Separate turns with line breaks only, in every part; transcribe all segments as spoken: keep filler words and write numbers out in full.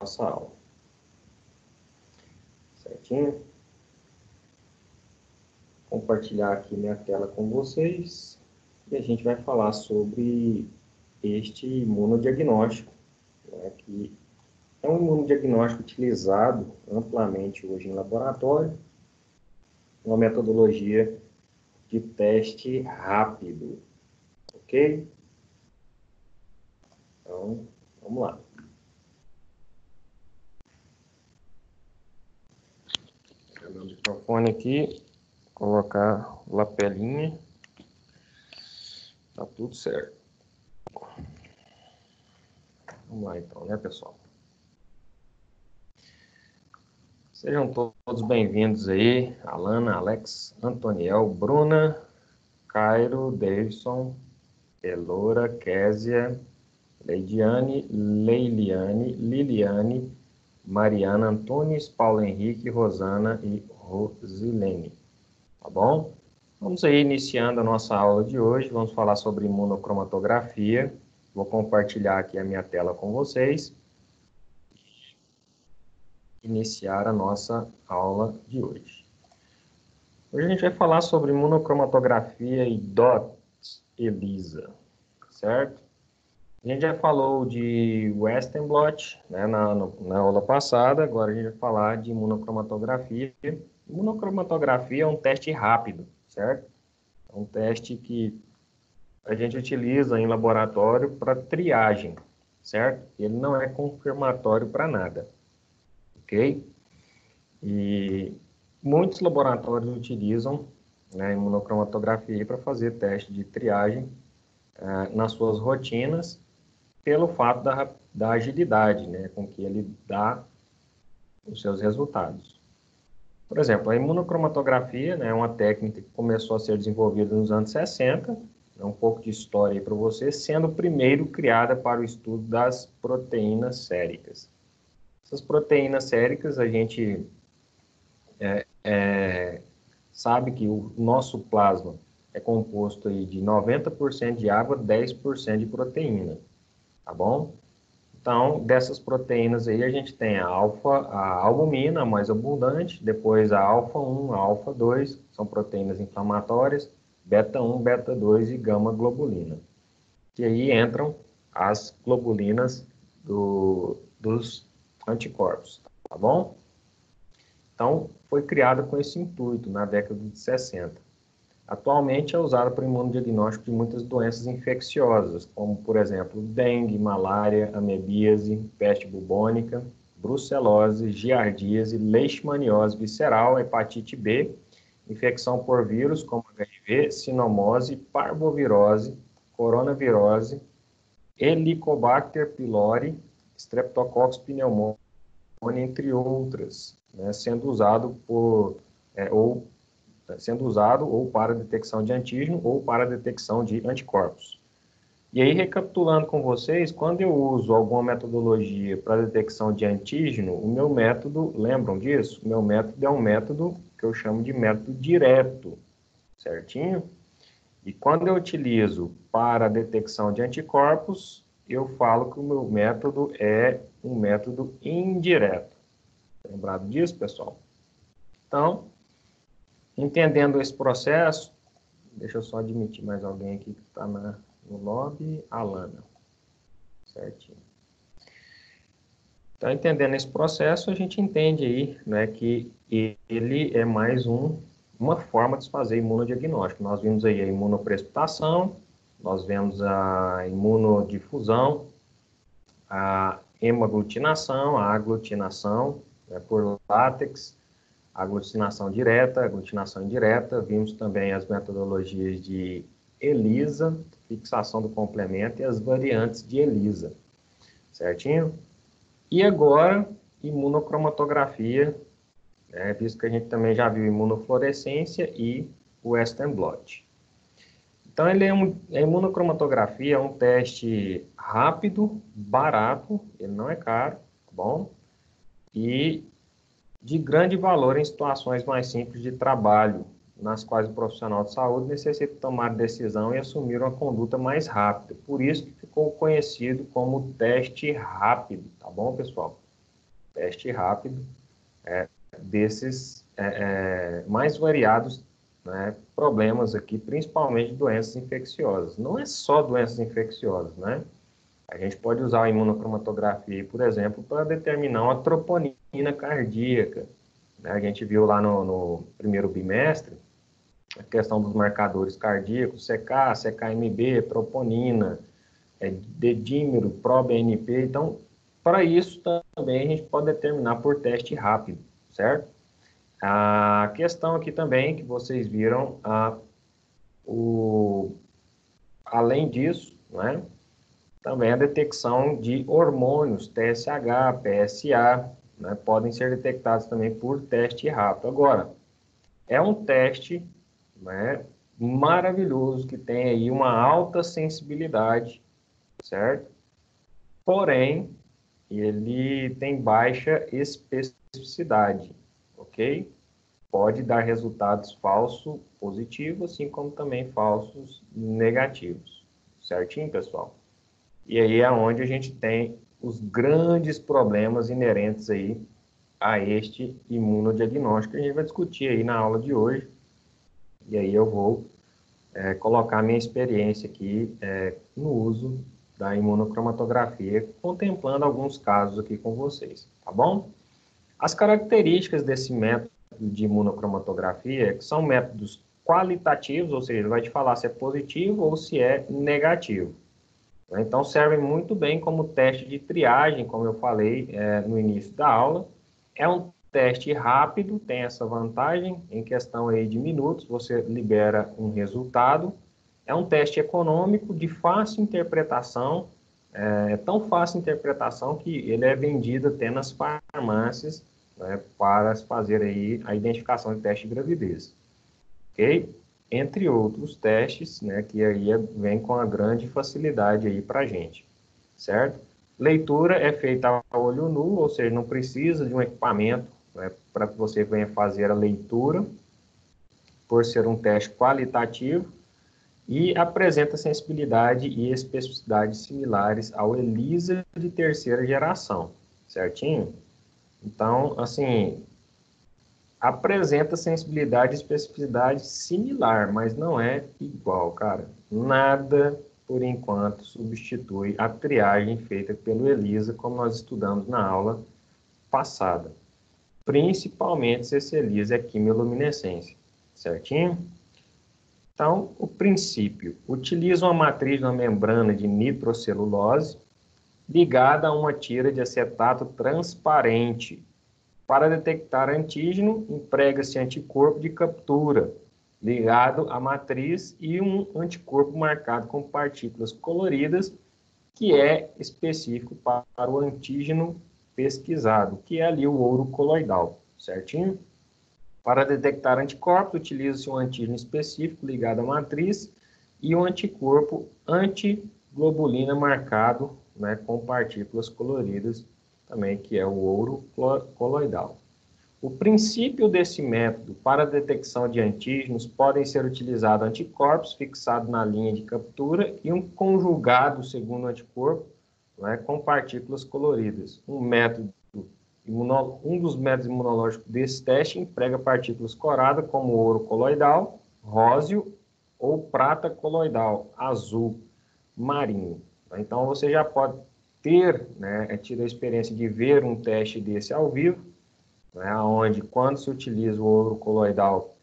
nossa aula. Certinho? Vou compartilhar aqui minha tela com vocês e a gente vai falar sobre este imunodiagnóstico, né, que é um imunodiagnóstico utilizado amplamente hoje em laboratório, uma metodologia de teste rápido, ok? Então, vamos lá. Vou pegar meu microfone aqui, colocar lapelinha, tá tudo certo. Vamos lá então, né, pessoal? Sejam todos bem-vindos aí, Alana, Alex, Antoniel, Bruna, Cairo, Davidson, Elora, Késia, Leidiane, Leiliane, Liliane, Mariana Antunes, Paulo Henrique, Rosana e Rosilene. Tá bom? Vamos aí iniciando a nossa aula de hoje. Vamos falar sobre imunocromatografia. Vou compartilhar aqui a minha tela com vocês. Iniciar a nossa aula de hoje. Hoje a gente vai falar sobre imunocromatografia e D O T ELISA, certo? A gente já falou de Western blot, né, na, na aula passada, agora a gente vai falar de imunocromatografia. Imunocromatografia é um teste rápido, certo? É um teste que a gente utiliza em laboratório para triagem, certo? Ele não é confirmatório para nada, ok? E muitos laboratórios utilizam, né, imunocromatografia para fazer teste de triagem uh, nas suas rotinas, pelo fato da, da agilidade, né, com que ele dá os seus resultados. Por exemplo, a imunocromatografia, né, é uma técnica que começou a ser desenvolvida nos anos sessenta, é um pouco de história aí para você, sendo primeiro criada para o estudo das proteínas séricas. Essas proteínas séricas, a gente é, é, sabe que o nosso plasma é composto aí de noventa por cento de água, dez por cento de proteína, tá bom? Então, dessas proteínas aí, a gente tem a alfa, a albumina, a mais abundante, depois a alfa um, a alfa dois, são proteínas inflamatórias, beta um, beta dois e gama globulina. E aí entram as globulinas do, dos anticorpos, tá bom? Então, foi criada com esse intuito na década de sessenta. Atualmente é usada para o imunodiagnóstico de muitas doenças infecciosas, como, por exemplo, dengue, malária, amebíase, peste bubônica, brucelose, giardíase, leishmaniose visceral, hepatite B, infecção por vírus como H I V, sinomose, parvovirose, coronavirose, Helicobacter pylori, Streptococcus pneumoniae, entre outras, né, sendo usado por é, ou sendo usado ou para detecção de antígeno ou para detecção de anticorpos. E aí, recapitulando com vocês, quando eu uso alguma metodologia para detecção de antígeno, o meu método, lembram disso? O meu método é um método que eu chamo de método direto, certinho? E quando eu utilizo para detecção de anticorpos, eu falo que o meu método é um método indireto. Lembrado disso, pessoal? Então, entendendo esse processo, deixa eu só admitir mais alguém aqui que está no lobby, Alana, certinho. Então, entendendo esse processo, a gente entende aí, né, que ele é mais um, uma forma de fazer imunodiagnóstico. Nós vimos aí a imunoprecipitação, nós vemos a imunodifusão, a hemaglutinação, a aglutinação, né, por látex, aglutinação direta, aglutinação indireta, vimos também as metodologias de ELISA, fixação do complemento e as variantes de ELISA, certinho? E agora, imunocromatografia, né, visto que a gente também já viu imunofluorescência e Western blot. Então, ele é um, a imunocromatografia é um teste rápido, barato, ele não é caro, tá bom? E de grande valor em situações mais simples de trabalho, nas quais o profissional de saúde necessita tomar decisão e assumir uma conduta mais rápida. Por isso que ficou conhecido como teste rápido, tá bom, pessoal? teste rápido é, desses é, é, mais variados, né, problemas aqui, principalmente doenças infecciosas. Não é só doenças infecciosas, né? A gente pode usar a imunocromatografia, por exemplo, para determinar uma troponina cardíaca. Né? A gente viu lá no, no primeiro bimestre a questão dos marcadores cardíacos, C K, C K M B, troponina, é, dedímero, pró-B N P. Então, para isso também a gente pode determinar por teste rápido, certo? A questão aqui também que vocês viram, a, o, além disso, né, também a detecção de hormônios, T S H, P S A, né, podem ser detectados também por teste rápido. Agora, é um teste, né, maravilhoso, que tem aí uma alta sensibilidade, certo? Porém, ele tem baixa especificidade, ok? Pode dar resultados falsos positivos, assim como também falsos negativos. Certinho, pessoal? E aí é onde a gente tem os grandes problemas inerentes aí a este imunodiagnóstico que a gente vai discutir aí na aula de hoje. E aí eu vou é, colocar minha experiência aqui é, no uso da imunocromatografia, contemplando alguns casos aqui com vocês, tá bom? As características desse método de imunocromatografia são métodos qualitativos, ou seja, ele vai te falar se é positivo ou se é negativo. Então, servem muito bem como teste de triagem, como eu falei é, no início da aula. É um teste rápido, tem essa vantagem, em questão aí de minutos, você libera um resultado. É um teste econômico, de fácil interpretação, é tão fácil interpretação que ele é vendido até nas farmácias, né, para fazer aí a identificação de teste de gravidez. Ok? Entre outros testes, né, que aí vem com a grande facilidade aí para a gente, certo? Leitura é feita a olho nu, ou seja, não precisa de um equipamento, né, para que você venha fazer a leitura, por ser um teste qualitativo, e apresenta sensibilidade e especificidade similares ao ELISA de terceira geração, certinho? Então, assim, apresenta sensibilidade e especificidade similar, mas não é igual, cara. Nada, por enquanto, substitui a triagem feita pelo ELISA, como nós estudamos na aula passada. Principalmente se esse ELISA é quimioluminescência, certinho? Então, o princípio, utiliza uma matriz de uma membrana de nitrocelulose ligada a uma tira de acetato transparente. Para detectar antígeno, emprega-se anticorpo de captura, ligado à matriz, e um anticorpo marcado com partículas coloridas, que é específico para o antígeno pesquisado, que é ali o ouro coloidal, certinho? Para detectar anticorpos, utiliza-se um antígeno específico ligado à matriz e um anticorpo antiglobulina marcado, né, com partículas coloridas, também, que é o ouro coloidal. O princípio desse método para a detecção de antígenos podem ser utilizados anticorpos fixados na linha de captura e um conjugado segundo anticorpo, né, com partículas coloridas. Um método Um dos métodos imunológicos desse teste emprega partículas coradas, como ouro coloidal, róseo ou prata coloidal, azul marinho. Então, você já pode ter, né, tido a experiência de ver um teste desse ao vivo, né, onde, quando se utiliza o ouro coloidal,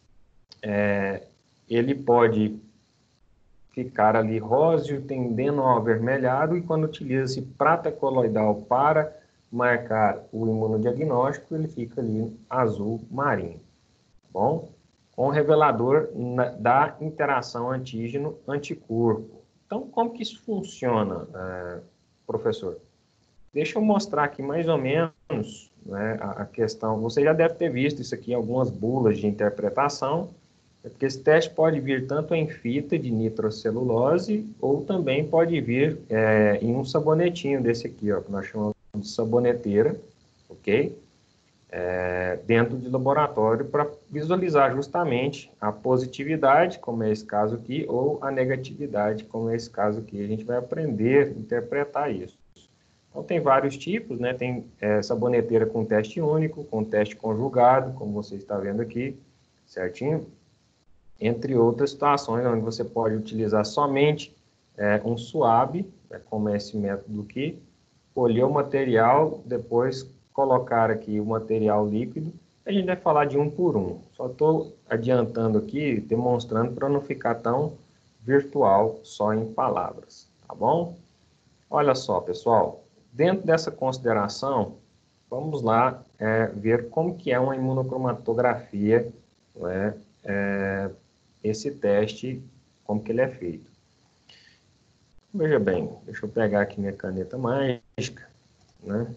é, ele pode ficar ali róseo, tendendo ao avermelhado, e quando utiliza-se prata coloidal para marcar o imunodiagnóstico, ele fica ali azul marinho, bom? Com o revelador na, da interação antígeno-anticorpo. Então, como que isso funciona, é, professor? Deixa eu mostrar aqui mais ou menos, né, a, a questão. Você já deve ter visto isso aqui em algumas bulas de interpretação, porque esse teste pode vir tanto em fita de nitrocelulose, ou também pode vir é, em um sabonetinho desse aqui, ó, que nós chamamos de saboneteira, ok? É, dentro de laboratório, para visualizar justamente a positividade, como é esse caso aqui, ou a negatividade, como é esse caso aqui. A gente vai aprender a interpretar isso. Então, tem vários tipos, né? Tem é, saboneteira com teste único, com teste conjugado, como você está vendo aqui, certinho? Entre outras situações, onde você pode utilizar somente é, um suave, né, como é esse método aqui, colher o material, depois colocar aqui o material líquido. A gente vai falar de um por um. Só estou adiantando aqui, demonstrando para não ficar tão virtual só em palavras, tá bom? Olha só, pessoal, dentro dessa consideração, vamos lá é, ver como que é uma imunocromatografia, né, é, esse teste, como que ele é feito. Veja bem, deixa eu pegar aqui minha caneta mágica, né?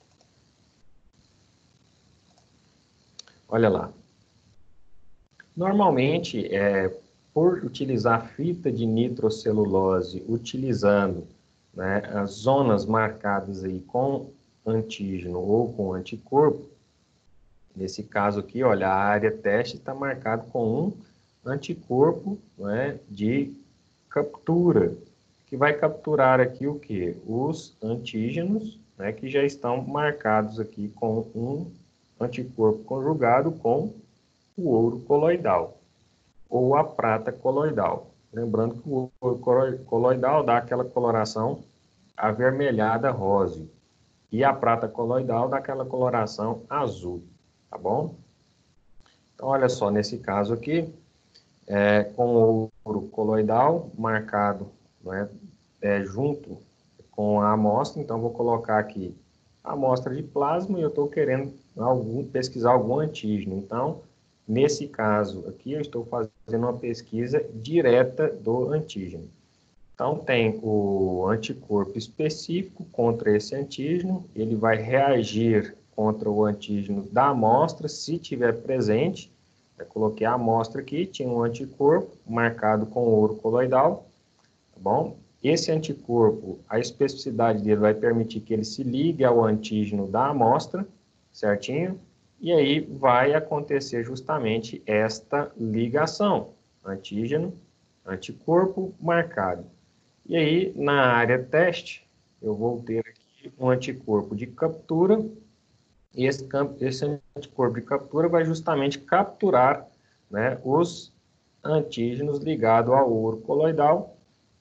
Olha lá. Normalmente, é, por utilizar fita de nitrocelulose, utilizando, né, as zonas marcadas aí com antígeno ou com anticorpo, nesse caso aqui, olha, a área teste está marcada com um anticorpo, né, de captura, que vai capturar aqui o que? Os antígenos, né, que já estão marcados aqui com um anticorpo conjugado com o ouro coloidal, ou a prata coloidal. Lembrando que o ouro coloidal dá aquela coloração avermelhada róseo, e a prata coloidal dá aquela coloração azul, tá bom? Então, olha só, nesse caso aqui, é, com o ouro coloidal marcado, né, é, junto com a amostra, então vou colocar aqui a amostra de plasma e eu estou querendo algum, pesquisar algum antígeno. Então, nesse caso aqui, eu estou fazendo uma pesquisa direta do antígeno. Então, tem o anticorpo específico contra esse antígeno, ele vai reagir contra o antígeno da amostra, se tiver presente. Eu coloquei a amostra aqui, tinha um anticorpo marcado com ouro coloidal, tá bom? Esse anticorpo, a especificidade dele vai permitir que ele se ligue ao antígeno da amostra, certinho? E aí vai acontecer justamente esta ligação, antígeno, anticorpo marcado. E aí, na área teste, eu vou ter aqui um anticorpo de captura, e esse, esse anticorpo de captura vai justamente capturar, né, os antígenos ligados ao ouro coloidal,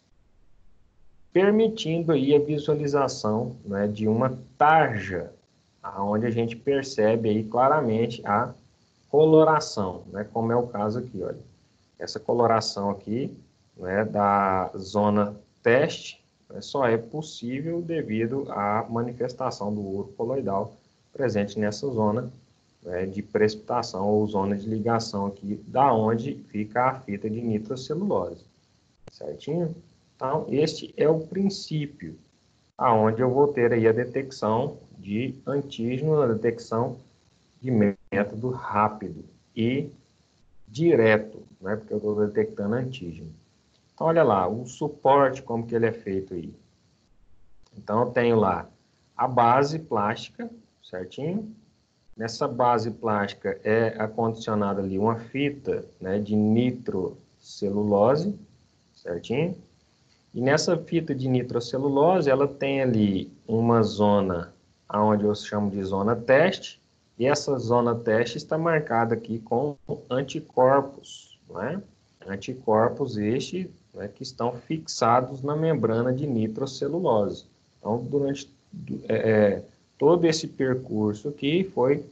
permitindo aí a visualização, né, de uma tarja, onde a gente percebe aí claramente a coloração, né, como é o caso aqui, olha. Essa coloração aqui, né, da zona teste, né, só é possível devido à manifestação do ouro coloidal presente nessa zona, né, de precipitação ou zona de ligação aqui, da onde fica a fita de nitrocelulose, certinho? Então, este é o princípio, aonde eu vou ter aí a detecção de antígeno, a detecção de método rápido e direto, né, porque eu estou detectando antígeno. Então, olha lá, o suporte, como que ele é feito aí. Então, eu tenho lá a base plástica, certinho? Nessa base plástica é acondicionada ali uma fita, né, de nitrocelulose, certinho? E nessa fita de nitrocelulose, ela tem ali uma zona, onde eu chamo de zona teste, e essa zona teste está marcada aqui com anticorpos, né? Anticorpos estes, né, que estão fixados na membrana de nitrocelulose. Então, durante é, é, todo esse percurso aqui, foi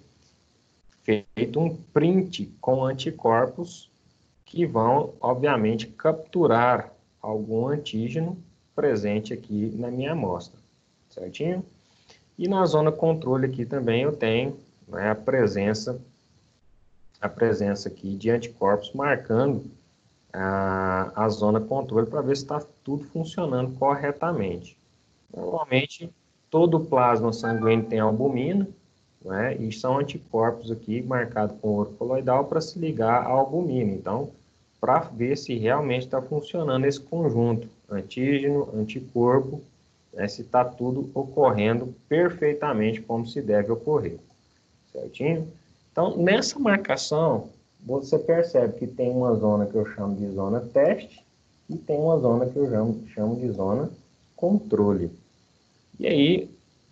feito um print com anticorpos que vão, obviamente, capturar algum antígeno presente aqui na minha amostra, certinho? E na zona controle aqui também eu tenho, né, a presença, a presença aqui de anticorpos marcando a, a zona controle para ver se está tudo funcionando corretamente. Normalmente, todo plasma sanguíneo tem albumina, né, e são anticorpos aqui marcados com ouro coloidal para se ligar à albumina. Então, para ver se realmente está funcionando esse conjunto, antígeno, anticorpo, né, se está tudo ocorrendo perfeitamente como se deve ocorrer, certinho? Então, nessa marcação, você percebe que tem uma zona que eu chamo de zona teste e tem uma zona que eu chamo, chamo de zona controle. E aí,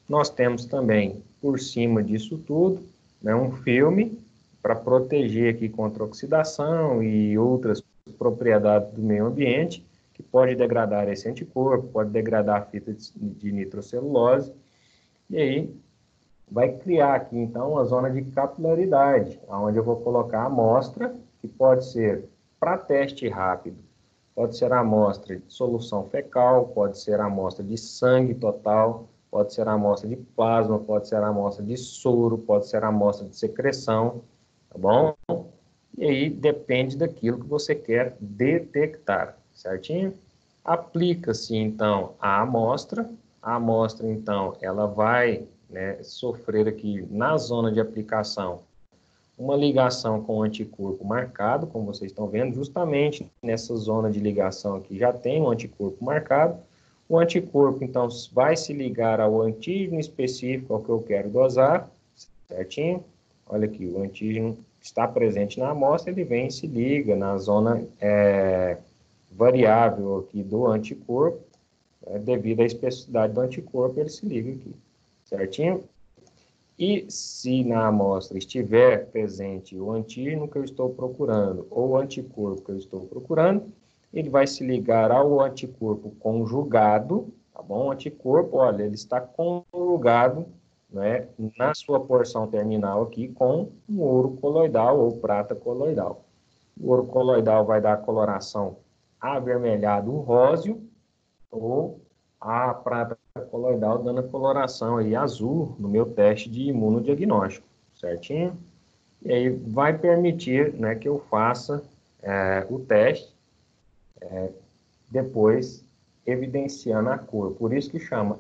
Nós temos também, por cima disso tudo, né, um filme para proteger aqui contra oxidação e outras propriedades do meio ambiente, que pode degradar esse anticorpo, pode degradar a fita de nitrocelulose, e aí vai criar aqui, então, uma zona de capilaridade, onde eu vou colocar a amostra, que pode ser para teste rápido, pode ser a amostra de solução fecal, pode ser a amostra de sangue total, pode ser a amostra de plasma, pode ser a amostra de soro, pode ser a amostra de secreção, tá bom? E aí depende daquilo que você quer detectar, certinho? Aplica-se, então, a amostra. A amostra, então, ela vai, né, sofrer aqui na zona de aplicação uma ligação com o anticorpo marcado, como vocês estão vendo, justamente nessa zona de ligação aqui já tem um anticorpo marcado. O anticorpo, então, vai se ligar ao antígeno específico ao que eu quero dosar, certinho? Olha aqui, o antígeno está presente na amostra, ele vem e se liga na zona é, variável aqui do anticorpo, né, devido à especificidade do anticorpo, ele se liga aqui, certinho? E se na amostra estiver presente o antígeno que eu estou procurando ou o anticorpo que eu estou procurando, ele vai se ligar ao anticorpo conjugado, tá bom? O anticorpo, olha, ele está conjugado, né, na sua porção terminal aqui com um ouro coloidal ou prata coloidal. O ouro coloidal vai dar a coloração avermelhado róseo ou a prata coloidal dando a coloração aí azul no meu teste de imunodiagnóstico, certinho? E aí vai permitir, né, que eu faça é, o teste é, depois evidenciando a cor. Por isso que chama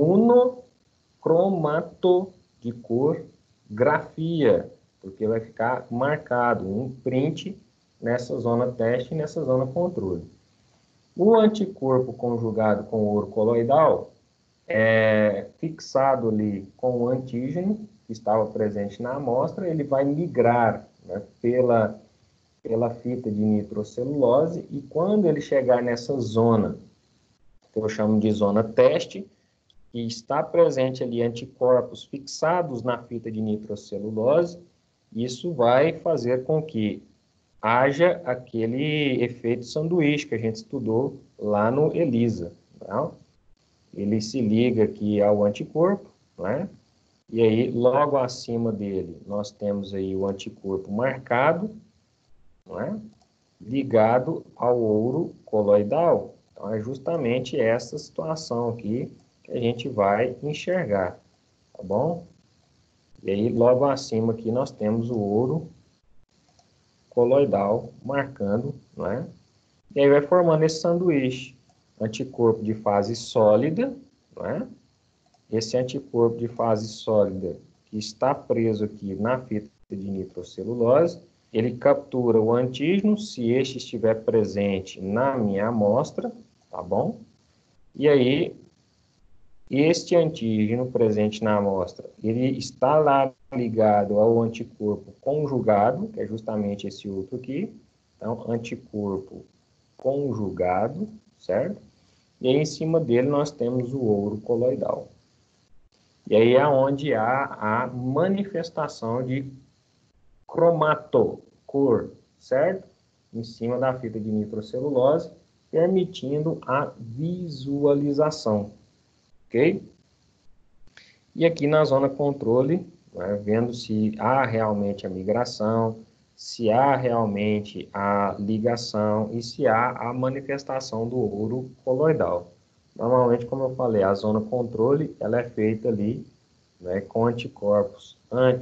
imunocromato de cor grafia, porque vai ficar marcado um print nessa zona teste e nessa zona controle. O anticorpo conjugado com o ouro coloidal é fixado ali com o antígeno que estava presente na amostra, ele vai migrar, né, pela, pela fita de nitrocelulose e quando ele chegar nessa zona, que eu chamo de zona teste, e está presente ali anticorpos fixados na fita de nitrocelulose, isso vai fazer com que haja aquele efeito sanduíche que a gente estudou lá no ELISA. Tá? Ele se liga aqui ao anticorpo, né? E aí, logo acima dele, nós temos aí o anticorpo marcado, né? Ligado ao ouro coloidal. Então, é justamente essa situação aqui que a gente vai enxergar, tá bom? E aí, logo acima aqui, nós temos o ouro coloidal marcando, não é? E aí vai formando esse sanduíche, anticorpo de fase sólida, não é? Esse anticorpo de fase sólida que está preso aqui na fita de nitrocelulose, ele captura o antígeno, se este estiver presente na minha amostra, tá bom? E aí, este antígeno presente na amostra, ele está lá ligado ao anticorpo conjugado, que é justamente esse outro aqui. Então, anticorpo conjugado, certo? E aí, em cima dele, nós temos o ouro coloidal. E aí é onde há a manifestação de cromatocor, certo? Em cima da fita de nitrocelulose, permitindo a visualização, ok? E aqui na zona controle, né, vendo se há realmente a migração, se há realmente a ligação e se há a manifestação do ouro coloidal. Normalmente, como eu falei, a zona controle ela é feita ali, né, com anticorpos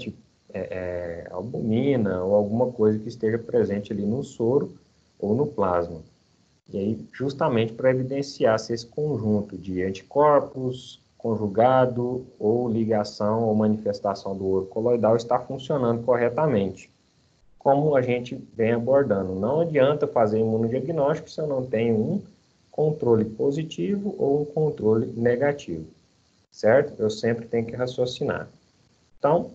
anti-albumina é, é, ou alguma coisa que esteja presente ali no soro ou no plasma. E aí, justamente para evidenciar se esse conjunto de anticorpos, conjugado ou ligação ou manifestação do ouro coloidal está funcionando corretamente. Como a gente vem abordando, não adianta fazer imunodiagnóstico se eu não tenho um controle positivo ou um controle negativo, certo? Eu sempre tenho que raciocinar. Então,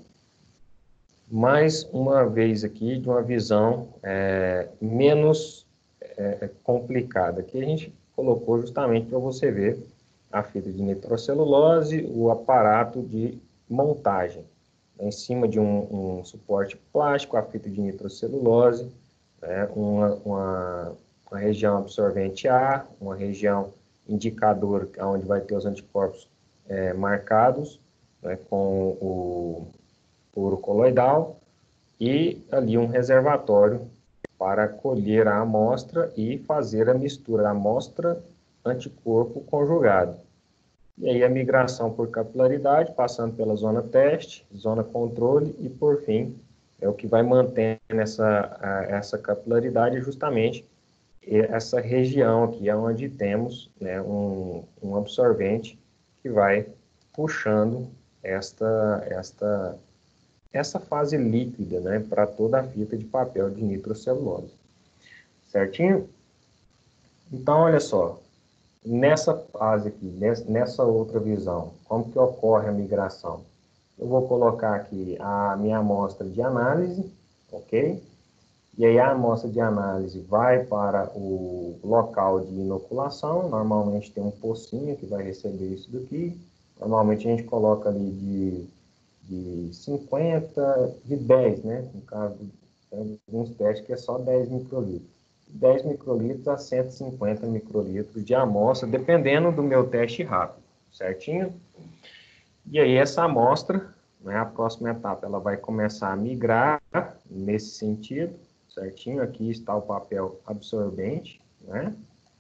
mais uma vez aqui, de uma visão é, menos é, complicada, que a gente colocou justamente para você ver a fita de nitrocelulose, o aparato de montagem. Em cima de um, um suporte plástico, a fita de nitrocelulose, né, uma, uma, uma região absorvente A, uma região indicador, onde vai ter os anticorpos é, marcados, né, com o ouro coloidal, e ali um reservatório para colher a amostra e fazer a mistura da amostra anticorpo conjugado. E aí a migração por capilaridade, passando pela zona teste, zona controle e, por fim, é o que vai mantendo essa, essa capilaridade justamente essa região aqui, onde temos, né, um, um absorvente que vai puxando esta, esta, essa fase líquida, né, para toda a fita de papel de nitrocelulose. Certinho? Então, olha só, nessa fase aqui, nessa outra visão, como que ocorre a migração? Eu vou colocar aqui a minha amostra de análise, ok? E aí a amostra de análise vai para o local de inoculação, normalmente tem um pocinho que vai receber isso daqui, normalmente a gente coloca ali de, de cinquenta, de dez, né? No caso, tem alguns testes que é só dez microlitros. dez microlitros a cento e cinquenta microlitros de amostra, dependendo do meu teste rápido, certinho? E aí essa amostra, né, a próxima etapa, ela vai começar a migrar nesse sentido, certinho? Aqui está o papel absorvente, né?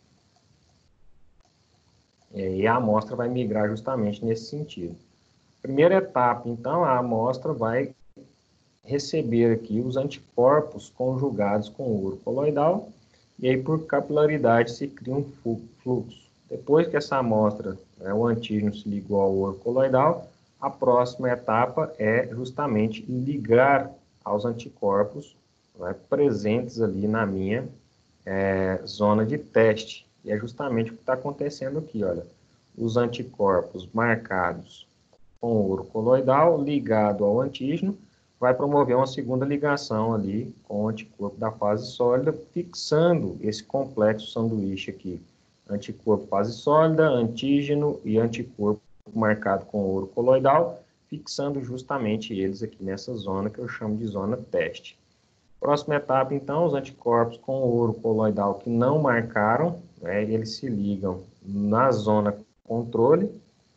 E a amostra vai migrar justamente nesse sentido. Primeira etapa, então, a amostra vai receber aqui os anticorpos conjugados com o ouro coloidal, e aí por capilaridade se cria um fluxo. Depois que essa amostra, né, o antígeno se ligou ao ouro coloidal, a próxima etapa é justamente ligar aos anticorpos, né, presentes ali na minha é, zona de teste. E é justamente o que está acontecendo aqui, olha. Os anticorpos marcados com ouro coloidal ligado ao antígeno vai promover uma segunda ligação ali com o anticorpo da fase sólida, fixando esse complexo sanduíche aqui. Anticorpo fase sólida, antígeno e anticorpo marcado com ouro coloidal, fixando justamente eles aqui nessa zona que eu chamo de zona teste. Próxima etapa, então, os anticorpos com ouro coloidal que não marcaram, né, eles se ligam na zona controle,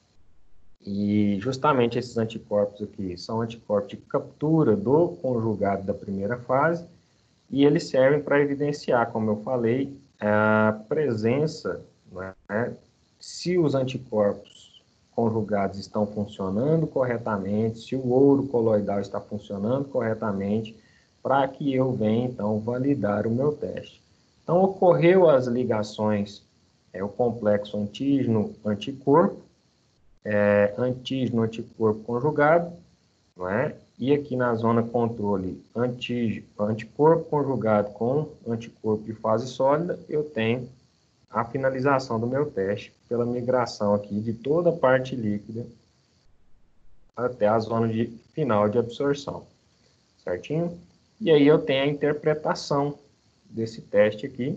e justamente esses anticorpos aqui são anticorpos de captura do conjugado da primeira fase, e eles servem para evidenciar, como eu falei, a presença, né, se os anticorpos conjugados estão funcionando corretamente, se o ouro coloidal está funcionando corretamente, para que eu venha, então, validar o meu teste. Então, ocorreu as ligações, é, o complexo antígeno-anticorpo, é, antígeno, anticorpo conjugado, não é? E aqui na zona controle, antígeno, anticorpo conjugado com anticorpo de fase sólida, eu tenho a finalização do meu teste pela migração aqui de toda a parte líquida até a zona de final de absorção, certinho? E aí eu tenho a interpretação desse teste aqui,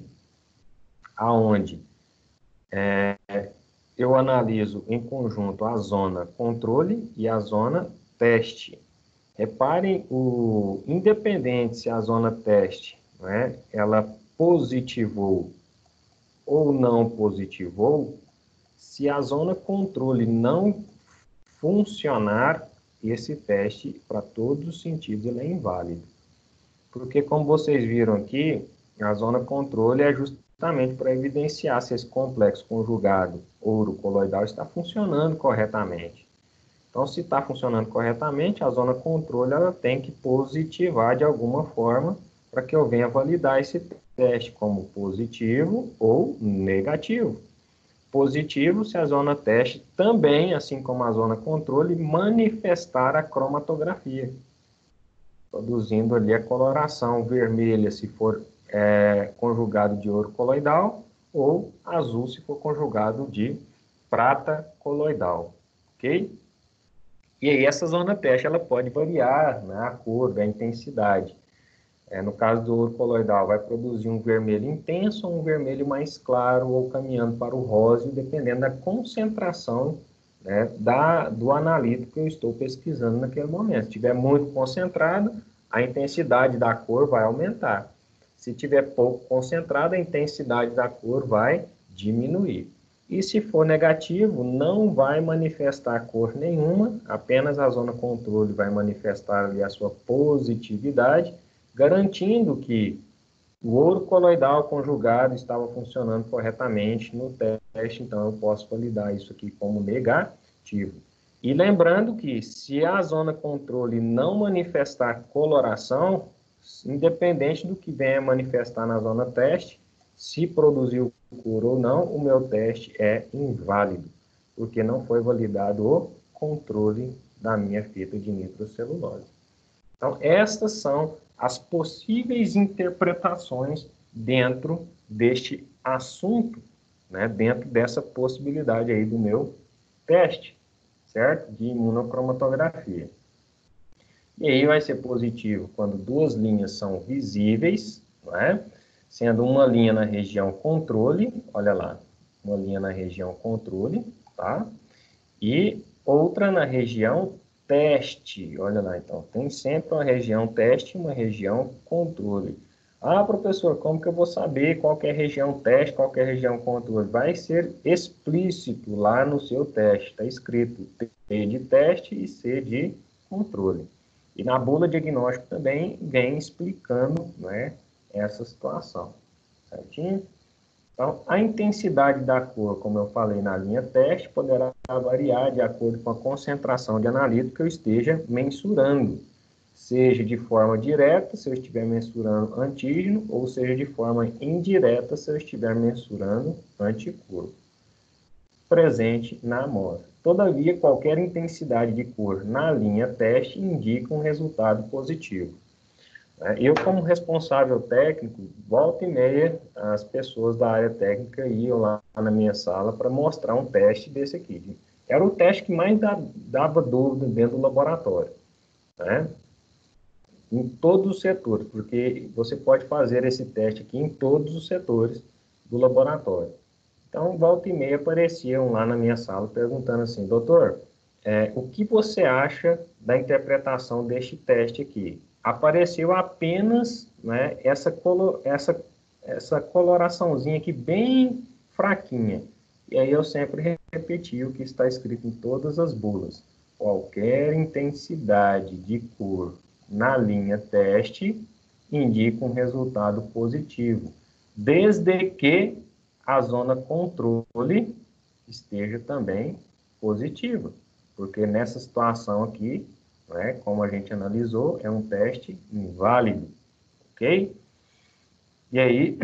aonde é, eu analiso em conjunto a zona controle e a zona teste. Reparem, o, independente se a zona teste, né, ela positivou ou não positivou, se a zona controle não funcionar, esse teste, para todos os sentidos, ele é inválido. Porque, como vocês viram aqui, a zona controle é justamente para evidenciar se esse complexo conjugado ouro coloidal está funcionando corretamente. Então, se está funcionando corretamente, a zona controle ela tem que positivar de alguma forma para que eu venha validar esse teste como positivo ou negativo. Positivo se a zona teste também, assim como a zona controle, manifestar a cromatografia, produzindo ali a coloração vermelha se for é, conjugado de ouro coloidal ou azul se for conjugado de prata coloidal, ok? E aí essa zona teste ela pode variar, né, a cor, a intensidade. É, no caso do ouro coloidal, vai produzir um vermelho intenso ou um vermelho mais claro ou caminhando para o rosa, dependendo da concentração, né, da, do analítico que eu estou pesquisando naquele momento. Se estiver muito concentrado, a intensidade da cor vai aumentar. Se estiver pouco concentrado, a intensidade da cor vai diminuir. E se for negativo, não vai manifestar cor nenhuma, apenas a zona controle vai manifestar ali a sua positividade, garantindo que o ouro coloidal conjugado estava funcionando corretamente no teste, então eu posso validar isso aqui como negativo. E lembrando que se a zona controle não manifestar coloração, independente do que venha manifestar na zona teste, se produziu cor ou não, o meu teste é inválido, porque não foi validado o controle da minha fita de nitrocelulose. Então, estas são as possíveis interpretações dentro deste assunto, né, dentro dessa possibilidade aí do meu teste, certo? De imunocromatografia. E aí vai ser positivo quando duas linhas são visíveis, não é? Sendo uma linha na região controle, olha lá, uma linha na região controle, tá? E outra na região teste, olha lá, então, tem sempre uma região teste e uma região controle. Ah, professor, como que eu vou saber qual que é a região teste, qual que é a região controle? Vai ser explícito lá no seu teste, está escrito T de teste e C de controle. E na bula diagnóstico também vem explicando, né, essa situação, certinho? Então, a intensidade da cor, como eu falei na linha teste, poderá variar de acordo com a concentração de analítico que eu esteja mensurando, seja de forma direta, se eu estiver mensurando antígeno, ou seja de forma indireta, se eu estiver mensurando anticorpo presente na amostra. Todavia, qualquer intensidade de cor na linha teste indica um resultado positivo. Eu, como responsável técnico, volta e meia, as pessoas da área técnica iam lá na minha sala para mostrar um teste desse aqui. Era o teste que mais dava dúvida dentro do laboratório, né? Em todos os setores, porque você pode fazer esse teste aqui em todos os setores do laboratório. Então, volta e meia apareciam lá na minha sala perguntando assim, doutor, é, o que você acha da interpretação deste teste aqui? Apareceu apenas, né, essa, colo essa, essa coloraçãozinha aqui bem fraquinha. E aí eu sempre repeti o que está escrito em todas as bulas. Qualquer intensidade de cor na linha teste indica um resultado positivo, desde que a zona controle esteja também positiva, porque nessa situação aqui, né, como a gente analisou, é um teste inválido, ok? E aí,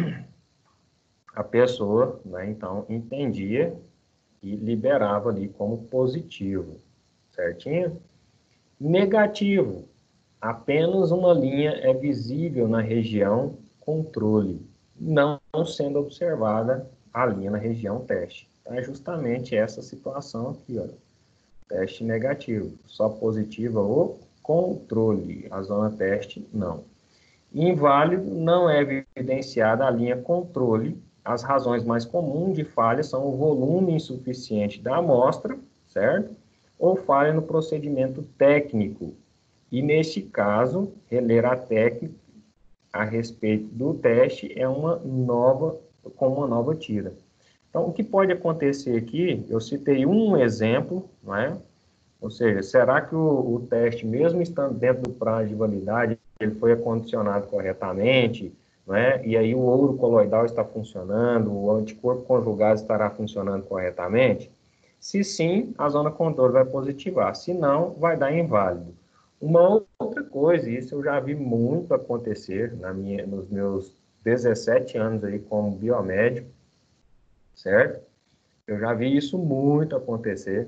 a pessoa, né, então, entendia e liberava ali como positivo, certinho? Negativo, apenas uma linha é visível na região controle, não sendo observada a linha na região teste. Então, é justamente essa situação aqui, ó. Teste negativo, só positiva o controle, a zona teste não. Inválido, não é evidenciada a linha controle. As razões mais comuns de falha são o volume insuficiente da amostra, certo? Ou falha no procedimento técnico. E, neste caso, reler a técnica a respeito do teste é uma nova, com uma nova tira. Então, o que pode acontecer aqui, eu citei um exemplo, não é? Ou seja, será que o, o teste, mesmo estando dentro do prazo de validade, ele foi acondicionado corretamente, não é? E aí o ouro coloidal está funcionando, o anticorpo conjugado estará funcionando corretamente? Se sim, a zona controle vai positivar, se não, vai dar inválido. Uma outra coisa, isso eu já vi muito acontecer na minha, nos meus dezessete anos aí como biomédico, certo? Eu já vi isso muito acontecer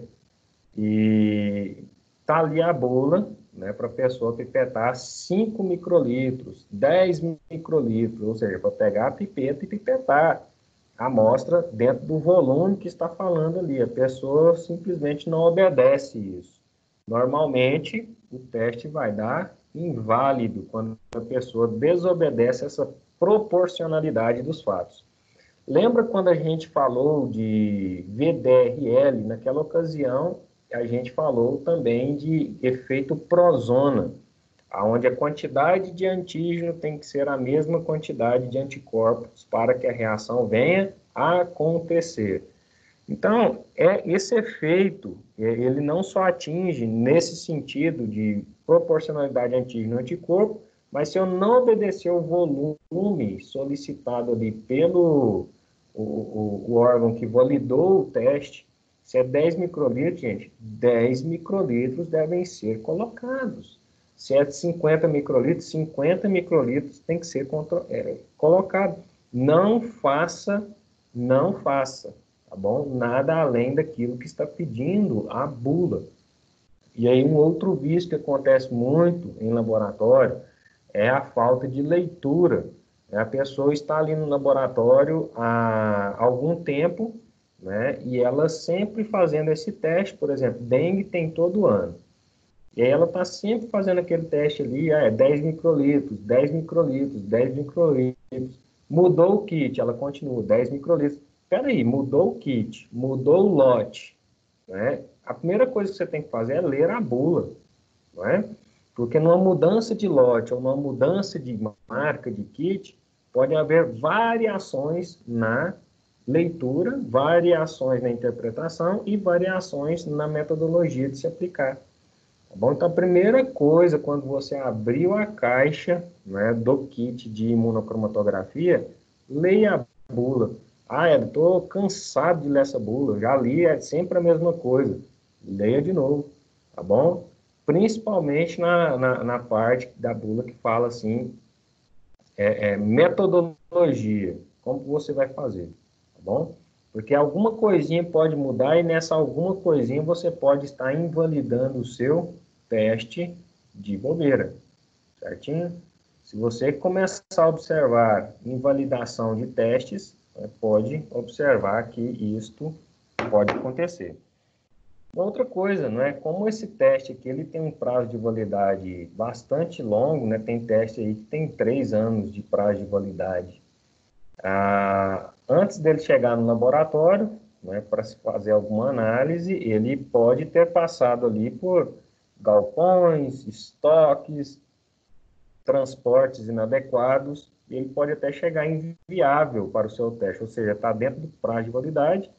e tá ali a bula, né, para a pessoa pipetar cinco microlitros, dez microlitros, ou seja, para pegar a pipeta e pipetar a amostra dentro do volume que está falando ali. A pessoa simplesmente não obedece isso. Normalmente, o teste vai dar inválido quando a pessoa desobedece essa proporcionalidade dos fatos. Lembra quando a gente falou de V D R L? Naquela ocasião, a gente falou também de efeito prozona, onde a quantidade de antígeno tem que ser a mesma quantidade de anticorpos para que a reação venha a acontecer. Então, é, esse efeito, ele não só atinge nesse sentido de proporcionalidade antígeno-anticorpo, mas se eu não obedecer o volume solicitado ali pelo o, o, o órgão que validou o teste, se é dez microlitros, gente, dez microlitros devem ser colocados. Se é de cinquenta microlitros, cinquenta microlitros tem que ser é, colocado. Não faça, não faça, tá bom? Nada além daquilo que está pedindo a bula. E aí um outro vício que acontece muito em laboratório é a falta de leitura. A pessoa está ali no laboratório há algum tempo, né? E ela sempre fazendo esse teste, por exemplo, dengue tem todo ano. E aí ela está sempre fazendo aquele teste ali, ah, é dez microlitros, dez microlitros, dez microlitros. Mudou o kit, ela continua, dez microlitros. Espera aí, mudou o kit, mudou o lote, né? A primeira coisa que você tem que fazer é ler a bula, não é? Porque numa mudança de lote ou numa mudança de marca de kit, pode haver variações na leitura, variações na interpretação e variações na metodologia de se aplicar. Tá bom? Então, a primeira coisa, quando você abriu a caixa, né, do kit de imunocromatografia, leia a bula. Ah, eu estou cansado de ler essa bula, já li, é sempre a mesma coisa. Leia de novo, tá bom? Principalmente na, na, na parte da bula que fala assim, é, é, metodologia, como você vai fazer, tá bom? Porque alguma coisinha pode mudar e nessa alguma coisinha você pode estar invalidando o seu teste de bobeira, certinho? Se você começar a observar invalidação de testes, pode observar que isto pode acontecer. Outra coisa, né, como esse teste aqui ele tem um prazo de validade bastante longo, né, tem teste aí que tem três anos de prazo de validade. Ah, antes dele chegar no laboratório, né, para se fazer alguma análise, ele pode ter passado ali por galpões, estoques, transportes inadequados, e ele pode até chegar inviável para o seu teste, ou seja, está dentro do prazo de validade,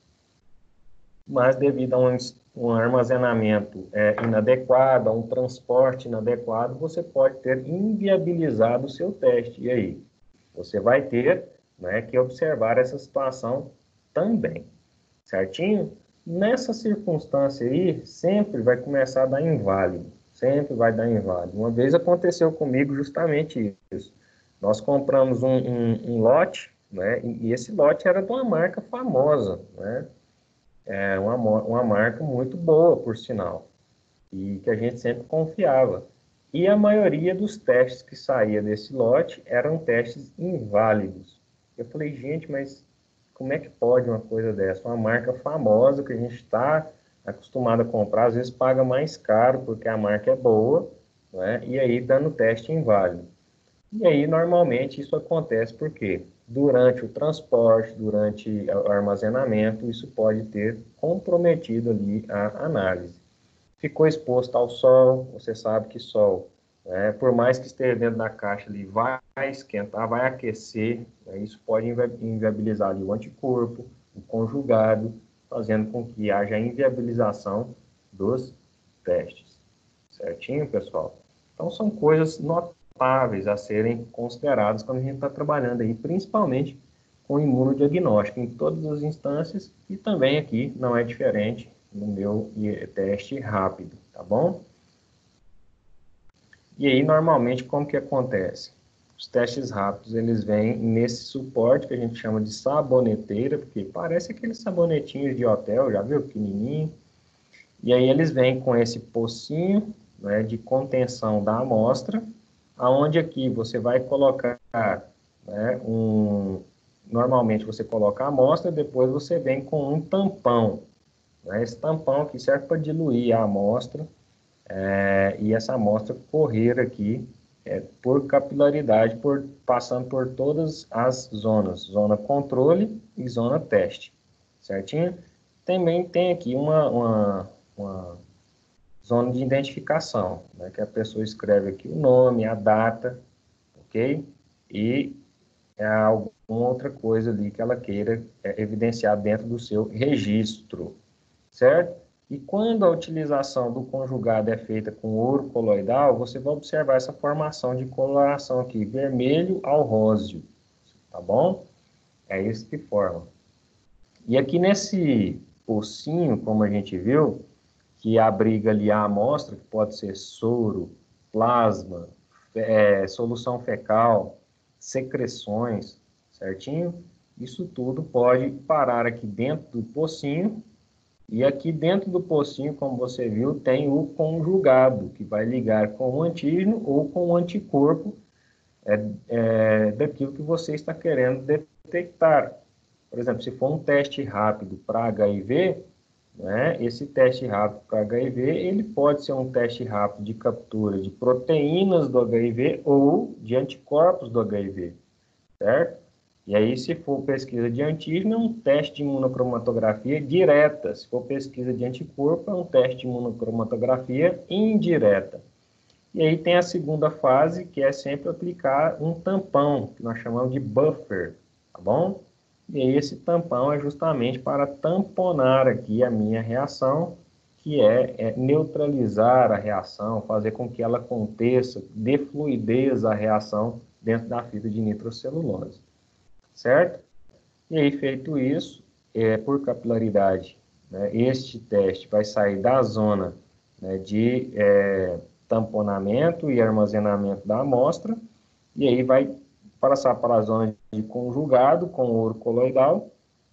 mas devido a um, um armazenamento é, inadequado, a um transporte inadequado, você pode ter inviabilizado o seu teste. E aí? Você vai ter, né, que observar essa situação também, certinho? Nessa circunstância aí, sempre vai começar a dar inválido, sempre vai dar inválido. Uma vez aconteceu comigo justamente isso. Nós compramos um, um, um lote, né, e esse lote era de uma marca famosa, né? É uma, uma marca muito boa, por sinal, e que a gente sempre confiava. E a maioria dos testes que saía desse lote eram testes inválidos. Eu falei, gente, mas como é que pode uma coisa dessa? Uma marca famosa que a gente está acostumado a comprar, às vezes paga mais caro porque a marca é boa, né? E aí dando teste inválido. E aí, normalmente, isso acontece porque durante o transporte, durante o armazenamento, isso pode ter comprometido ali a análise. Ficou exposto ao sol, você sabe que sol, né, por mais que esteja dentro da caixa ali, vai esquentar, vai aquecer, né, isso pode inviabilizar ali o anticorpo, o conjugado, fazendo com que haja inviabilização dos testes. Certinho, pessoal? Então, são coisas notáveis a serem consideradas quando a gente está trabalhando aí, principalmente com imunodiagnóstico, em todas as instâncias, e também aqui não é diferente no meu teste rápido, tá bom? E aí, normalmente, como que acontece? Os testes rápidos, eles vêm nesse suporte que a gente chama de saboneteira, porque parece aqueles sabonetinhos de hotel, já viu? Pequenininho. E aí eles vêm com esse pocinho, né, de contenção da amostra, aonde aqui você vai colocar, né, um... Normalmente você coloca a amostra, depois você vem com um tampão. Né? Esse tampão aqui serve para diluir a amostra, é, e essa amostra correr aqui é, por capilaridade, por, passando por todas as zonas, zona controle e zona teste, certinho? Também tem aqui uma, uma, uma zona de identificação, né, que a pessoa escreve aqui o nome, a data, ok? E é alguma outra coisa ali que ela queira é, evidenciar dentro do seu registro, certo? E quando a utilização do conjugado é feita com ouro coloidal, você vai observar essa formação de coloração aqui, vermelho ao róseo, tá bom? É isso que forma. E aqui nesse pocinho, como a gente viu, que abriga ali a amostra, que pode ser soro, plasma, é, solução fecal, secreções, certinho? Isso tudo pode parar aqui dentro do pocinho, e aqui dentro do pocinho, como você viu, tem o conjugado, que vai ligar com o antígeno ou com o anticorpo é, é, daquilo que você está querendo detectar. Por exemplo, se for um teste rápido para H I V, né, esse teste rápido para H I V, ele pode ser um teste rápido de captura de proteínas do H I V ou de anticorpos do H I V, certo? E aí, se for pesquisa de antígeno, é um teste de imunocromatografia direta. Se for pesquisa de anticorpo, é um teste de imunocromatografia indireta. E aí tem a segunda fase, que é sempre aplicar um tampão, que nós chamamos de buffer, tá bom? E aí esse tampão é justamente para tamponar aqui a minha reação, que é, é neutralizar a reação, fazer com que ela aconteça, dê fluidez à reação dentro da fibra de nitrocelulose, certo? E aí, feito isso, é, por capilaridade, né, este teste vai sair da zona, né, de é, tamponamento e armazenamento da amostra, e aí vai passar para a zona de conjugado com ouro coloidal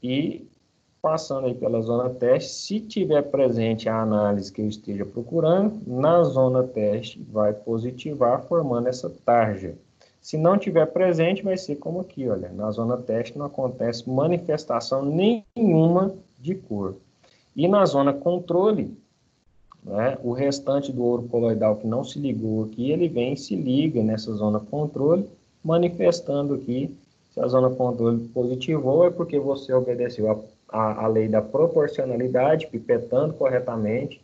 e passando aí pela zona teste, se tiver presente a análise que eu esteja procurando, na zona teste vai positivar, formando essa tarja. Se não tiver presente, vai ser como aqui, olha, na zona teste não acontece manifestação nenhuma de cor. E na zona controle, né, o restante do ouro coloidal que não se ligou aqui, ele vem e se liga nessa zona controle, manifestando aqui, se a zona controle positivou, é porque você obedeceu a, a, a lei da proporcionalidade, pipetando corretamente,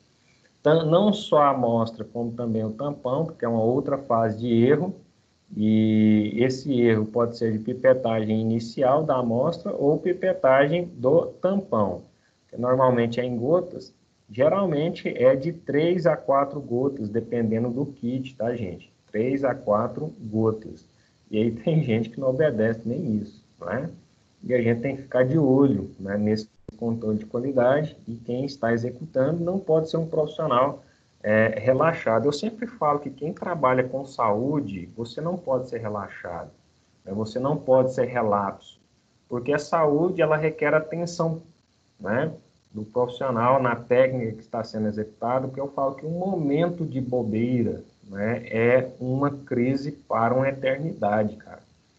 não só a amostra, como também o tampão, porque é uma outra fase de erro, e esse erro pode ser de pipetagem inicial da amostra ou pipetagem do tampão, que normalmente é em gotas, geralmente é de três a quatro gotas, dependendo do kit, tá, gente? três a quatro gotas. E aí tem gente que não obedece nem isso, não é? E a gente tem que ficar de olho, né, nesse controle de qualidade, e quem está executando não pode ser um profissional é, relaxado. Eu sempre falo que quem trabalha com saúde, você não pode ser relaxado, né? Você não pode ser relapso, porque a saúde ela requer atenção, né, do profissional na técnica que está sendo executada, porque eu falo que um momento de bobeira, né, é uma crise para uma eternidade, cara.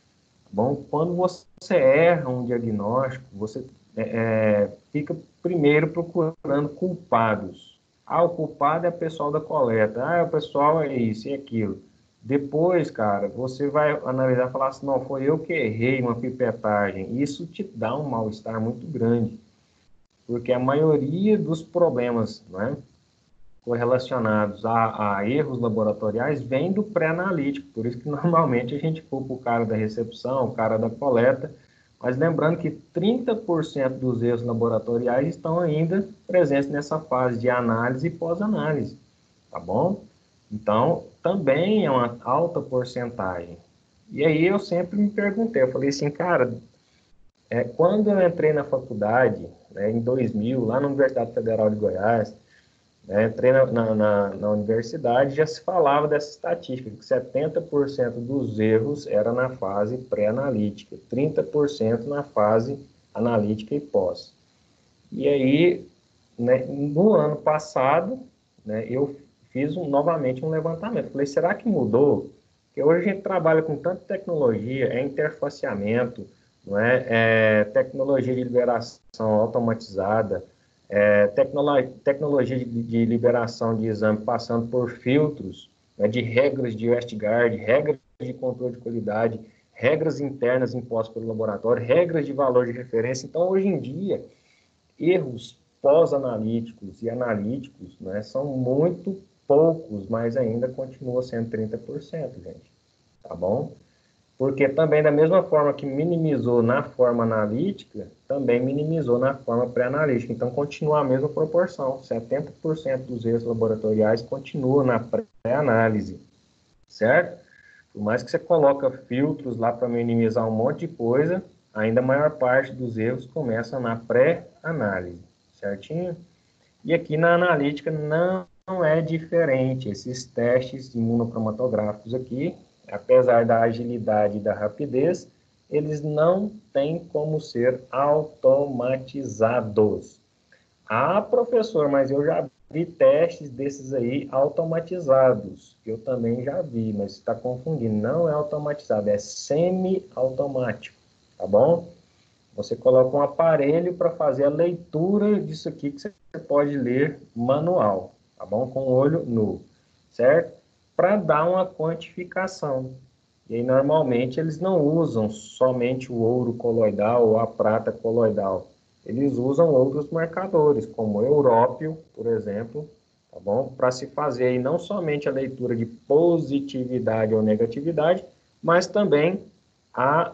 Bom, quando você erra um diagnóstico, você é, é, fica primeiro procurando culpados. Ah, o culpado é o pessoal da coleta. Ah, o pessoal é isso e aquilo. Depois, cara, você vai analisar e falar assim, não, foi eu que errei uma pipetagem. Isso te dá um mal-estar muito grande, porque a maioria dos problemas, né, correlacionados a, a erros laboratoriais vem do pré-analítico, por isso que normalmente a gente culpa o cara da recepção, o cara da coleta, mas lembrando que trinta por cento dos erros laboratoriais estão ainda presentes nessa fase de análise e pós-análise, tá bom? Então, também é uma alta porcentagem. E aí eu sempre me perguntei, eu falei assim, cara, é, quando eu entrei na faculdade, né, em dois mil, lá na Universidade Federal de Goiás, né, entrei na, na, na universidade, já se falava dessa estatística, que setenta por cento dos erros era na fase pré-analítica, trinta por cento na fase analítica e pós. E aí, né, no ano passado, né, eu fiz um, novamente um levantamento. Falei, será que mudou? Porque hoje a gente trabalha com tanta tecnologia, é interfaceamento, não é? É tecnologia de liberação automatizada, É, tecnolo tecnologia de, de liberação de exame passando por filtros, né, de regras de Westgard, regras de controle de qualidade, regras internas impostas pelo laboratório, regras de valor de referência. Então, hoje em dia, erros pós-analíticos e analíticos, né, são muito poucos, mas ainda continua sendo trinta por cento, gente. Tá bom? Porque também, da mesma forma que minimizou na forma analítica, também minimizou na forma pré-analítica. Então, continua a mesma proporção. setenta por cento dos erros laboratoriais continua na pré-análise, certo? Por mais que você coloca filtros lá para minimizar um monte de coisa, ainda a maior parte dos erros começa na pré-análise, certinho? E aqui na analítica não é diferente. Esses testes imunocromatográficos aqui, apesar da agilidade e da rapidez, eles não têm como ser automatizados. Ah, professor, mas eu já vi testes desses aí automatizados. Eu também já vi, mas você está confundindo. Não é automatizado, é semi-automático, tá bom? Você coloca um aparelho para fazer a leitura disso aqui que você pode ler manual, tá bom? Com o olho nu, certo? Para dar uma quantificação. E aí, normalmente, eles não usam somente o ouro coloidal ou a prata coloidal. Eles usam outros marcadores, como o európio, por exemplo, tá bom? Para se fazer aí não somente a leitura de positividade ou negatividade, mas também a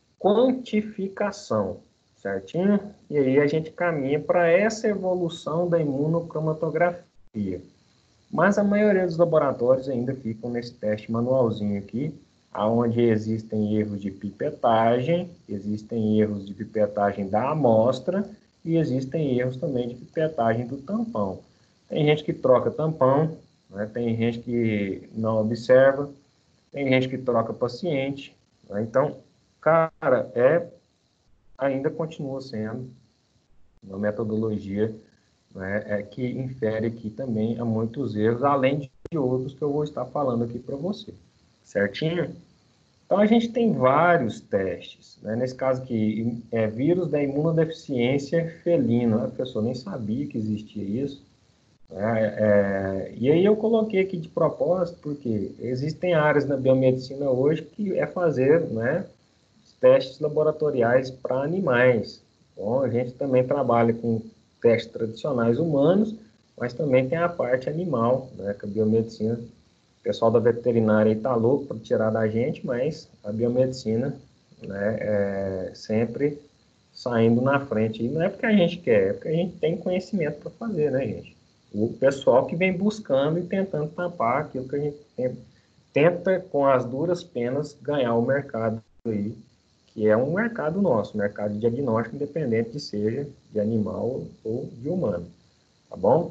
quantificação, certinho? E aí a gente caminha para essa evolução da imunocromatografia. Mas a maioria dos laboratórios ainda ficam nesse teste manualzinho aqui, onde existem erros de pipetagem, existem erros de pipetagem da amostra e existem erros também de pipetagem do tampão. Tem gente que troca tampão, né? Tem gente que não observa, tem gente que troca paciente, né? Então, cara, é, ainda continua sendo uma metodologia, né, é, que infere aqui também a muitos erros, além de outros que eu vou estar falando aqui para você, certinho? Então, a gente tem vários testes, né? Nesse caso aqui, é vírus da imunodeficiência felina, a pessoa nem sabia que existia isso, né? É, e aí eu coloquei aqui de propósito, porque existem áreas na biomedicina hoje que é fazer, né, testes laboratoriais para animais. Então, a gente também trabalha com testes tradicionais humanos, mas também tem a parte animal, né, que a biomedicina, o pessoal da veterinária está louco para tirar da gente, mas a biomedicina, né, é sempre saindo na frente. E não é porque a gente quer, é porque a gente tem conhecimento para fazer, né, gente? O pessoal que vem buscando e tentando tampar aquilo que a gente tenta, tenta com as duras penas, ganhar o mercado aí, que é um mercado nosso, mercado de diagnóstico, independente de seja de animal ou de humano, tá bom?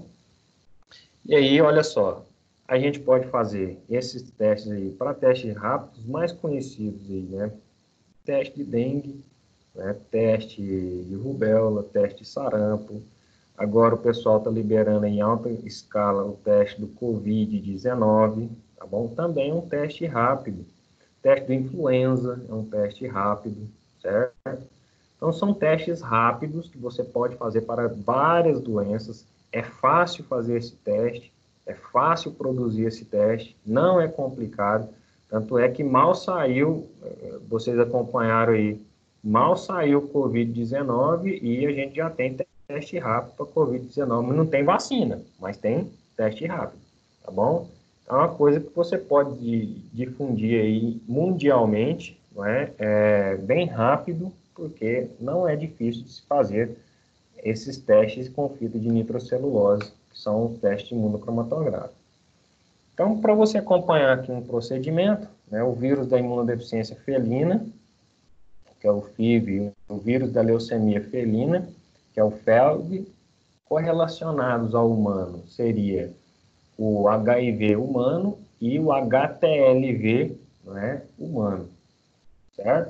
E aí, olha só, a gente pode fazer esses testes aí para testes rápidos, mais conhecidos aí, né? Teste de dengue, né? Teste de rubéola, teste de sarampo. Agora o pessoal está liberando em alta escala o teste do covid dezenove, tá bom? Também é um teste rápido. Teste do influenza é um teste rápido, certo? Então, são testes rápidos que você pode fazer para várias doenças. É fácil fazer esse teste, é fácil produzir esse teste, não é complicado. Tanto é que mal saiu, vocês acompanharam aí, mal saiu o covid dezenove e a gente já tem teste rápido para covid dezenove. Não tem vacina, mas tem teste rápido, tá bom? É uma coisa que você pode difundir aí mundialmente, não é? É bem rápido, porque não é difícil de se fazer esses testes com fita de nitrocelulose, que são os testes imunocromatográficos. Então, para você acompanhar aqui um procedimento, né, o vírus da imunodeficiência felina, que é o F I V, o vírus da leucemia felina, que é o F E L V, correlacionados ao humano seria o H I V humano e o H T L V, né, humano, certo?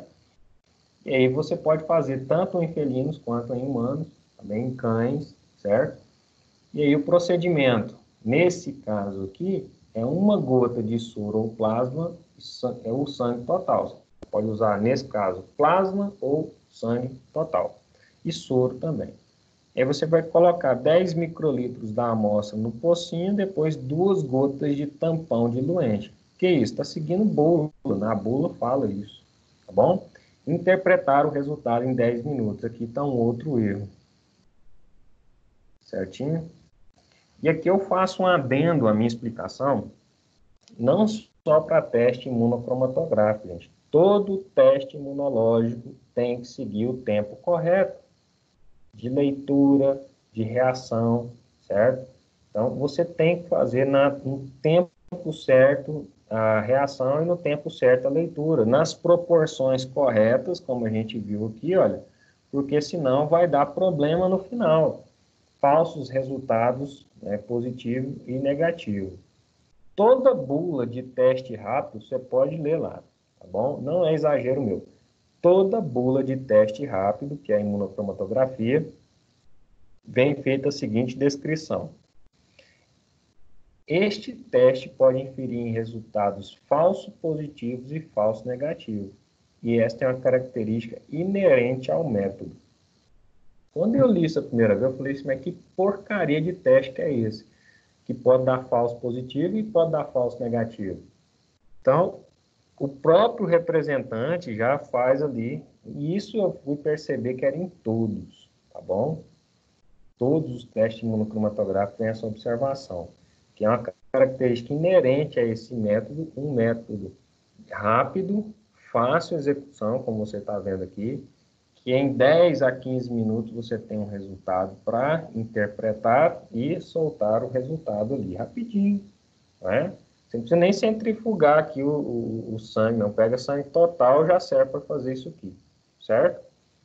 E aí você pode fazer tanto em felinos quanto em humanos, também em cães, certo? E aí o procedimento, nesse caso aqui, é uma gota de soro ou plasma, é o sangue total. Você pode usar, nesse caso, plasma ou sangue total. E soro também. Aí você vai colocar dez microlitros da amostra no pocinho, depois duas gotas de tampão diluente. Que isso? Está seguindo bula, na bula fala isso, tá bom? Interpretar o resultado em dez minutos. Aqui está um outro erro. Certinho? E aqui eu faço um adendo à minha explicação, não só para teste imunocromatográfico, gente. Todo teste imunológico tem que seguir o tempo correto de leitura, de reação, certo? Então, você tem que fazer na, no tempo certo a reação e no tempo certo a leitura, nas proporções corretas, como a gente viu aqui, olha, porque senão vai dar problema no final. Falsos resultados, né, positivo e negativo. Toda bula de teste rápido, você pode ler lá, tá bom? Não é exagero meu. Toda bula de teste rápido, que é a imunocromatografia, vem feita a seguinte descrição. Este teste pode inferir em resultados falsos positivos e falsos negativos. E esta é uma característica inerente ao método. Quando eu li isso a primeira vez, eu falei assim, mas que porcaria de teste que é esse? Que pode dar falso positivo e pode dar falso negativo. Então, o próprio representante já faz ali, e isso eu fui perceber que era em todos, tá bom? Todos os testes imunocromatográficos têm essa observação, que é uma característica inerente a esse método, um método rápido, fácil execução, como você está vendo aqui, que em dez a quinze minutos você tem um resultado para interpretar e soltar o resultado ali rapidinho, né? Você não precisa nem centrifugar aqui o, o, o sangue, não. Pega sangue total, já serve para fazer isso aqui, certo?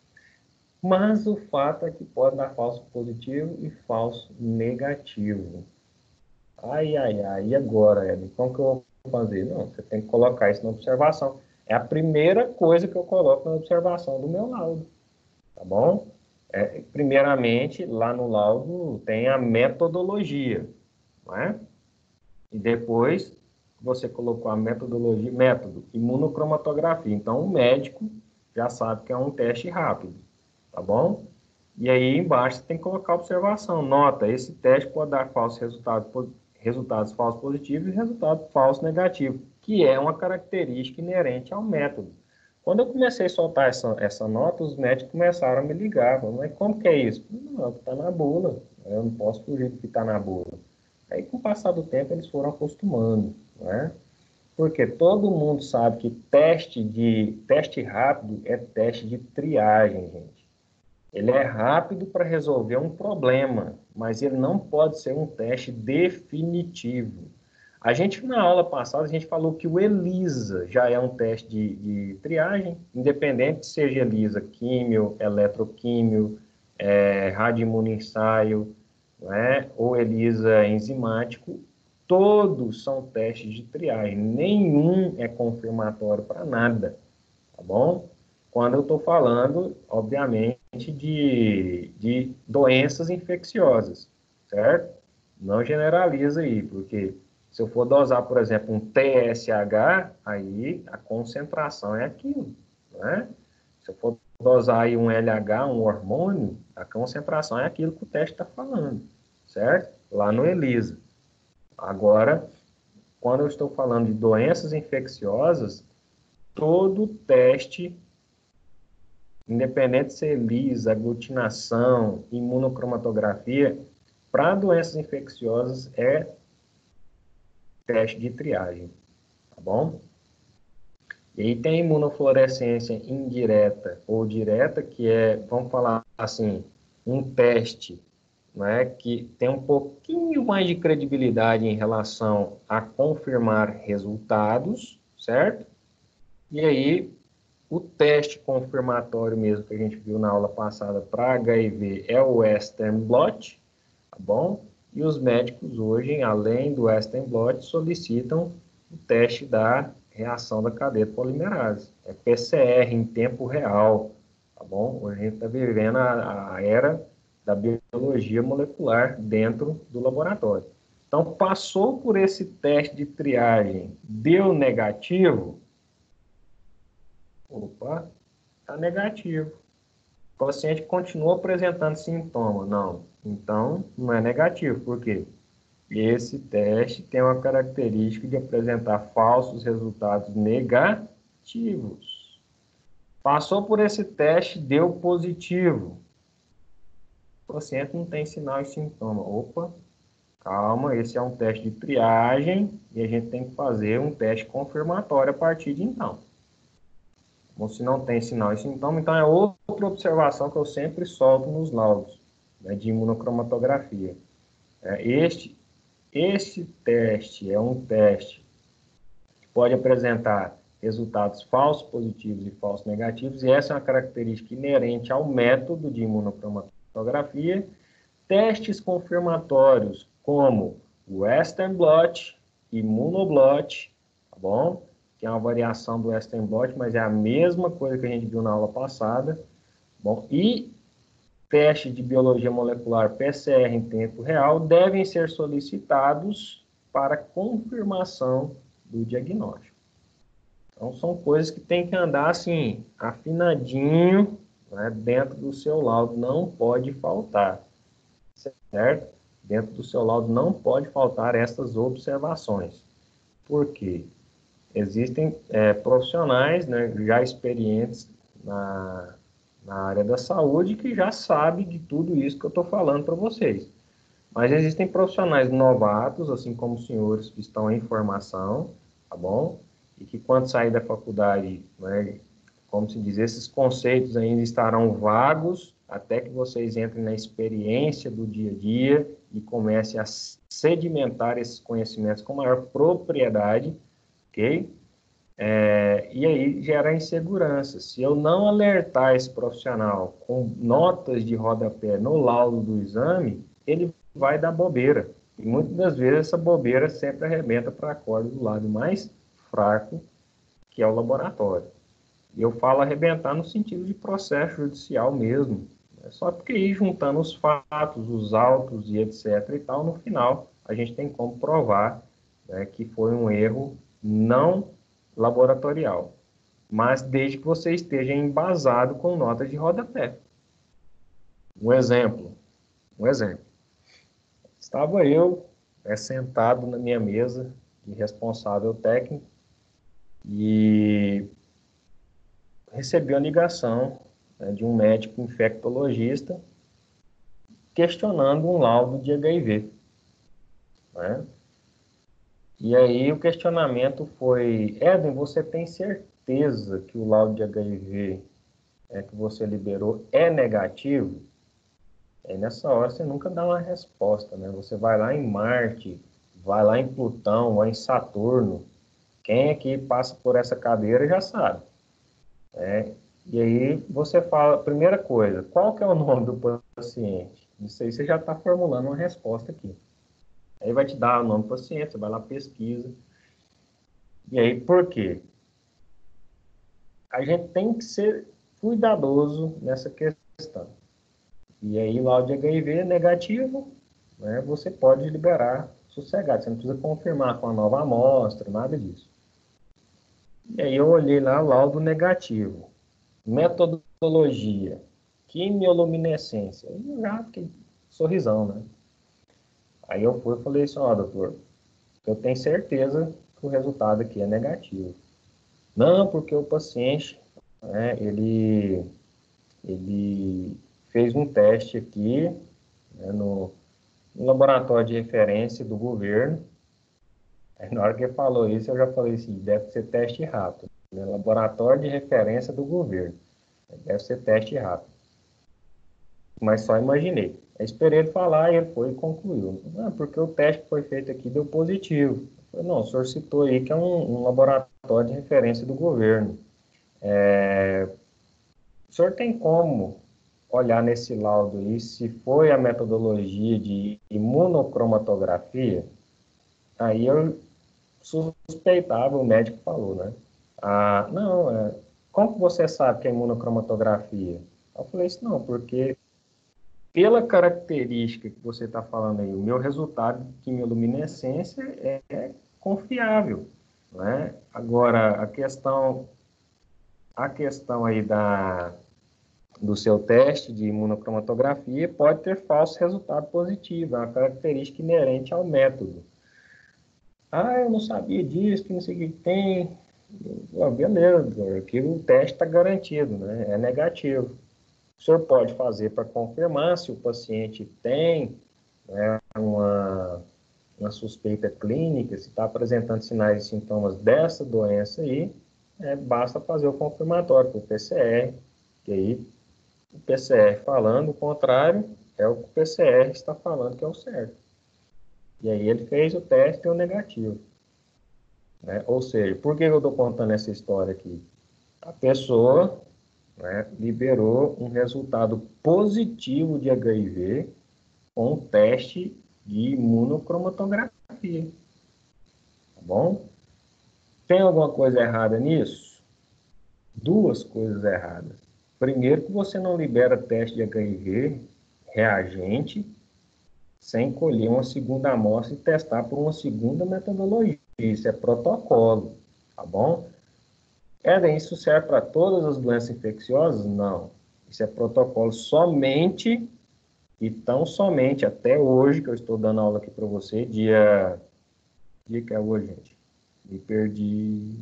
Mas o fato é que pode dar falso positivo e falso negativo. Ai, ai, ai, e agora, Ed? Como que eu vou fazer? Não, você tem que colocar isso na observação. É a primeira coisa que eu coloco na observação do meu laudo, tá bom? É, primeiramente, lá no laudo tem a metodologia, não é? E depois você colocou a metodologia, método, imunocromatografia. Então, o médico já sabe que é um teste rápido, tá bom? E aí, embaixo, você tem que colocar a observação. Nota, esse teste pode dar falsos resultados, resultados falsos positivos e resultado falso negativo, que é uma característica inerente ao método. Quando eu comecei a soltar essa, essa nota, os médicos começaram a me ligar. Falaram, mas como que é isso? Não, está na bula. Eu não posso fugir do que está na bula. Aí, com o passar do tempo, eles foram acostumando, né? Porque todo mundo sabe que teste, de, teste rápido é teste de triagem, gente. Ele é rápido para resolver um problema, mas ele não pode ser um teste definitivo. A gente, na aula passada, a gente falou que o ELISA já é um teste de, de triagem, independente seja ELISA químio, eletroquímio, é, radioimunoensaio, né, ou ELISA enzimático, todos são testes de triagem, nenhum é confirmatório para nada, tá bom? Quando eu estou falando, obviamente, de, de doenças infecciosas, certo? Não generaliza aí, porque se eu for dosar, por exemplo, um T S H, aí a concentração é aquilo, né? Se eu for dosar aí um L H, um hormônio, a concentração é aquilo que o teste está falando, certo? Lá no ELISA. Agora, quando eu estou falando de doenças infecciosas, todo teste, independente de ser ELISA, aglutinação, imunocromatografia, para doenças infecciosas é teste de triagem, tá bom? E aí tem a imunofluorescência indireta ou direta, que é, vamos falar assim, um teste, né, que tem um pouquinho mais de credibilidade em relação a confirmar resultados, certo? E aí, o teste confirmatório mesmo que a gente viu na aula passada para H I V é o Western blot, tá bom? E os médicos hoje, além do Western blot, solicitam o teste da reação da cadeia polimerase. É P C R em tempo real, tá bom? Hoje a gente está vivendo a, a era da biologia molecular dentro do laboratório. Então, passou por esse teste de triagem, deu negativo, opa, está negativo. o paciente continua apresentando sintoma. Não, então não é negativo. Por quê? Esse teste tem uma característica de apresentar falsos resultados negativos. Passou por esse teste, deu positivo. O paciente não tem sinal e sintoma. Opa, calma, esse é um teste de triagem e a gente tem que fazer um teste confirmatório a partir de então. Ou se não tem sinal e sintoma, então é outra observação que eu sempre solto nos laudos, né, de imunocromatografia. É, este, este teste é um teste que pode apresentar resultados falsos positivos e falsos negativos, e essa é uma característica inerente ao método de imunocromatografia. Testes confirmatórios, como o Western blot, Immunoblot, tá bom? Que é uma variação do Western blot, mas é a mesma coisa que a gente viu na aula passada. Bom, e teste de biologia molecular P C R em tempo real devem ser solicitados para confirmação do diagnóstico. Então, são coisas que tem que andar assim, afinadinho, né, dentro do seu laudo, não pode faltar, certo? Dentro do seu laudo não pode faltar essas observações. Por quê? Existem é, profissionais, né, já experientes na, na área da saúde que já sabem de tudo isso que eu estou falando para vocês. Mas existem profissionais novatos, assim como os senhores que estão em formação, tá bom? E que quando sair da faculdade, né, como se diz, esses conceitos ainda estarão vagos até que vocês entrem na experiência do dia a dia e comecem a sedimentar esses conhecimentos com maior propriedade, ok? É, e aí gera insegurança. Se eu não alertar esse profissional com notas de rodapé no laudo do exame, ele vai dar bobeira. E muitas das vezes essa bobeira sempre arrebenta para a corda do lado mais fraco, que é o laboratório. E eu falo arrebentar no sentido de processo judicial mesmo. É só porque ir juntando os fatos, os autos e etc e tal, no final a gente tem como provar, né, que foi um erro não laboratorial, mas desde que você esteja embasado com notas de rodapé. Um exemplo, um exemplo. Estava eu é, sentado na minha mesa de responsável técnico e recebi uma ligação, né, de um médico infectologista questionando um laudo de H I V, né? E aí o questionamento foi: Edwin, você tem certeza que o laudo de H I V é, que você liberou é negativo? E nessa hora você nunca dá uma resposta, né? Você vai lá em Marte, vai lá em Plutão, vai em Saturno. Quem aqui passa por essa cadeira já sabe, né? E aí você fala, primeira coisa, qual que é o nome do paciente? Isso aí você já está formulando uma resposta aqui. Aí vai te dar o nome do paciente, você vai lá, pesquisa. E aí, por quê? A gente tem que ser cuidadoso nessa questão. E aí, o laudo de H I V é negativo, né, você pode liberar sossegado. Você não precisa confirmar com a nova amostra, nada disso. E aí eu olhei lá, laudo negativo. Metodologia. Quimioluminescência. Eu já fiquei sorrisão, né? Aí eu fui e falei assim, ó, doutor, eu tenho certeza que o resultado aqui é negativo. Não, porque o paciente, né, ele, ele fez um teste aqui, né, no, no laboratório de referência do governo. Aí, na hora que ele falou isso, eu já falei assim, deve ser teste rápido. Né? Laboratório de referência do governo. Deve ser teste rápido. Mas só imaginei. Eu esperei ele falar e ele foi e concluiu. Ah, porque o teste que foi feito aqui deu positivo. Eu falei, não, o senhor citou aí que é um, um laboratório de referência do governo. É... O senhor tem como olhar nesse laudo aí se foi a metodologia de imunocromatografia? Aí eu suspeitava, o médico falou, né? Ah, não, é, como que você sabe que é imunocromatografia? Eu falei isso, não, porque pela característica que você está falando aí, o meu resultado de quimioluminescência é, é confiável, né? Agora, a questão, a questão aí da, do seu teste de imunocromatografia pode ter falso resultado positivo, é uma característica inerente ao método. Ah, eu não sabia disso, que não sei o que tem. Ah, beleza, aqui o teste está garantido, né? É negativo. O senhor pode fazer para confirmar se o paciente tem, né, uma, uma suspeita clínica, se está apresentando sinais e sintomas dessa doença aí, é, basta fazer o confirmatório para o P C R, que aí o P C R falando o contrário é o que o P C R está falando que é o certo. E aí ele fez o teste e deu negativo. Né? Ou seja, por que eu estou contando essa história aqui? A pessoa, né, liberou um resultado positivo de H I V com um teste de imunocromatografia. Tá bom? Tem alguma coisa errada nisso? Duas coisas erradas. Primeiro, que você não libera teste de H I V reagente sem colher uma segunda amostra e testar por uma segunda metodologia. Isso é protocolo, tá bom? Éden, isso serve para todas as doenças infecciosas? Não. Isso é protocolo somente, e tão somente até hoje, que eu estou dando aula aqui para você, dia... Dia que é hoje, gente? Me perdi...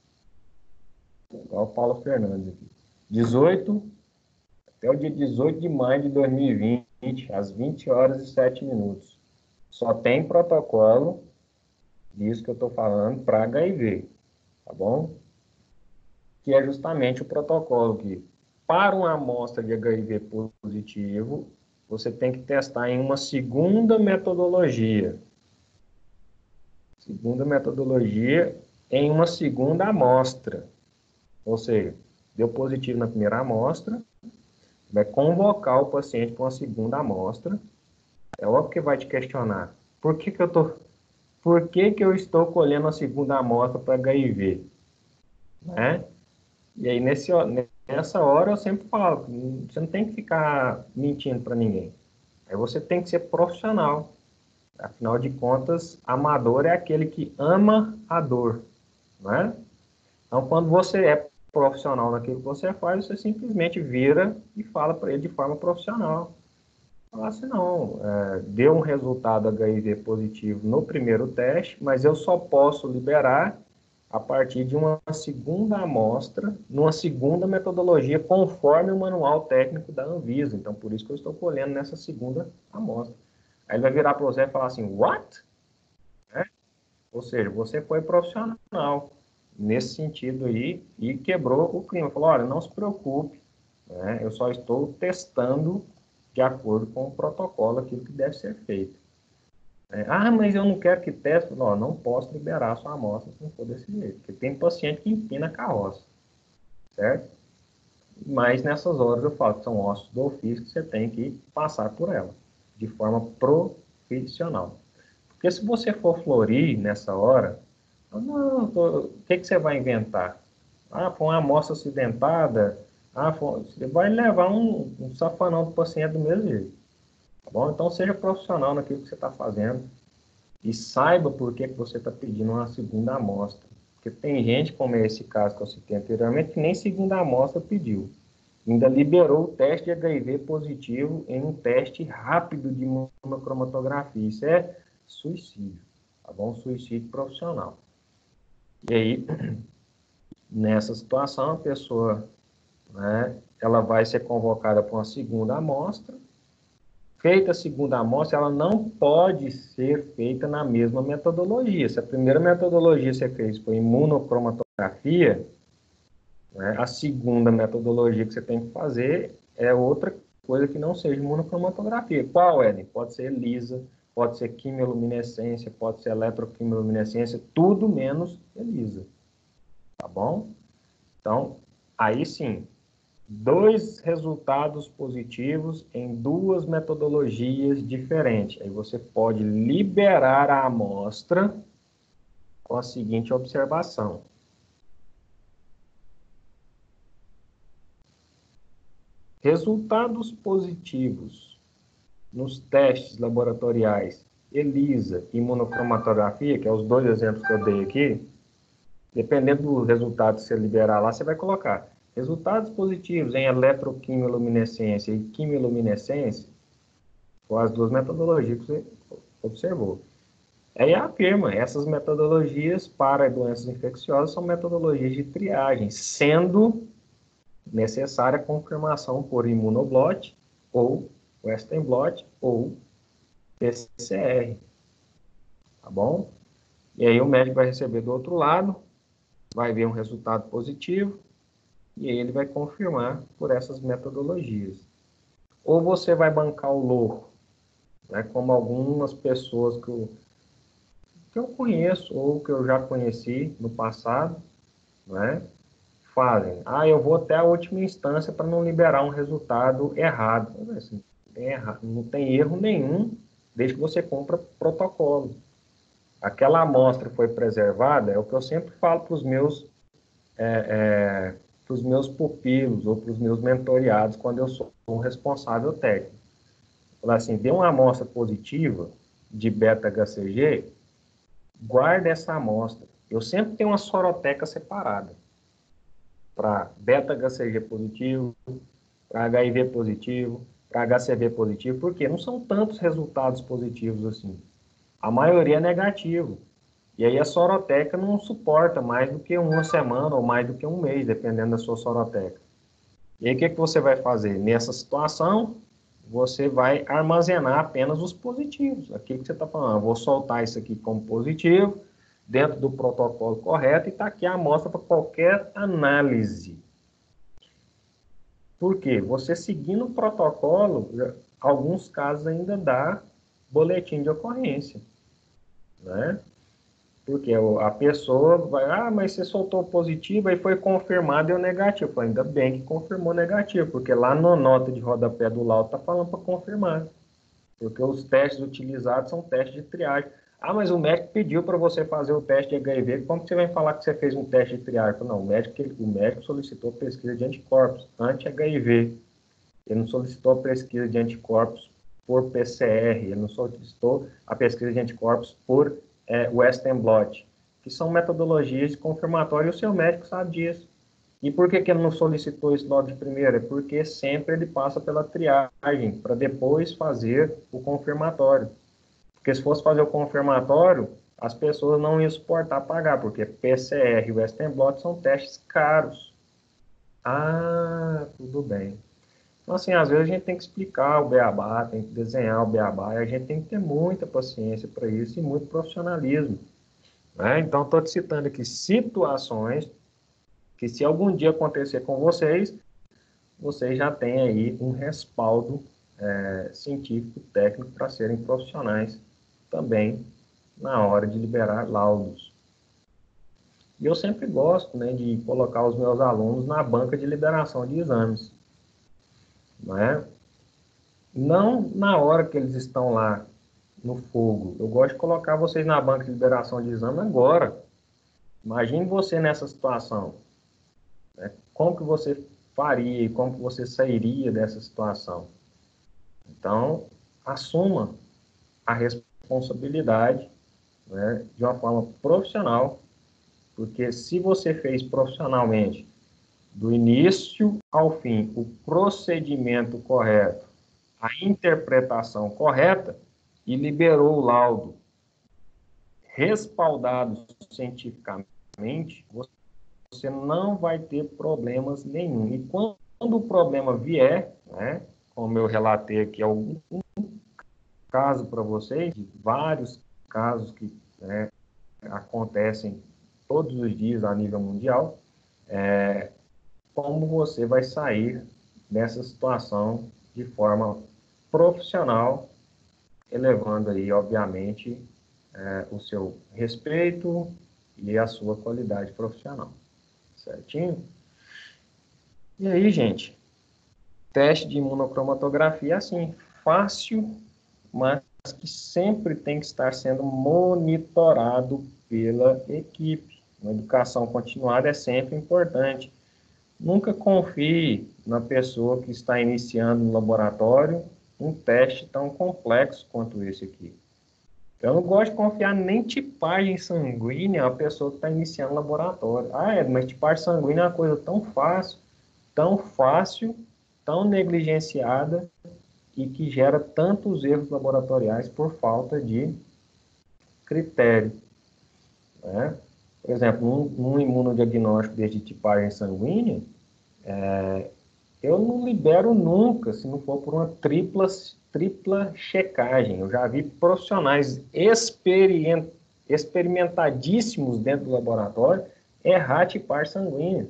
Igual o Paulo Fernandes aqui. dezoito, até o dia dezoito de maio de dois mil e vinte, às vinte horas e sete minutos. Só tem protocolo disso que eu estou falando para H I V, tá bom? Que é justamente o protocolo que, para uma amostra de H I V positivo, você tem que testar em uma segunda metodologia. Segunda metodologia em uma segunda amostra. Ou seja, deu positivo na primeira amostra, vai convocar o paciente para uma segunda amostra. É óbvio que vai te questionar. Por que que eu tô, por que que eu estou colhendo a segunda amostra para H I V? Né? E aí, nesse, nessa hora, eu sempre falo, você não tem que ficar mentindo para ninguém. Aí você tem que ser profissional. Afinal de contas, amador é aquele que ama a dor, né? Então, quando você é profissional naquilo que você faz, você simplesmente vira e fala para ele de forma profissional. Falar assim, não, é, deu um resultado H I V positivo no primeiro teste, mas eu só posso liberar a partir de uma segunda amostra, numa segunda metodologia, conforme o manual técnico da Anvisa. Então, por isso que eu estou colhendo nessa segunda amostra. Aí ele vai virar para você e falar assim, what? É? Ou seja, você foi profissional nesse sentido aí e quebrou o clima. Falou, olha, não se preocupe, né? Eu só estou testando de acordo com o protocolo aquilo que deve ser feito. É, ah, mas eu não quero que teste. Não, não posso liberar a sua amostra se não for desse jeito. Porque tem paciente que empina a carroça, certo? Mas nessas horas eu falo que são ossos do ofício que você tem que passar por ela, de forma profissional. Porque se você for florir nessa hora, não, tô, o que, que você vai inventar? Ah, foi uma amostra acidentada, ah, foi, você vai levar um, um safanão do paciente do mesmo jeito. Tá bom? Então seja profissional naquilo que você está fazendo e saiba por que, que você está pedindo uma segunda amostra. Porque tem gente, como é esse caso que eu citei anteriormente, que nem segunda amostra pediu. Ainda liberou o teste de H I V positivo em um teste rápido de imunocromatografia. Isso é suicídio, tá bom? Suicídio profissional. E aí, nessa situação, a pessoa, né, ela vai ser convocada para uma segunda amostra. Feita a segunda amostra, ela não pode ser feita na mesma metodologia. Se a primeira metodologia que você fez foi imunocromatografia, né, a segunda metodologia que você tem que fazer é outra coisa que não seja imunocromatografia. Qual, Eden? Pode ser ELISA, pode ser quimioluminescência, pode ser eletroquimioluminescência, tudo menos ELISA. Tá bom? Então, aí sim, dois resultados positivos em duas metodologias diferentes. Aí você pode liberar a amostra com a seguinte observação. Resultados positivos nos testes laboratoriais ELISA e imunocromatografia, que é os dois exemplos que eu dei aqui, dependendo do resultado que você liberar lá, você vai colocar Resultados positivos em eletroquimioluminescência e quimioluminescência, foram as duas metodologias que você observou. Aí afirma, essas metodologias para doenças infecciosas são metodologias de triagem, sendo necessária a confirmação por imunoblot, ou Western blot, ou P C R. Tá bom? E aí o médico vai receber do outro lado, vai ver um resultado positivo, e aí ele vai confirmar por essas metodologias. Ou você vai bancar o louco, né, como algumas pessoas que eu, que eu conheço, ou que eu já conheci no passado, né, fazem. Ah, eu vou até a última instância para não liberar um resultado errado. Assim, tem erra, não tem erro nenhum, desde que você compra protocolo. Aquela amostra foi preservada, é o que eu sempre falo para os meus... É, é, para os meus pupilos ou para os meus mentoriados quando eu sou um responsável técnico. Falar assim, dê uma amostra positiva de beta-H C G, guarde essa amostra. Eu sempre tenho uma soroteca separada para beta-H C G positivo, para H I V positivo, para H C V positivo, porque não são tantos resultados positivos assim. A maioria é negativo. E aí a soroteca não suporta mais do que uma semana ou mais do que um mês, dependendo da sua soroteca. E aí o que, que você vai fazer? Nessa situação, você vai armazenar apenas os positivos. Aquilo que você está falando, vou soltar isso aqui como positivo, dentro do protocolo correto, e está aqui a amostra para qualquer análise. Por quê? Você seguindo o protocolo, alguns casos ainda dá boletim de ocorrência, né? Porque a pessoa vai, ah, mas você soltou positivo, aí foi confirmado e o negativo. Falei, ainda bem que confirmou negativo, porque lá na nota de rodapé do laudo está falando para confirmar. Porque os testes utilizados são testes de triagem. Ah, mas o médico pediu para você fazer o teste de H I V, como você vai falar que você fez um teste de triagem? Não, o médico, o médico solicitou pesquisa de anticorpos anti-H I V. Ele não solicitou pesquisa de anticorpos por P C R, ele não solicitou a pesquisa de anticorpos por é, Western blot, que são metodologias de confirmatório, e o seu médico sabe disso. E por que, que ele não solicitou isso logo de primeira? Porque sempre ele passa pela triagem, para depois fazer o confirmatório. Porque se fosse fazer o confirmatório, as pessoas não iam suportar pagar, porque P C R e Western blot são testes caros. Ah, tudo bem. Então, assim, às vezes a gente tem que explicar o beabá, tem que desenhar o beabá, e a gente tem que ter muita paciência para isso e muito profissionalismo, né? Então, estou te citando aqui situações que, se algum dia acontecer com vocês, vocês já têm aí um respaldo é, científico, técnico, para serem profissionais também na hora de liberar laudos. E eu sempre gosto, né, de colocar os meus alunos na banca de liberação de exames. Não é? Não na hora que eles estão lá no fogo. Eu gosto de colocar vocês na banca de liberação de exame agora. Imagine você nessa situação, né? Como que você faria, como que você sairia dessa situação? Então, assuma a responsabilidade, né, de uma forma profissional, porque se você fez profissionalmente, do início ao fim, o procedimento correto, a interpretação correta, e liberou o laudo respaldado cientificamente, você não vai ter problemas nenhum. E quando o problema vier, né, como eu relatei aqui algum caso para vocês, vários casos que, né, acontecem todos os dias a nível mundial, é, como você vai sair dessa situação de forma profissional, elevando aí, obviamente, é, o seu respeito e a sua qualidade profissional. Certinho? E aí, gente, teste de imunocromatografia, assim, fácil, mas que sempre tem que estar sendo monitorado pela equipe. A educação continuada é sempre importante. Nunca confie na pessoa que está iniciando no laboratório um teste tão complexo quanto esse aqui. Eu não gosto de confiar nem tipagem sanguínea a pessoa que está iniciando o laboratório. Ah, é, mas tipagem sanguínea é uma coisa tão fácil. tão fácil, tão negligenciada e que gera tantos erros laboratoriais por falta de critério, né? Por exemplo, num, num imunodiagnóstico desde tipagem sanguínea, é, eu não libero nunca, se não for por uma tripla, tripla checagem. Eu já vi profissionais experien, experimentadíssimos dentro do laboratório errar a tipagem sanguínea.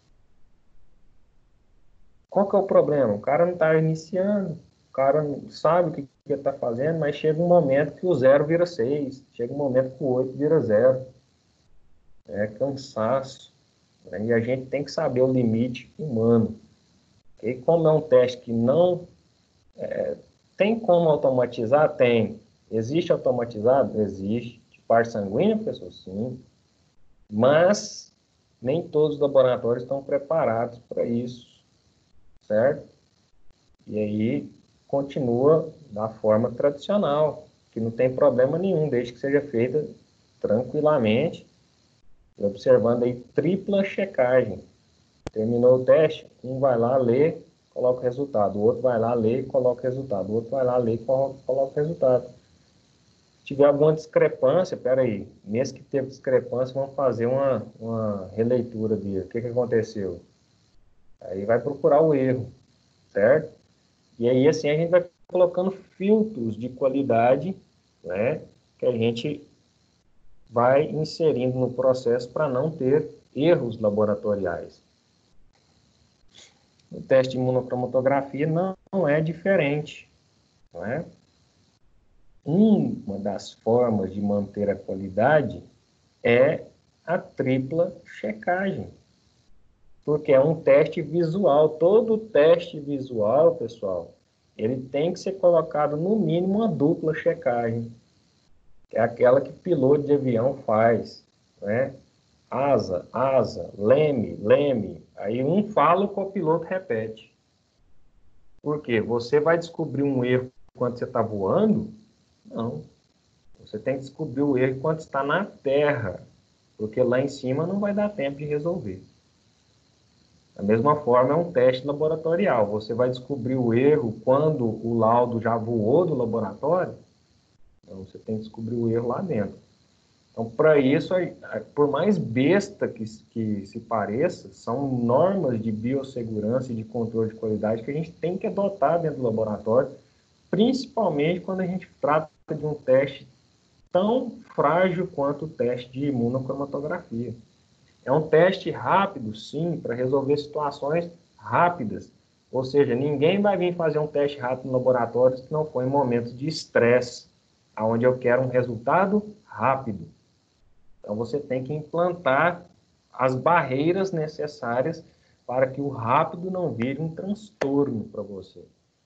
Qual que é o problema? O cara não está iniciando, o cara não sabe o que, que ele está fazendo, mas chega um momento que o zero vira seis, chega um momento que o oito vira zero. É cansaço, né? E a gente tem que saber o limite humano. E como é um teste que não é, tem como automatizar? Tem. Existe automatizado? Existe. De parte sanguínea, professor? Sim. Mas nem todos os laboratórios estão preparados para isso, certo? E aí continua da forma tradicional, que não tem problema nenhum, desde que seja feita tranquilamente, observando aí tripla checagem. Terminou o teste, um vai lá, lê, coloca o resultado. O outro vai lá, lê, coloca o resultado. O outro vai lá, lê, coloca, coloca o resultado. Se tiver alguma discrepância, peraí, nesse que teve discrepância, vamos fazer uma, uma releitura de o que, que aconteceu. Aí vai procurar o erro, certo? E aí, assim, a gente vai colocando filtros de qualidade, né, que a gente vai inserindo no processo para não ter erros laboratoriais. O teste de imunocromatografia não, não é diferente, não é? Uma das formas de manter a qualidade é a tripla checagem, porque é um teste visual. Todo teste visual, pessoal, ele tem que ser colocado no mínimo uma dupla checagem, que é aquela que piloto de avião faz, né? Asa, asa, leme, leme. Aí um fala, o copiloto repete. Por quê? Você vai descobrir um erro quando você está voando? Não. Você tem que descobrir o erro quando está na terra, porque lá em cima não vai dar tempo de resolver. Da mesma forma, é um teste laboratorial. Você vai descobrir o erro quando o laudo já voou do laboratório? Então, você tem que descobrir o erro lá dentro. Então, para isso, por mais besta que, que se pareça, são normas de biossegurança e de controle de qualidade que a gente tem que adotar dentro do laboratório, principalmente quando a gente trata de um teste tão frágil quanto o teste de imunocromatografia. É um teste rápido, sim, para resolver situações rápidas. Ou seja, ninguém vai vir fazer um teste rápido no laboratório se não for em momentos de estresse, onde eu quero um resultado rápido. Então, você tem que implantar as barreiras necessárias para que o rápido não vire um transtorno para você.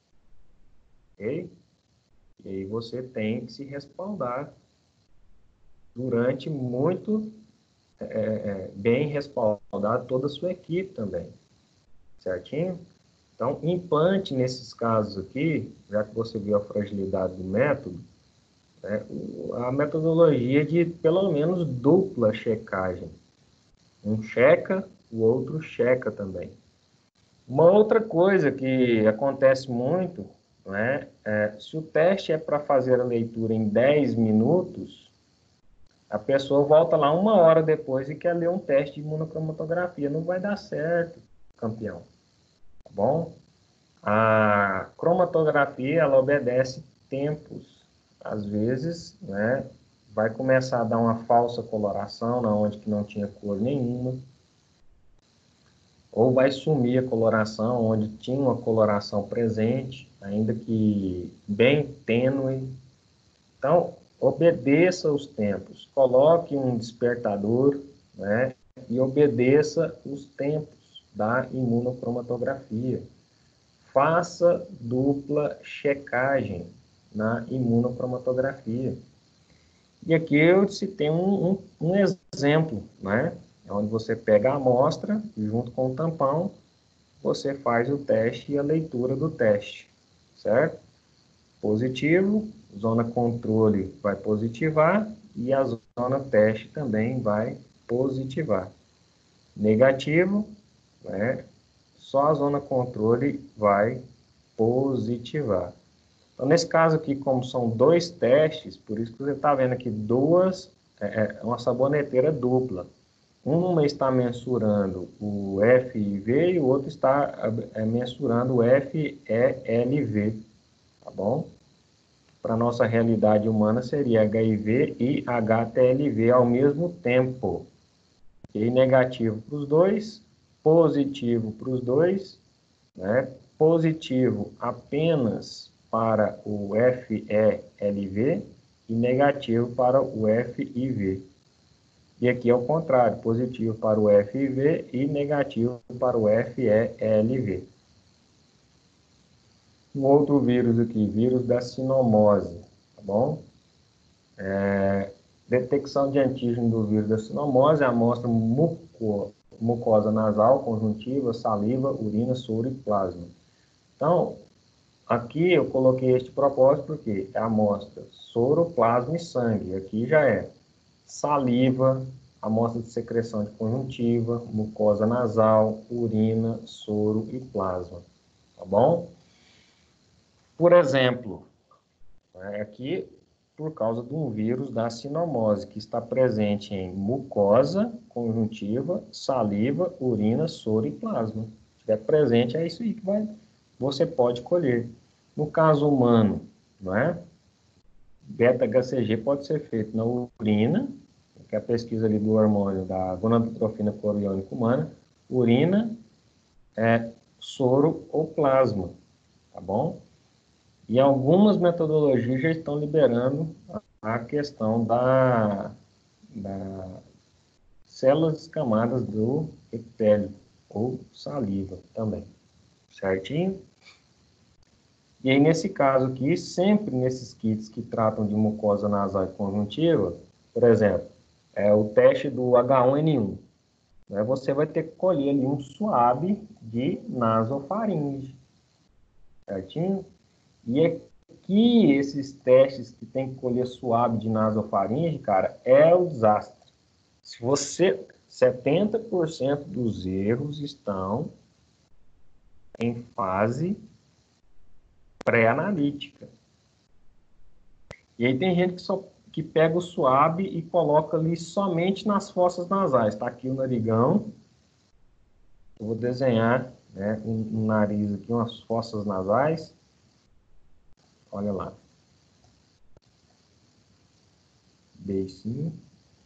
Ok? E aí você tem que se respaldar durante muito é, é, bem respaldado toda a sua equipe também. Certinho? Então, implante nesses casos aqui, já que você viu a fragilidade do método, né, a metodologia de pelo menos dupla checagem. Um checa, o outro checa também. Uma outra coisa que acontece muito, né, é, se o teste é para fazer a leitura em dez minutos, a pessoa volta lá uma hora depois e quer ler um teste de imunocromatografia. Não vai dar certo, campeão. Tá bom? A cromatografia, ela obedece tempos. Às vezes, né, vai começar a dar uma falsa coloração, na onde que não tinha cor nenhuma. Ou vai sumir a coloração, onde tinha uma coloração presente, ainda que bem tênue. Então, obedeça os tempos. Coloque um despertador, né, e obedeça os tempos da imunocromatografia. Faça dupla checagem na imunocromatografia. E aqui eu citei um, um, um exemplo, né? Onde você pega a amostra e junto com o tampão, você faz o teste e a leitura do teste, certo? Positivo, zona controle vai positivar e a zona teste também vai positivar. Negativo, né? só a zona controle vai positivar. Então, nesse caso aqui, como são dois testes, por isso que você está vendo aqui duas, é, uma saboneteira dupla. Uma está mensurando o F I V e o outro está é, mensurando o F E L V, tá bom? Para a nossa realidade humana seria H I V e H T L V ao mesmo tempo. E negativo para os dois, positivo para os dois, né? Positivo apenas para o F E L V e negativo para o F I V. E aqui é o contrário, positivo para o F I V e negativo para o F E L V. Um outro vírus aqui, vírus da sinomose, tá bom? É, detecção de antígeno do vírus da sinomose, amostra muco, mucosa nasal, conjuntiva, saliva, urina, soro e plasma. Então, aqui eu coloquei este propósito porque é a amostra soro, plasma e sangue. Aqui já é saliva, amostra de secreção de conjuntiva, mucosa nasal, urina, soro e plasma. Tá bom? Por exemplo, aqui por causa de um vírus da sinomose, que está presente em mucosa, conjuntiva, saliva, urina, soro e plasma. Se estiver presente, é isso aí que vai, você pode colher. No caso humano, não é? Beta-H C G pode ser feito na urina, que é a pesquisa ali do hormônio da gonadotrofina coriônica humana, urina, é, soro ou plasma, tá bom? E algumas metodologias já estão liberando a questão da, da células descamadas do epitélio, ou saliva também, certinho? E aí, nesse caso aqui, sempre nesses kits que tratam de mucosa nasal e conjuntiva, por exemplo, é o teste do H um N um, né? Você vai ter que colher ali um swab de nasofaringe, certinho? E aqui, esses testes que tem que colher suave de nasofaringe, cara, é o desastre. Se você, setenta por cento dos erros estão em fase pré-analítica. E aí tem gente que, só, que pega o suave e coloca ali somente nas fossas nasais. Está aqui o narigão. Eu vou desenhar, né, um, um nariz aqui, umas fossas nasais. Olha lá. Beicinho.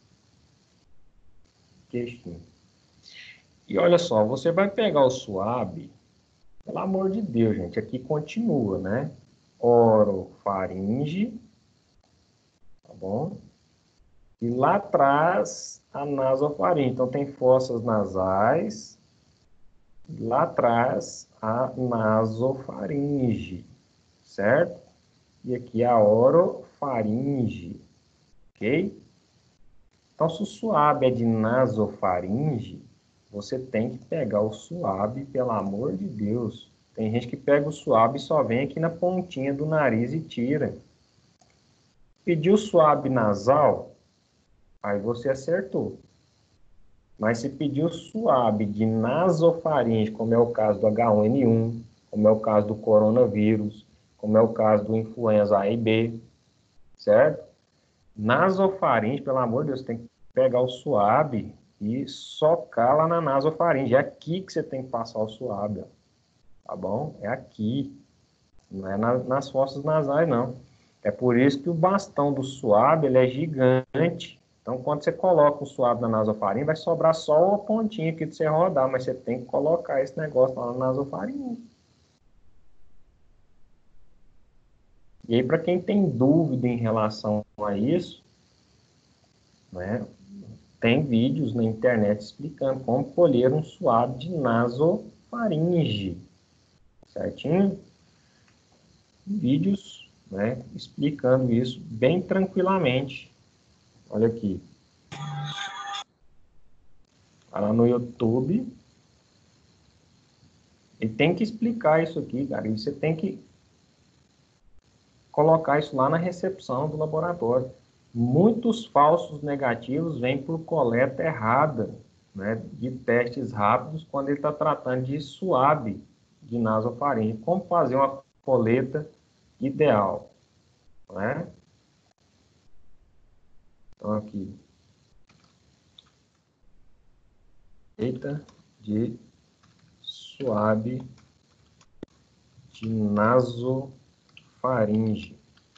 Queixinho. E olha só, você vai pegar o suave, pelo amor de Deus, gente, aqui continua, né? Orofaringe, tá bom? E lá atrás, a nasofaringe. Então, tem fossas nasais, e lá atrás, a nasofaringe, certo? E aqui a orofaringe, ok? Então, se o suave é de nasofaringe, você tem que pegar o suave, pelo amor de Deus. Tem gente que pega o suave e só vem aqui na pontinha do nariz e tira. Pediu suave nasal, aí você acertou. Mas se pediu suave de nasofaringe, como é o caso do H um N um, como é o caso do coronavírus, como é o caso do influenza A e B, certo? Nasofaringe, pelo amor de Deus, tem que pegar o suave e socar lá na nasofaringe. É aqui que você tem que passar o suave, tá bom? É aqui, não é na, nas fossas nasais, não. É por isso que o bastão do suave, ele é gigante. Então, quando você coloca o suave na nasofaringe, vai sobrar só a pontinha aqui de você rodar, mas você tem que colocar esse negócio lá na nasofaringe. E aí, para quem tem dúvida em relação a isso, né, tem vídeos na internet explicando como colher um suave de nasofaringe, certinho? Vídeos, né, explicando isso bem tranquilamente. Olha aqui. Vai lá no YouTube. E tem que explicar isso aqui, cara. E você tem que colocar isso lá na recepção do laboratório. Muitos falsos negativos vêm por coleta errada, né, de testes rápidos quando ele está tratando de suave de nasofaringe. Como fazer uma coleta ideal, né? Então, aqui, coleta de suave de nasofaringe.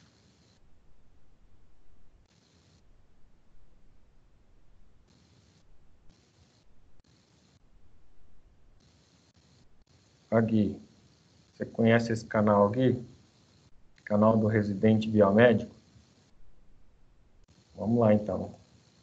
Aqui, você conhece esse canal aqui? Canal do Residente Biomédico? Vamos lá, então.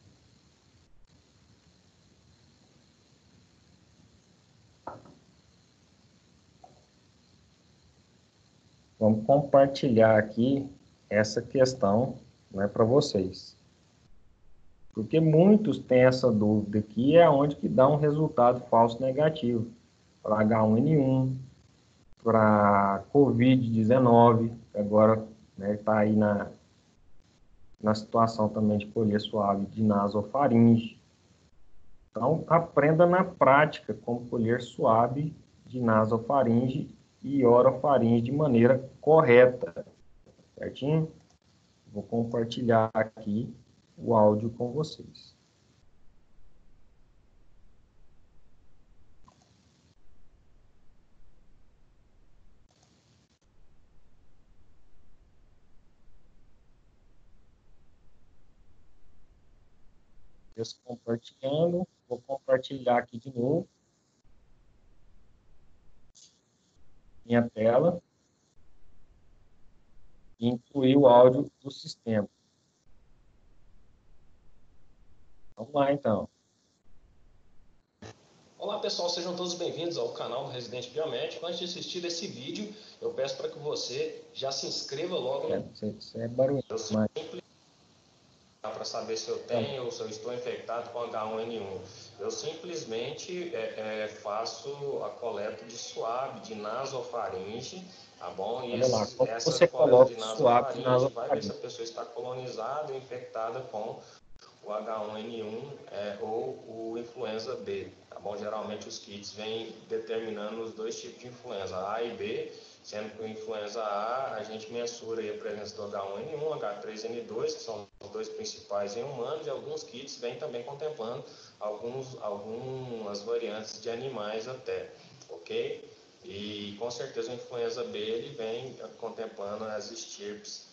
Vamos compartilhar aqui essa questão, né, para vocês. Porque muitos têm essa dúvida aqui, é onde que dá um resultado falso negativo. Para H um N um, para covid dezenove, que agora está, né, aí na, na situação também de colher suave de nasofaringe. Então, aprenda na prática como colher suave de nasofaringe e orofaringe de maneira correta, certinho? Vou compartilhar aqui o áudio com vocês. Estou compartilhando, vou compartilhar aqui de novo minha tela e incluir o áudio do sistema. Vamos lá, então.
Olá pessoal, sejam todos bem-vindos ao canal do Residente Biomédico. Antes de assistir esse vídeo, eu peço para que você já se inscreva logo
É,
no
isso, isso é barulho, mas...
para saber se eu tenho ou se eu estou infectado com H um N um. Eu simplesmente é, é, faço a coleta de suave, de nasofaringe, tá bom? E
Olha lá,
esse,
como
essa
você
coleta
coloca
de
o suave de
nasofaringe vai ver se a
nasofaringe.
pessoa está colonizada ou infectada com o H um N um é, ou o influenza B, tá bom? Geralmente os kits vêm determinando os dois tipos de influenza, A e B, sendo que o influenza A a gente mensura aí a presença do H um N um, H três N dois, que são os dois principais em humanos, e alguns kits vêm também contemplando alguns, algumas variantes de animais até, ok? E com certeza o influenza B ele vem contemplando as estirpes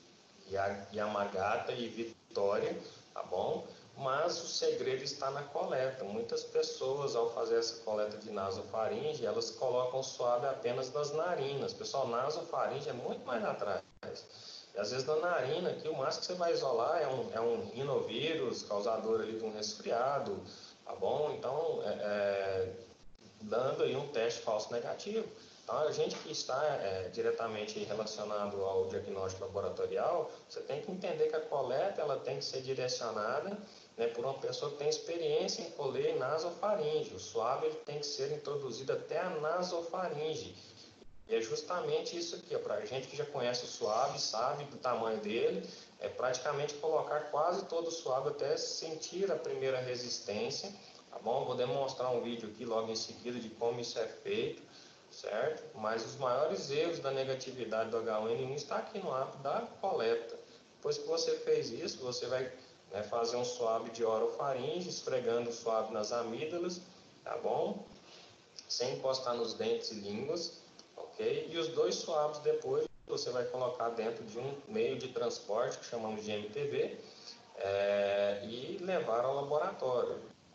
Yamagata e Vitória, tá bom? Mas o segredo está na coleta. Muitas pessoas, ao fazer essa coleta de nasofaringe, elas colocam suave apenas das narinas. Pessoal, nasofaringe é muito mais atrás. E às vezes na narina, aqui o máximo que você vai isolar é um, é um rinovírus, causador ali de um resfriado, tá bom? Então, é, é, dando aí um teste falso negativo. Então, a gente que está é, diretamente relacionado ao diagnóstico laboratorial, você tem que entender que a coleta ela tem que ser direcionada, né, por uma pessoa que tem experiência em colher nasofaringe. O suave ele tem que ser introduzido até a nasofaringe. E é justamente isso aqui, para a gente que já conhece o suave, sabe do tamanho dele, é praticamente colocar quase todo o suave até sentir a primeira resistência, tá bom? Vou demonstrar um vídeo aqui logo em seguida de como isso é feito, certo? Mas os maiores erros da negatividade do H um N um está aqui no ato da coleta. Depois que você fez isso, você vai, né, fazer um suave de orofaringe, esfregando o suave nas amígdalas, tá bom? Sem encostar nos dentes e línguas, ok? E os dois suaves depois você vai colocar dentro de um meio de transporte que chamamos de M T V é, e levar ao laboratório.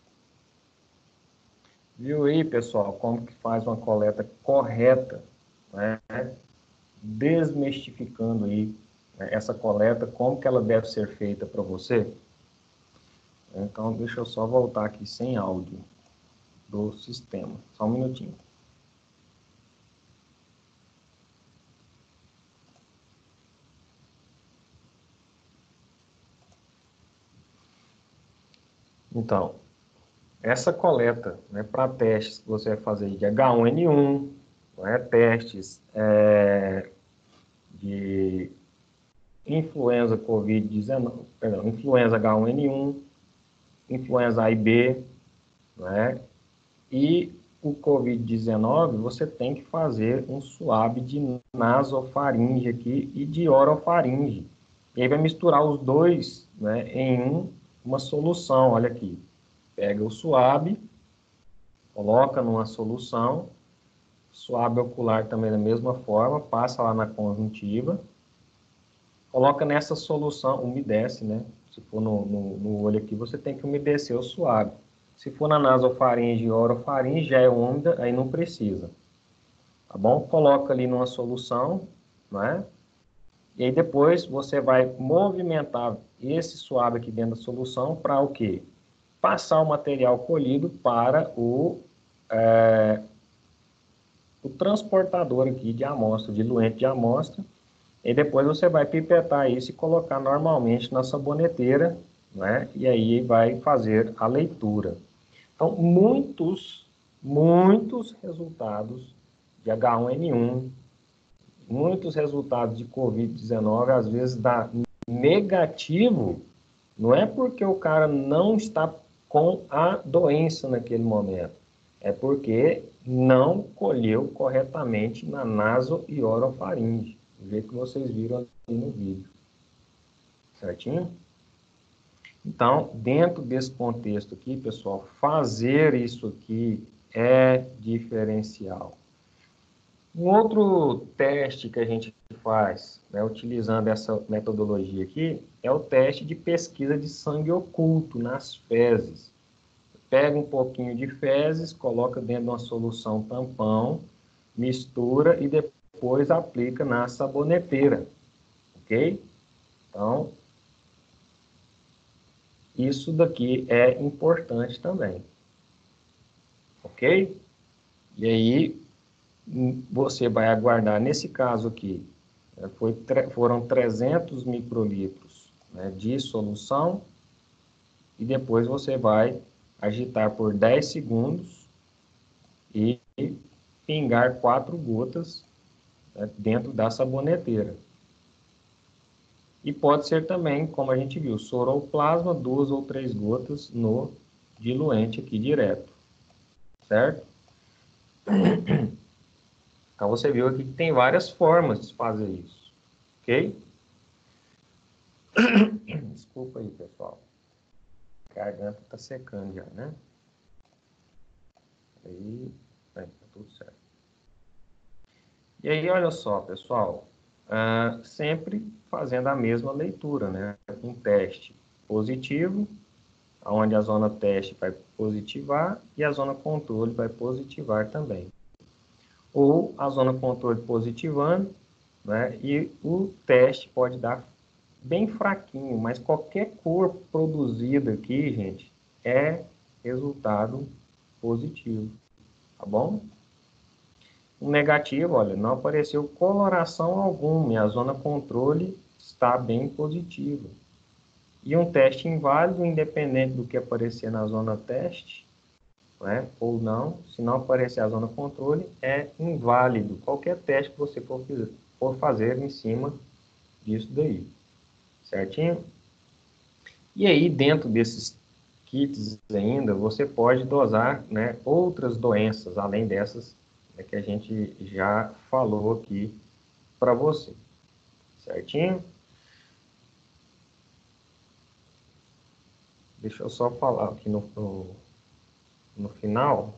Viu aí, pessoal, como que faz uma coleta correta, né? Desmistificando aí, né, essa coleta, como que ela deve ser feita para você. Então, deixa eu só voltar aqui sem áudio do sistema. Só um minutinho. Então, essa coleta, né, para testes que você vai fazer de H um N um, né, testes é, de influenza covid dezenove, perdão, influenza H um N um, influenza A e B, né? E o covid dezenove, você tem que fazer um suave de nasofaringe aqui e de orofaringe. E aí vai misturar os dois, né, em um, uma solução, olha aqui. Pega o suave, coloca numa solução, suave ocular também da mesma forma, passa lá na conjuntiva, coloca nessa solução, umedece, né? Se for no, no, no olho aqui, você tem que umedecer o suave. Se for na nasofaringe e orofaringe, já é úmida, aí não precisa. Tá bom? Coloca ali numa solução, né? E aí depois você vai movimentar esse suave aqui dentro da solução para o quê? Passar o material colhido para o, é, o transportador aqui de amostra, diluente de amostra. E depois você vai pipetar isso e colocar normalmente na saboneteira, né? E aí vai fazer a leitura. Então, muitos, muitos resultados de H um N um, muitos resultados de covid dezenove, às vezes dá negativo, não é porque o cara não está com a doença naquele momento, é porque não colheu corretamente na naso e orofaringe, do jeito que vocês viram ali no vídeo. Certinho? Então, dentro desse contexto aqui, pessoal, fazer isso aqui é diferencial. Um outro teste que a gente faz, né, utilizando essa metodologia aqui, é o teste de pesquisa de sangue oculto nas fezes. Pega um pouquinho de fezes, coloca dentro de uma solução tampão, mistura e depois aplica na saboneteira, ok? Então, isso daqui é importante também, ok? E aí, você vai aguardar, nesse caso aqui, foi, foram trezentos microlitros, né, de solução, e depois você vai agitar por dez segundos e pingar quatro gotas, né, dentro da saboneteira. E pode ser também, como a gente viu, soroplasma, duas ou três gotas no diluente aqui direto, certo? Então você viu aqui que tem várias formas de fazer isso, ok? Desculpa aí, pessoal. A garganta tá secando já, né? Aí, tá tudo certo. E aí, olha só, pessoal, uh, sempre fazendo a mesma leitura, né? Um teste positivo, onde a zona teste vai positivar e a zona controle vai positivar também. Ou a zona controle positivando, né? E o teste pode dar bem fraquinho, mas qualquer cor produzida aqui, gente, é resultado positivo, tá bom? O negativo, olha, não apareceu coloração alguma e a zona controle está bem positiva. E um teste inválido, independente do que aparecer na zona teste, né, ou não, se não aparecer a zona controle, é inválido. Qualquer teste que você for, for fazer em cima disso daí. Certinho? E aí, dentro desses kits ainda, você pode dosar, né, outras doenças, além dessas, né, que a gente já falou aqui para você. Certinho? Deixa eu só falar aqui no, no, no final.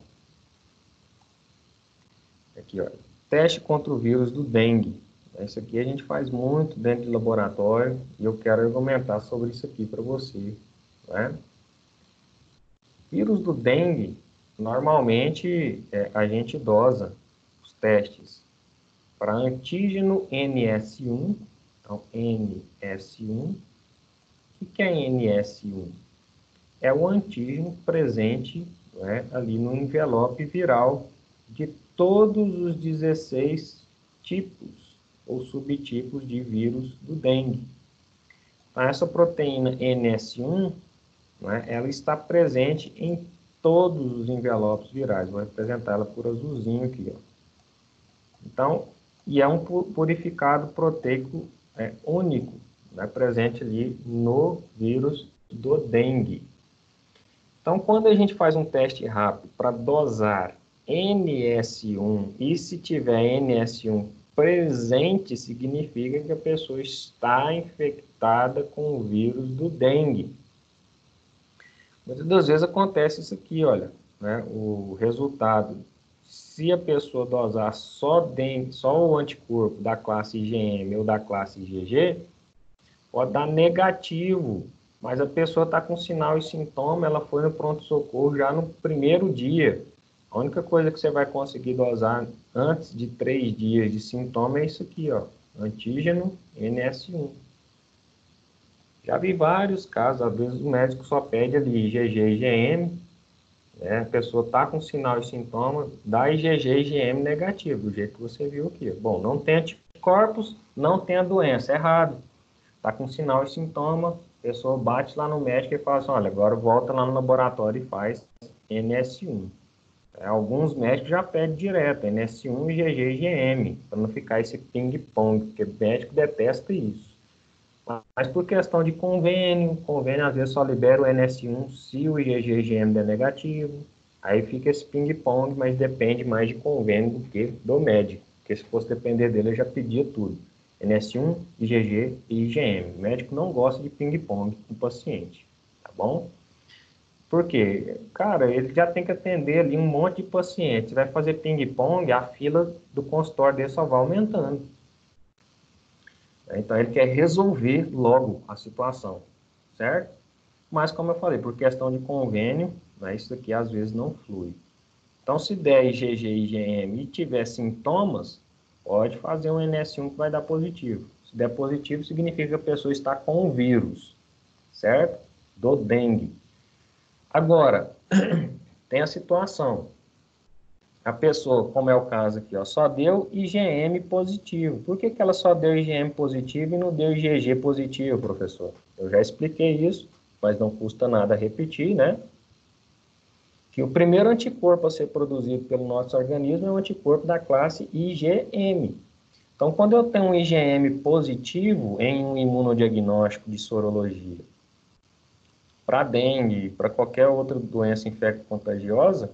Aqui, ó. Teste contra o vírus do dengue. Isso aqui a gente faz muito dentro do laboratório e eu quero argumentar sobre isso aqui para você, né? Vírus do dengue, normalmente é, a gente dosa os testes para antígeno N S um, então N S um. O que é N S um? É o antígeno presente, né, ali no envelope viral de todos os dezesseis tipos ou subtipos de vírus do dengue. Essa proteína N S um, né, ela está presente em todos os envelopes virais. Vou representar ela por azulzinho aqui, ó. Então, e é um purificado proteico é, único, né, presente ali no vírus do dengue. Então, quando a gente faz um teste rápido para dosar N S um, e se tiver N S um presente, significa que a pessoa está infectada com o vírus do dengue. Muitas das vezes acontece isso aqui, olha, né? O resultado, se a pessoa dosar só, dengue, só o anticorpo da classe I G M ou da classe I G G, pode dar negativo, mas a pessoa está com sinal e sintoma, ela foi no pronto-socorro já no primeiro dia. A única coisa que você vai conseguir dosar antes de três dias de sintoma é isso aqui, ó, antígeno N S um. Já vi vários casos, às vezes o médico só pede ali I G G e I G M, né? A pessoa está com sinal e sintoma, dá I G G e I G M negativo, do jeito que você viu aqui. Bom, não tem anticorpos, não tem a doença, errado. Está com sinal e sintoma, a pessoa bate lá no médico e fala assim, olha, agora volta lá no laboratório e faz N S um. É, alguns médicos já pedem direto, N S um, I G G e I G M, para não ficar esse ping-pong, porque o médico detesta isso. Mas por questão de convênio, convênio às vezes só libera o N S um se o I G G e I G M der negativo. Aí fica esse ping-pong, mas depende mais de convênio do que do médico. Porque se fosse depender dele, eu já pedia tudo. N S um, I G G e I G M. O médico não gosta de ping-pong com o paciente, tá bom? Por quê? Cara, ele já tem que atender ali um monte de pacientes. Vai fazer ping-pong, a fila do consultório dele só vai aumentando. Então, ele quer resolver logo a situação, certo? Mas, como eu falei, por questão de convênio, né, isso aqui às vezes não flui. Então, se der I G G e I G M e tiver sintomas, pode fazer um N S um que vai dar positivo. Se der positivo, significa que a pessoa está com o vírus, certo? Do dengue. Agora, tem a situação. A pessoa, como é o caso aqui, ó, só deu I G M positivo. Por que que ela só deu I G M positivo e não deu I G G positivo, professor? Eu já expliquei isso, mas não custa nada repetir, né? Que o primeiro anticorpo a ser produzido pelo nosso organismo é o anticorpo da classe I G M. Então, quando eu tenho um I G M positivo em um imunodiagnóstico de sorologia, para dengue, para qualquer outra doença infecto-contagiosa,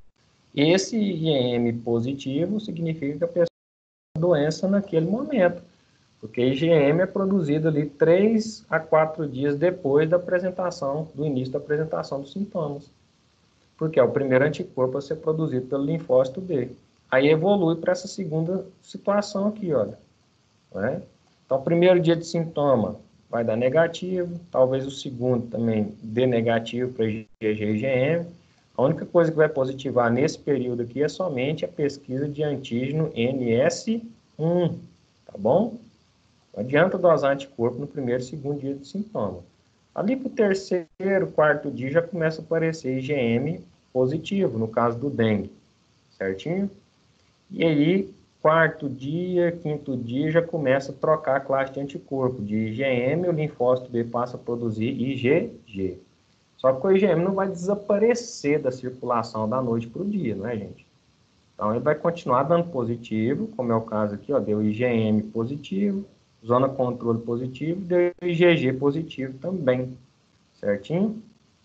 esse I G M positivo significa que a pessoa tem doença naquele momento, porque I G M é produzido ali três a quatro dias depois da apresentação, do início da apresentação dos sintomas, porque é o primeiro anticorpo a ser produzido pelo linfócito B. Aí evolui para essa segunda situação aqui, olha. Né? Então, primeiro dia de sintoma vai dar negativo, talvez o segundo também dê negativo para I G G e I G M. A única coisa que vai positivar nesse período aqui é somente a pesquisa de antígeno N S um, tá bom? Não adianta dosar anticorpo no primeiro e segundo dia de sintoma. Ali para o terceiro, quarto dia já começa a aparecer I G M positivo, no caso do dengue, certinho? E aí, quarto dia, quinto dia, já começa a trocar a classe de anticorpo. De I G M, o linfócito B passa a produzir I G G. Só que o I G M não vai desaparecer da circulação da noite para o dia, não é, gente? Então, ele vai continuar dando positivo, como é o caso aqui, ó, deu I G M positivo, zona controle positivo, deu I G G positivo também, certinho?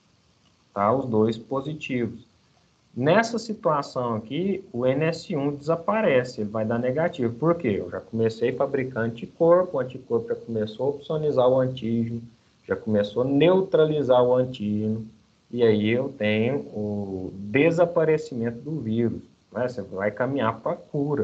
Tá, os dois positivos. Nessa situação aqui, o N S um desaparece, ele vai dar negativo. Por quê? Eu já comecei a fabricar anticorpo, o anticorpo já começou a opsonizar o antígeno, já começou a neutralizar o antígeno, e aí eu tenho o desaparecimento do vírus, né? Você vai caminhar para a cura,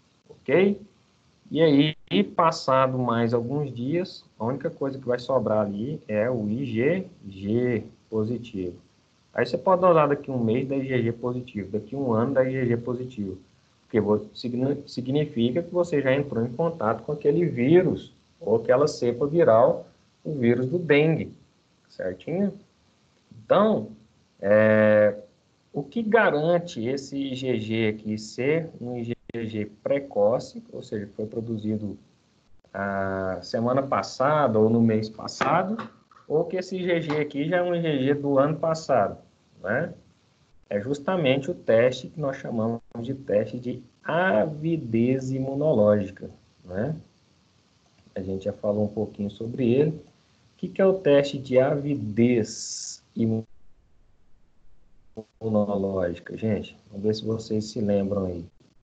ok? E aí, passado mais alguns dias, a única coisa que vai sobrar ali é o I G G positivo. Aí você pode usar daqui um mês da I G G positivo, daqui um ano da I G G positivo, porque significa que você já entrou em contato com aquele vírus, ou aquela cepa viral, o vírus do dengue, certinho? Então, é, o que garante esse I G G aqui ser um I G G precoce, ou seja, que foi produzido a semana passada ou no mês passado, ou que esse I G G aqui já é um I G G do ano passado, né? É justamente o teste que nós chamamos de teste de avidez imunológica, né? A gente já falou um pouquinho sobre ele. O que, que é o teste de avidez imunológica? imunológica, gente? Vamos ver se vocês se lembram aí.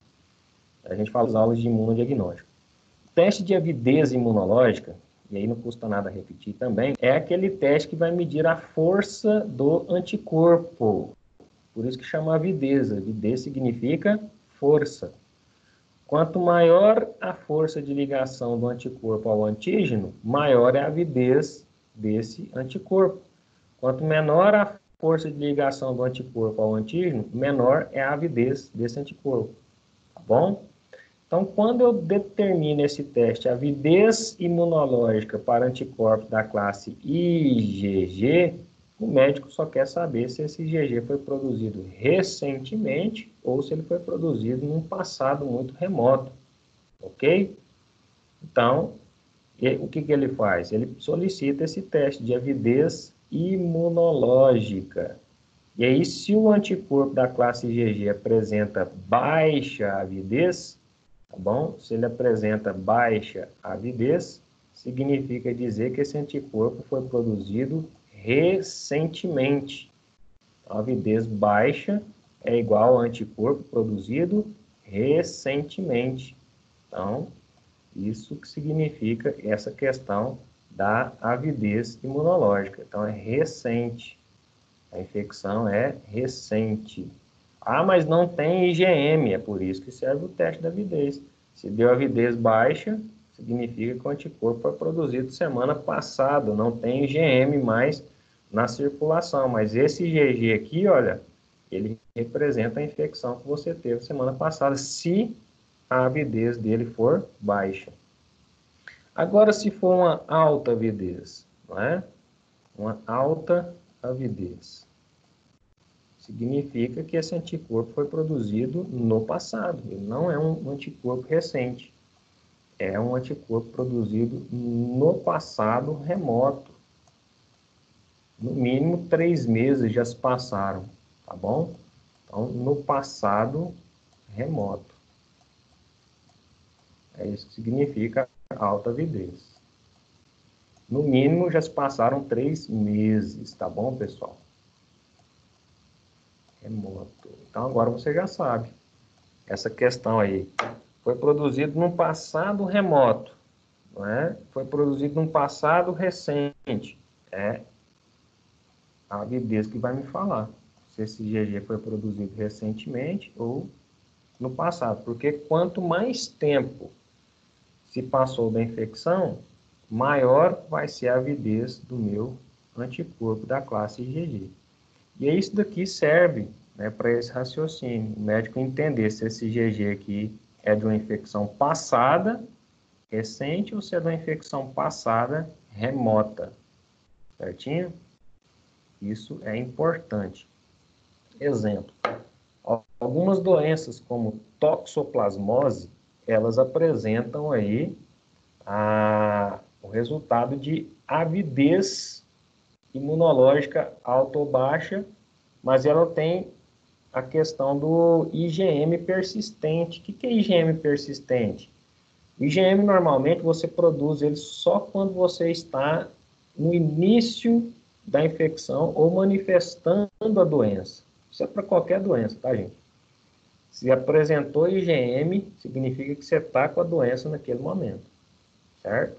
A gente fala das aulas de imunodiagnóstico. Teste de avidez imunológica, e aí não custa nada repetir também, é aquele teste que vai medir a força do anticorpo. Por isso que chama avidez. Avidez significa força. Quanto maior a força de ligação do anticorpo ao antígeno, maior é a avidez desse anticorpo. Quanto menor a força de ligação do anticorpo ao antígeno, menor é a avidez desse anticorpo. Tá bom? Então, quando eu determino esse teste, avidez imunológica para anticorpos da classe I G G, o médico só quer saber se esse I G G foi produzido recentemente ou se ele foi produzido num passado muito remoto. Ok? Então, o que, que ele faz? Ele solicita esse teste de avidez imunológica. E aí, se o anticorpo da classe I G G apresenta baixa avidez, tá bom? Se ele apresenta baixa avidez, significa dizer que esse anticorpo foi produzido recentemente. A avidez baixa é igual ao anticorpo produzido recentemente. Então, isso que significa essa questão da avidez imunológica. Então, é recente. A infecção é recente. Ah, mas não tem I G M, é por isso que serve o teste da avidez. Se deu avidez baixa, significa que o anticorpo foi produzido semana passada, não tem I G M mais na circulação. Mas esse I G G aqui, olha, ele representa a infecção que você teve semana passada, se a avidez dele for baixa. Agora, se for uma alta avidez, não é? Uma alta avidez. Significa que esse anticorpo foi produzido no passado. Ele não é um anticorpo recente. É um anticorpo produzido no passado remoto. No mínimo, três meses já se passaram, tá bom? Então, no passado remoto. É isso que significa alta avidez. No mínimo, já se passaram três meses, tá bom, pessoal? Remoto. Então, agora você já sabe. Essa questão aí. Foi produzido num passado remoto. Não é? Foi produzido num passado recente. É a avidez que vai me falar. Se esse I G G foi produzido recentemente ou no passado. Porque quanto mais tempo se passou da infecção, maior vai ser a avidez do meu anticorpo da classe I G G. E é isso daqui serve, né, para esse raciocínio. O médico entender se esse I G G aqui é de uma infecção passada, recente, ou se é de uma infecção passada, remota. Certinho? Isso é importante. Exemplo. Algumas doenças, como toxoplasmose, elas apresentam aí a, o resultado de avidez imunológica alta ou baixa, mas ela tem a questão do I G M persistente. O que é I G M persistente? O I G M, normalmente, você produz ele só quando você está no início da infecção ou manifestando a doença. Isso é para qualquer doença, tá, gente? Se apresentou I G M, significa que você está com a doença naquele momento, certo?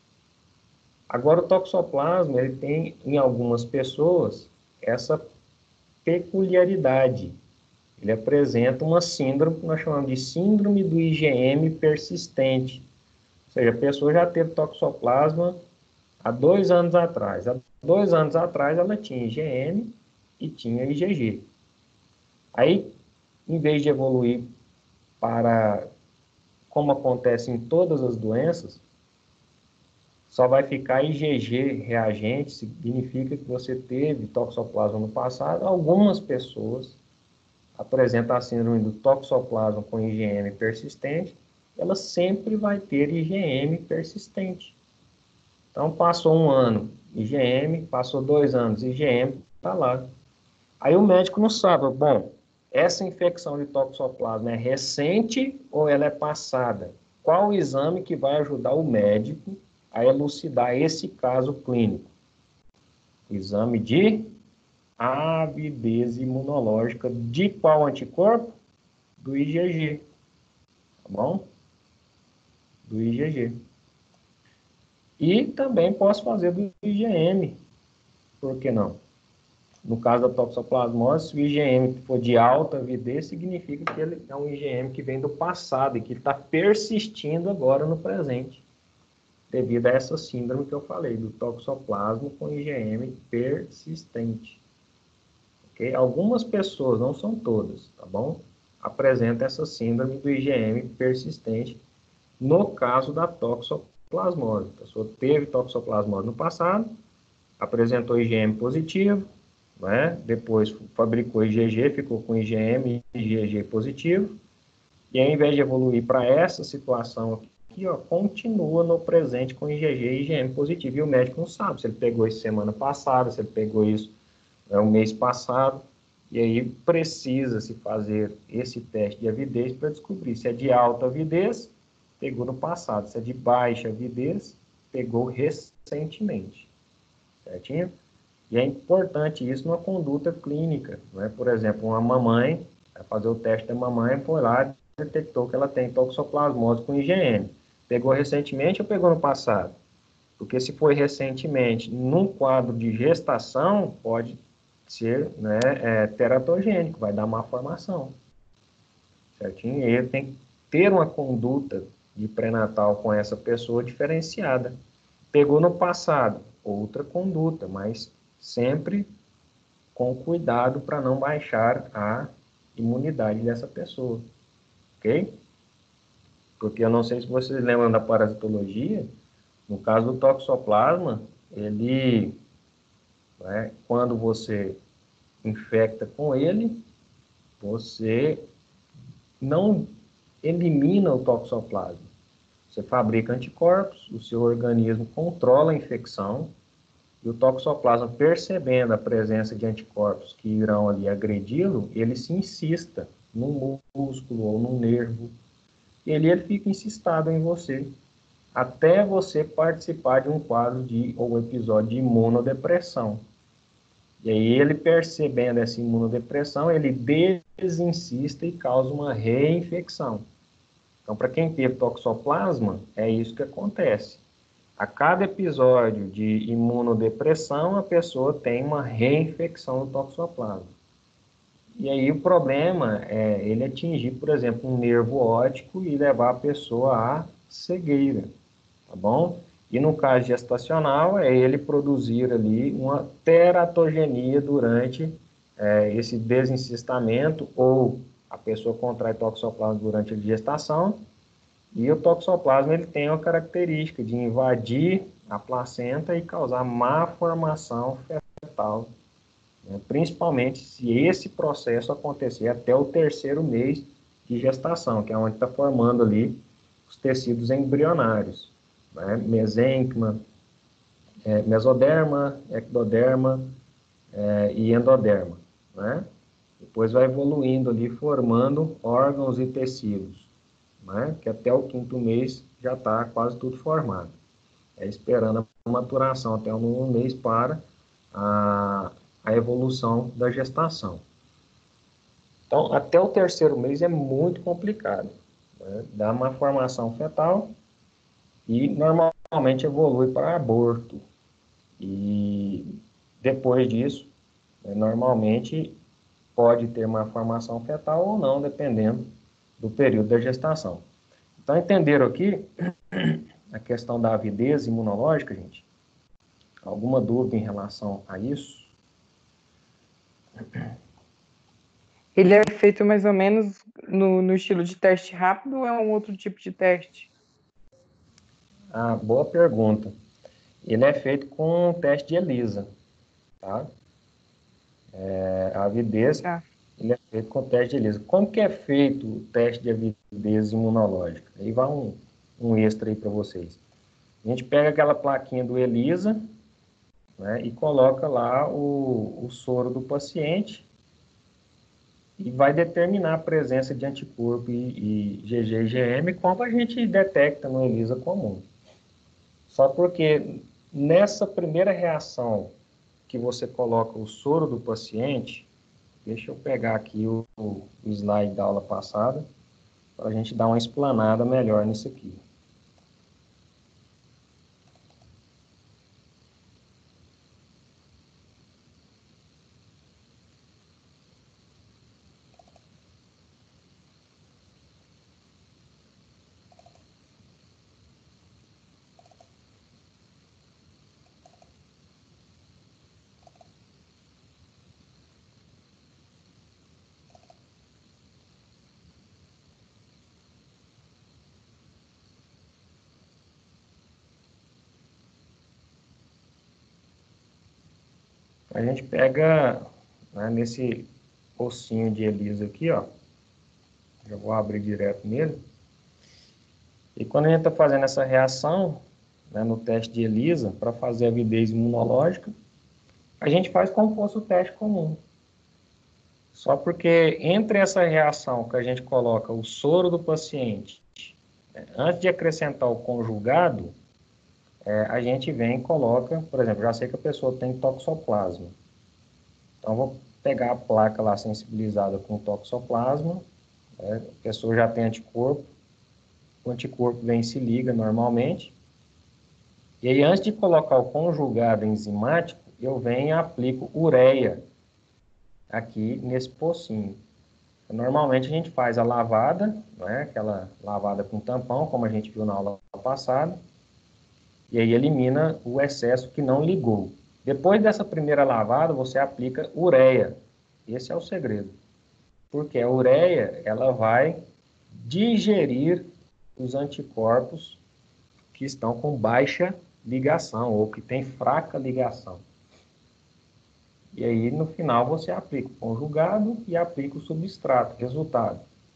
Agora, o toxoplasma, ele tem, em algumas pessoas, essa peculiaridade. Ele apresenta uma síndrome que nós chamamos de síndrome do I G M persistente. Ou seja, a pessoa já teve toxoplasma há dois anos atrás. Há dois anos atrás, ela tinha I G M e tinha I G G. Aí, em vez de evoluir para, como acontece em todas as doenças, só vai ficar I G G reagente, significa que você teve toxoplasma no passado. Algumas pessoas apresentam a síndrome do toxoplasma com I G M persistente, ela sempre vai ter I G M persistente. Então, passou um ano, I G M, passou dois anos, I G M, está lá. Aí o médico não sabe, bom, essa infecção de toxoplasma é recente ou ela é passada? Qual o exame que vai ajudar o médico a elucidar esse caso clínico? Exame de avidez imunológica de qual anticorpo? Do I G G, tá bom? Do I G G. E também posso fazer do I G M, por que não? No caso da toxoplasmose, se o I G M for de alta avidez, significa que ele é um I G M que vem do passado e que está persistindo agora no presente, devido a essa síndrome que eu falei, do toxoplasma com I G M persistente. Okay? Algumas pessoas, não são todas, tá bom? Apresentam essa síndrome do I G M persistente no caso da toxoplasmose. A pessoa teve toxoplasmose no passado, apresentou I G M positivo, né? Depois fabricou I G G, ficou com I G M e I G G positivo, e ao invés de evoluir para essa situação aqui, ó, continua no presente com I G G e I G M positivo, e o médico não sabe se ele pegou isso semana passada, se ele pegou isso é, o mês passado, e aí precisa-se fazer esse teste de avidez para descobrir se é de alta avidez, pegou no passado, se é de baixa avidez, pegou recentemente, certinho? E é importante isso numa conduta clínica, não é? Por exemplo, uma mamãe, vai fazer o teste da mamãe, foi lá e detectou que ela tem toxoplasmose com I G M. Pegou recentemente ou pegou no passado? Porque se foi recentemente, num quadro de gestação, pode ser, né, é, teratogênico, vai dar má formação, certinho? E ele tem que ter uma conduta de pré-natal com essa pessoa diferenciada. Pegou no passado, outra conduta, mas sempre com cuidado para não baixar a imunidade dessa pessoa, ok? Porque eu não sei se vocês lembram da parasitologia, no caso do toxoplasma, ele, né, quando você infecta com ele, você não elimina o toxoplasma. Você fabrica anticorpos, o seu organismo controla a infecção, e o toxoplasma, percebendo a presença de anticorpos que irão ali agredi-lo, ele se insista num músculo ou num nervo, e ele, ele fica insistado em você, até você participar de um quadro de, ou episódio de imunodepressão. E aí ele, percebendo essa imunodepressão, ele desinsista e causa uma reinfecção. Então, para quem teve toxoplasma, é isso que acontece. A cada episódio de imunodepressão, a pessoa tem uma reinfecção do toxoplasma. E aí o problema é ele atingir, por exemplo, um nervo óptico e levar a pessoa à cegueira, tá bom? E no caso gestacional, é ele produzir ali uma teratogenia durante é, esse desinsistamento, ou a pessoa contrai toxoplasma durante a gestação. E o toxoplasma ele tem a característica de invadir a placenta e causar má formação fetal, né? Principalmente se esse processo acontecer até o terceiro mês de gestação, que é onde está formando ali os tecidos embrionários, né? Mesênquima, é, mesoderma, ectoderma é, e endoderma, né? Depois vai evoluindo ali, formando órgãos e tecidos, né, que até o quinto mês já está quase tudo formado. É esperando a maturação até o nono mês para a, a evolução da gestação. Então, até o terceiro mês é muito complicado, né? Dá uma formação fetal e normalmente evolui para aborto. E depois disso, né, normalmente pode ter uma formação fetal ou não, dependendo do período da gestação. Então, entenderam aqui a questão da avidez imunológica, gente? Alguma dúvida em relação a isso?
Ele é feito mais ou menos no, no estilo de teste rápido ou é um outro tipo de teste?
Ah, boa pergunta. Ele é feito com um teste de ELISA, tá? É, a avidez, tá. Ele é feito com teste de ELISA. Como que é feito o teste de avidez imunológica? Aí vai um, um extra aí para vocês. A gente pega aquela plaquinha do ELISA, né, e coloca lá o, o soro do paciente e vai determinar a presença de anticorpo e, e G G e G M como a gente detecta no ELISA comum. Só porque nessa primeira reação que você coloca o soro do paciente, deixa eu pegar aqui o, o slide da aula passada, para a gente dar uma explanada melhor nisso aqui. A gente pega, né, nesse pocinho de ELISA aqui, ó, já vou abrir direto nele, e quando a gente está fazendo essa reação, né, no teste de ELISA, para fazer a avidez imunológica, a gente faz como fosse o teste comum. Só porque entre essa reação que a gente coloca o soro do paciente, né, antes de acrescentar o conjugado, É, a gente vem e coloca, por exemplo, já sei que a pessoa tem toxoplasma. Então, vou pegar a placa lá sensibilizada com toxoplasma, né, a pessoa já tem anticorpo, o anticorpo vem e se liga normalmente, e aí antes de colocar o conjugado enzimático, eu venho e aplico ureia aqui nesse pocinho. Normalmente a gente faz a lavada, né, aquela lavada com tampão, como a gente viu na aula passada, e aí elimina o excesso que não ligou. Depois dessa primeira lavada, você aplica ureia. Esse é o segredo. Porque a ureia, ela vai digerir os anticorpos que estão com baixa ligação, ou que tem fraca ligação. E aí, no final, você aplica o conjugado e aplica o substrato. Resultado.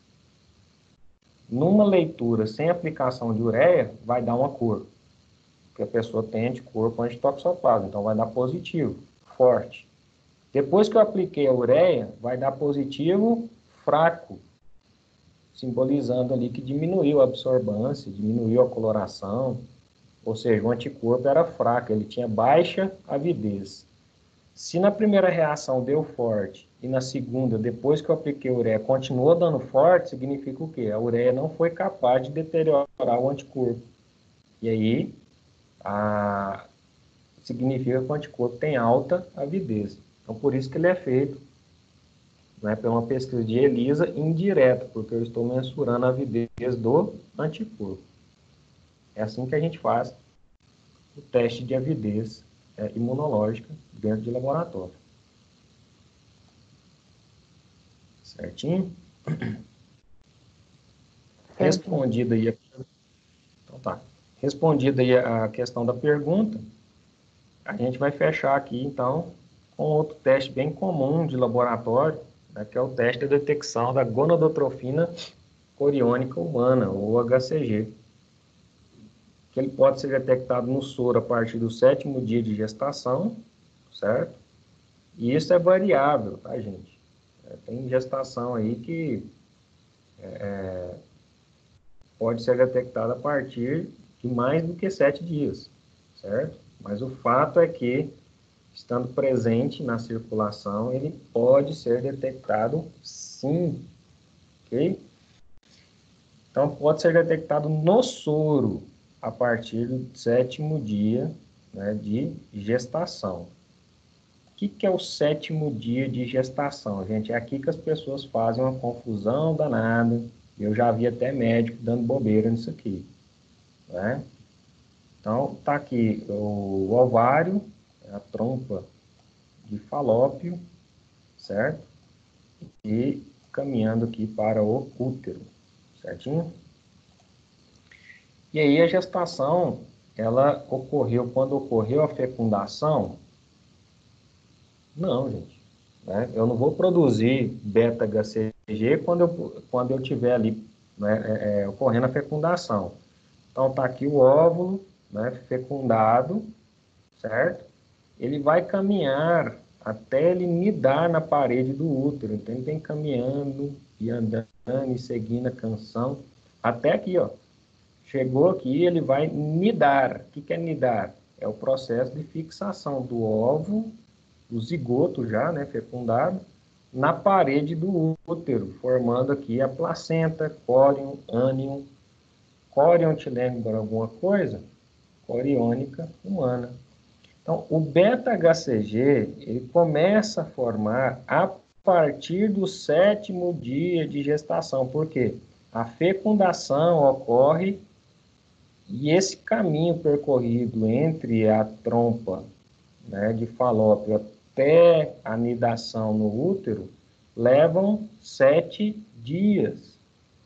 Numa leitura sem aplicação de ureia, vai dar uma cor. Porque a pessoa tem anticorpo antitoxoplasma, então vai dar positivo, forte. Depois que eu apliquei a ureia, vai dar positivo, fraco, simbolizando ali que diminuiu a absorvância, diminuiu a coloração, ou seja, o anticorpo era fraco, ele tinha baixa avidez. Se na primeira reação deu forte e na segunda, depois que eu apliquei a ureia, continuou dando forte, significa o quê? A ureia não foi capaz de deteriorar o anticorpo. E aí, a... significa que o anticorpo tem alta avidez. Então, por isso que ele é feito, né, por uma pesquisa de ELISA indireta, porque eu estou mensurando a avidez do anticorpo. É assim que a gente faz o teste de avidez é, imunológica dentro de laboratório. Certinho? Respondida aí a... Então, tá. Respondida aí a questão da pergunta, a gente vai fechar aqui, então, com outro teste bem comum de laboratório, né, que é o teste de detecção da gonadotrofina coriônica humana, ou H C G. Que ele pode ser detectado no soro a partir do sétimo dia de gestação, certo? E isso é variável, tá, gente? É, tem gestação aí que é, pode ser detectada a partir de mais do que sete dias, certo? Mas o fato é que, estando presente na circulação, ele pode ser detectado sim, ok? Então, pode ser detectado no soro a partir do sétimo dia, né, de gestação. O que, que é o sétimo dia de gestação, gente? É aqui que as pessoas fazem uma confusão danada. Eu já vi até médico dando bobeira nisso aqui, né? Então, tá aqui o ovário, a trompa de falópio, certo? E caminhando aqui para o útero, certinho? E aí a gestação, ela ocorreu quando ocorreu a fecundação? Não, gente. Né? Eu não vou produzir beta-H C G quando eu, quando eu tiver ali, né, é, é, ocorrendo a fecundação. Então, tá aqui o óvulo, né, fecundado, certo? Ele vai caminhar até ele nidar na parede do útero. Então, ele vem caminhando e andando e seguindo a canção. Até aqui, ó. Chegou aqui, ele vai nidar. O que é nidar? É o processo de fixação do óvulo do zigoto já, né, fecundado, na parede do útero, formando aqui a placenta, córion, ânion. Córion te lembra alguma coisa? Coriônica humana. Então, o beta-H C G, ele começa a formar a partir do sétimo dia de gestação. Por quê? A fecundação ocorre e esse caminho percorrido entre a trompa, né, de Falópio até a nidação no útero levam sete dias.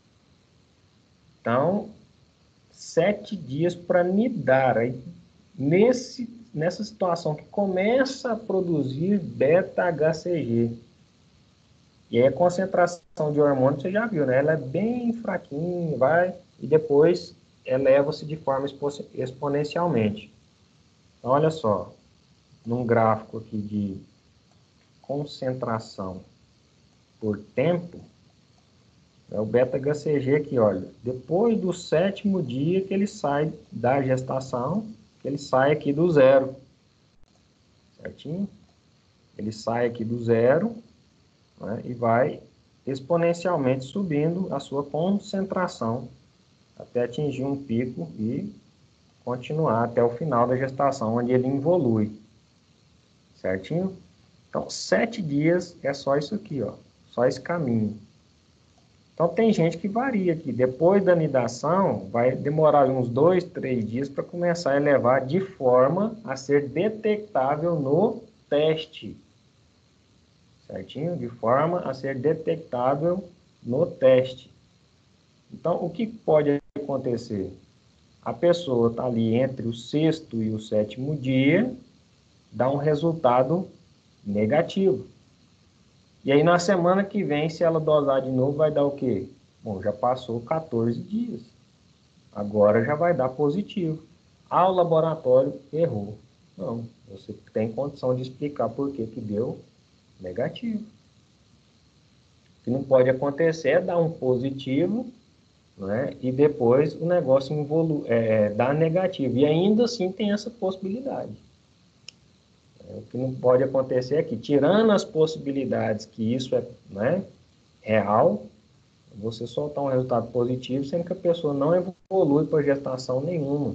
Então, sete dias para nidar. Aí, nesse, nessa situação que começa a produzir beta-H C G. E aí a concentração de hormônio, você já viu, né? Ela é bem fraquinha, vai, e depois eleva-se de forma exponencialmente. Então, olha só, num gráfico aqui de concentração por tempo, é o beta-H C G aqui, olha, depois do sétimo dia que ele sai da gestação, ele sai aqui do zero, certinho? Ele sai aqui do zero, né, e vai exponencialmente subindo a sua concentração até atingir um pico e continuar até o final da gestação, onde ele involui, certinho? Então, sete dias é só isso aqui, ó, só esse caminho. Então, tem gente que varia aqui. Depois da nidação, vai demorar uns dois, três dias para começar a elevar de forma a ser detectável no teste. Certinho? De forma a ser detectável no teste. Então, o que pode acontecer? A pessoa está ali entre o sexto e o sétimo dia, dá um resultado negativo. E aí, na semana que vem, se ela dosar de novo, vai dar o quê? Bom, já passou quatorze dias. Agora já vai dar positivo. Ah, o laboratório errou. Não, você tem condição de explicar por que que deu negativo. O que não pode acontecer é dar um positivo, né, e depois o negócio involu é, dar negativo. E ainda assim tem essa possibilidade. O que não pode acontecer é que, tirando as possibilidades que isso é, né, real, você soltar um resultado positivo, sendo que a pessoa não evolui para gestação nenhuma.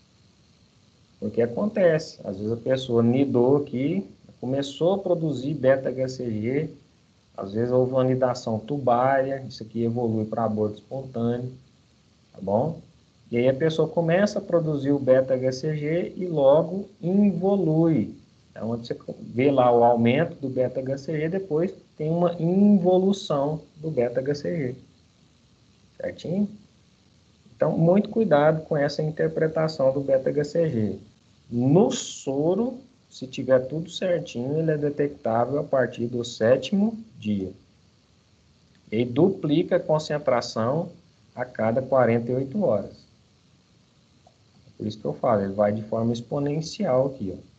Porque acontece, às vezes a pessoa nidou aqui, começou a produzir beta-H C G, às vezes houve uma nidação tubária, isso aqui evolui para aborto espontâneo, tá bom? E aí a pessoa começa a produzir o beta-H C G e logo involui. É onde você vê lá o aumento do beta-H C G, depois tem uma involução do beta-H C G. Certinho? Então, muito cuidado com essa interpretação do beta-H C G. No soro, se tiver tudo certinho, ele é detectável a partir do sétimo dia. E duplica a concentração a cada quarenta e oito horas. Por isso que eu falo, ele vai de forma exponencial aqui, ó.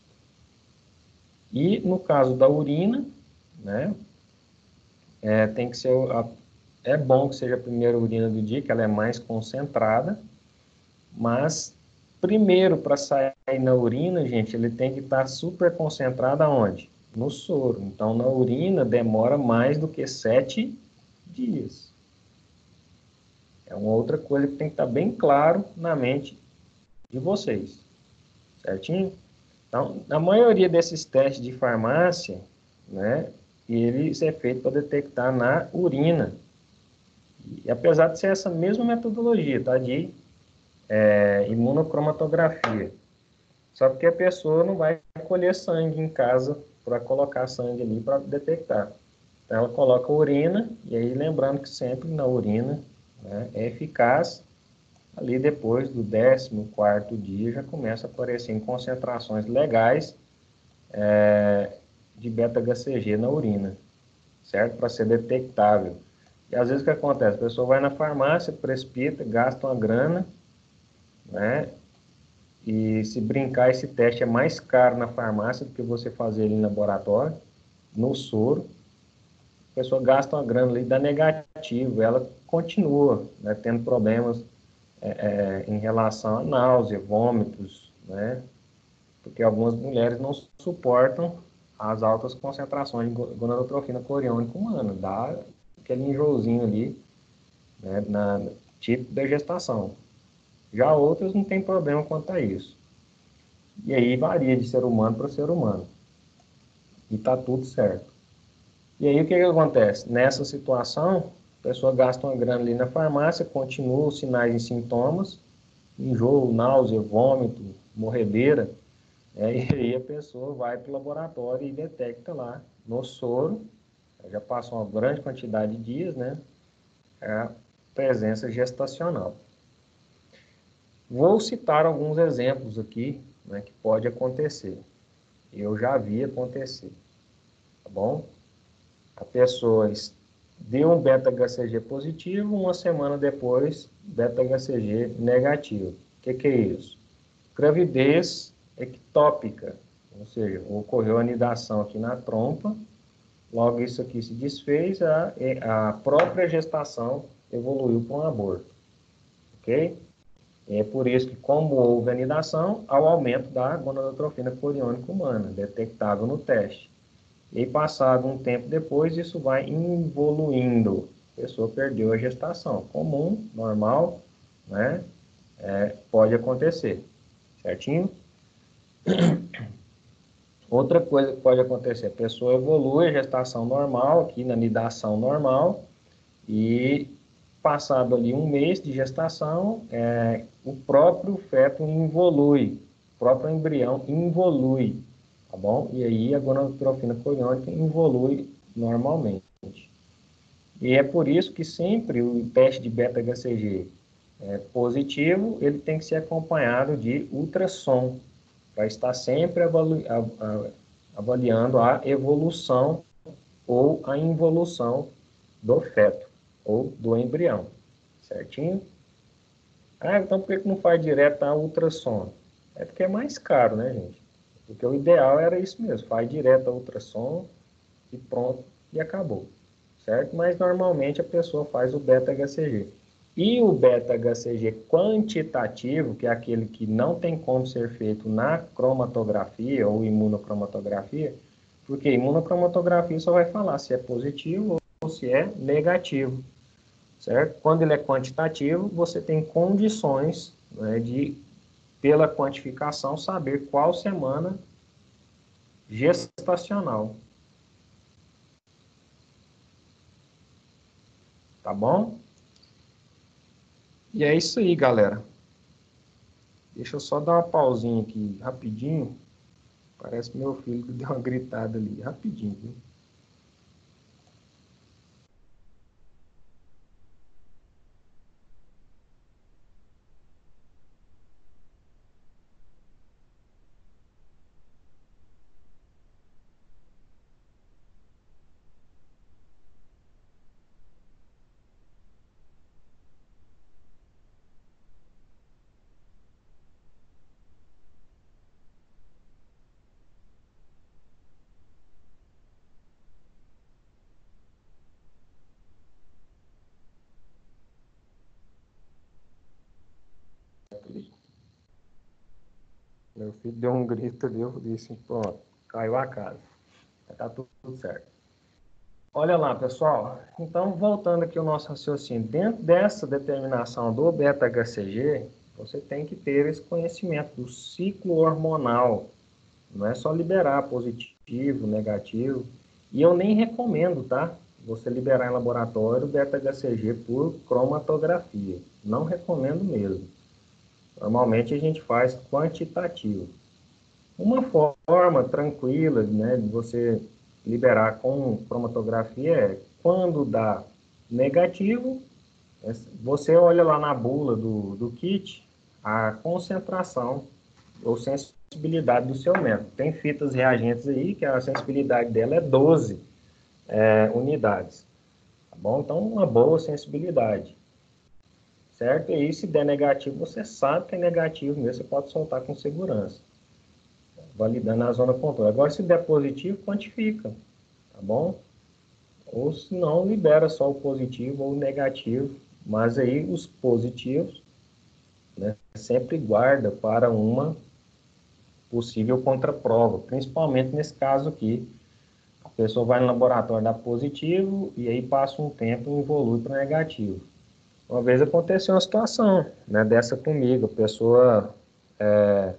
E no caso da urina, né, é, tem que ser, a, é bom que seja a primeira urina do dia, que ela é mais concentrada, mas primeiro para sair na urina, gente, ele tem que estar super concentrado aonde? No soro. Então, na urina demora mais do que sete dias. É uma outra coisa que tem que estar bem claro na mente de vocês, certinho? Então, na maioria desses testes de farmácia, né, eles é feito para detectar na urina. E apesar de ser essa mesma metodologia, tá, de é, imunocromatografia, só porque a pessoa não vai colher sangue em casa para colocar sangue ali para detectar. Então, ela coloca urina, e aí lembrando que sempre na urina, né, é eficaz. Ali depois do décimo quarto dia já começa a aparecer em concentrações legais é, de beta-H C G na urina, certo? Para ser detectável. E às vezes o que acontece? A pessoa vai na farmácia, precipita, gasta uma grana, né? E se brincar, esse teste é mais caro na farmácia do que você fazer ele em laboratório, no soro. A pessoa gasta uma grana ali, dá negativo, ela continua, né, tendo problemas É, é, em relação a náusea, vômitos, né? Porque algumas mulheres não suportam as altas concentrações de gonadotrofina coriônica humana, dá aquele enjoozinho ali, né, na, típico da gestação. Já outras não tem problema quanto a isso. E aí varia de ser humano para ser humano. E tá tudo certo. E aí o que, que acontece? Nessa situação, a pessoa gasta uma grana ali na farmácia, continua os sinais e sintomas, enjoo, náusea, vômito, morredeira, é, e aí a pessoa vai para o laboratório e detecta lá no soro, já passou uma grande quantidade de dias, né, a presença gestacional. Vou citar alguns exemplos aqui, né, que pode acontecer. Eu já vi acontecer, tá bom? A pessoa deu um beta-H C G positivo, uma semana depois, beta-H C G negativo. O que, que é isso? Gravidez ectópica, ou seja, ocorreu anidação aqui na trompa, logo isso aqui se desfez, a, a própria gestação evoluiu para um aborto, ok? É por isso que, como houve anidação, há o aumento da gonadotrofina coriônica humana, detectável no teste. E passado um tempo depois, isso vai evoluindo. A pessoa perdeu a gestação. Comum, normal, né? É, pode acontecer, certinho? Outra coisa que pode acontecer, a pessoa evolui a gestação normal, aqui na nidação normal, e passado ali um mês de gestação, é, o próprio feto involui, o próprio embrião involui, tá bom? E aí a gonadotrofina coriônica involui normalmente. E é por isso que sempre o teste de beta-H C G é positivo, ele tem que ser acompanhado de ultrassom, para estar sempre avali avaliando a evolução ou a involução do feto ou do embrião, certinho? Ah, então por que não faz direto a ultrassom? É porque é mais caro, né, gente? Porque o ideal era isso mesmo, faz direto a ultrassom e pronto, e acabou, certo? Mas normalmente a pessoa faz o beta-H C G. E o beta-H C G quantitativo, que é aquele que não tem como ser feito na cromatografia ou imunocromatografia, porque imunocromatografia só vai falar se é positivo ou se é negativo, certo? Quando ele é quantitativo, você tem condições, né, de, pela quantificação, saber qual semana gestacional. Tá bom? E é isso aí, galera. Deixa eu só dar uma pausinha aqui, rapidinho. Parece meu filho que deu uma gritada ali, rapidinho, viu? Meu filho deu um grito ali, eu disse, pronto, caiu a casa. Tá tudo certo. Olha lá, pessoal. Então, voltando aqui ao nosso raciocínio. Dentro dessa determinação do beta-H C G, você tem que ter esse conhecimento do ciclo hormonal. Não é só liberar positivo, negativo. E eu nem recomendo, tá? Você liberar em laboratório o beta-H C G por cromatografia. Não recomendo mesmo. Normalmente a gente faz quantitativo. Uma forma tranquila, né, de você liberar com cromatografia é quando dá negativo, você olha lá na bula do, do kit a concentração ou sensibilidade do seu método. Tem fitas reagentes aí que a sensibilidade dela é doze é, unidades, tá bom? Então, uma boa sensibilidade, certo? E aí, se der negativo, você sabe que é negativo mesmo, você pode soltar com segurança, validando a zona controle. Agora, se der positivo, quantifica, tá bom? Ou se não, libera só o positivo ou o negativo, mas aí os positivos, né, sempre guarda para uma possível contraprova, principalmente nesse caso aqui. A pessoa vai no laboratório, dá positivo, e aí passa um tempo e evolui para negativo. Uma vez aconteceu uma situação, né, dessa comigo, a pessoa é,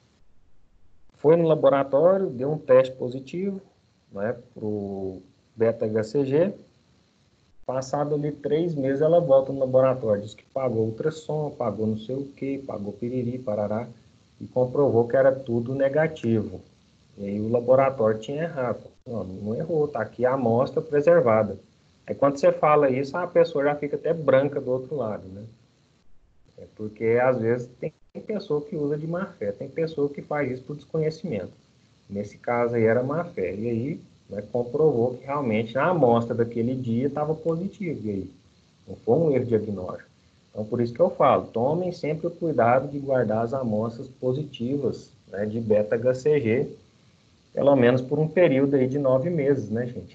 foi no laboratório, deu um teste positivo, né, para o beta-H C G, passado ali três meses ela volta no laboratório, diz que pagou ultrassom, pagou não sei o que, pagou piriri, parará, e comprovou que era tudo negativo. E aí o laboratório tinha errado. Não, não errou, está aqui a amostra preservada. Aí quando você fala isso, a pessoa já fica até branca do outro lado, né? É porque às vezes tem pessoa que usa de má fé, tem pessoa que faz isso por desconhecimento. Nesse caso aí era má fé. E aí, né, comprovou que realmente a amostra daquele dia estava positiva. E aí, não foi um erro diagnóstico. Então, por isso que eu falo, tomem sempre o cuidado de guardar as amostras positivas, né, de beta-H C G, pelo menos por um período aí de nove meses, né, gente?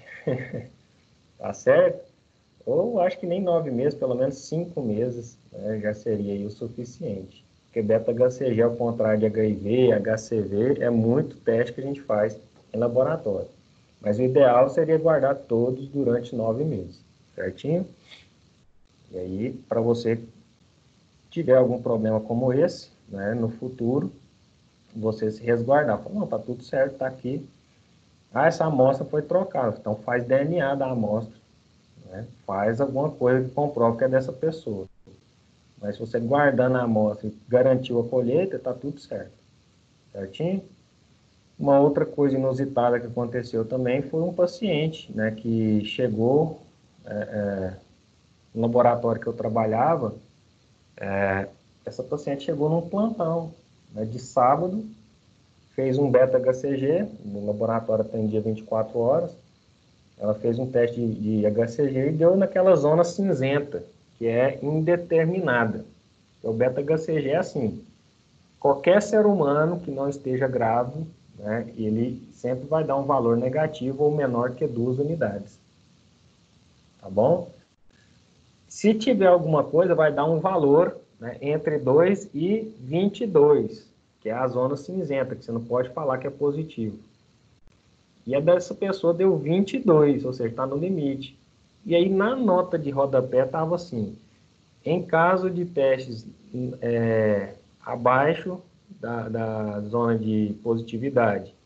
Tá certo? Ou acho que nem nove meses, pelo menos cinco meses, né, já seria aí o suficiente. Porque beta-H C G, ao contrário de H I V, H C V, é muito teste que a gente faz em laboratório. Mas o ideal seria guardar todos durante nove meses, certinho? E aí, para você tiver algum problema como esse, né, no futuro, você se resguardar. Fala, não, tá tudo certo, tá aqui. Ah, essa amostra foi trocada. Então faz D N A da amostra, né? Faz alguma coisa que comprove que é dessa pessoa. Mas se você guardando a amostra e garantiu a colheita, tá tudo certo. Certinho? Uma outra coisa inusitada que aconteceu também foi um paciente, né, que chegou é, é, no laboratório que eu trabalhava. É, essa paciente chegou num plantão, né, de sábado, fez um beta-H C G, no laboratório atendia vinte e quatro horas, ela fez um teste de, de H C G e deu naquela zona cinzenta, que é indeterminada. O beta-H C G é assim, qualquer ser humano que não esteja grávido, né, ele sempre vai dar um valor negativo ou menor que duas unidades. Tá bom? Se tiver alguma coisa, vai dar um valor, né, entre dois e vinte e dois, que é a zona cinzenta, que você não pode falar que é positivo. E a dessa pessoa deu vinte e dois, ou seja, está no limite. E aí na nota de rodapé estava assim, em caso de testes é, abaixo da, da zona de positividade,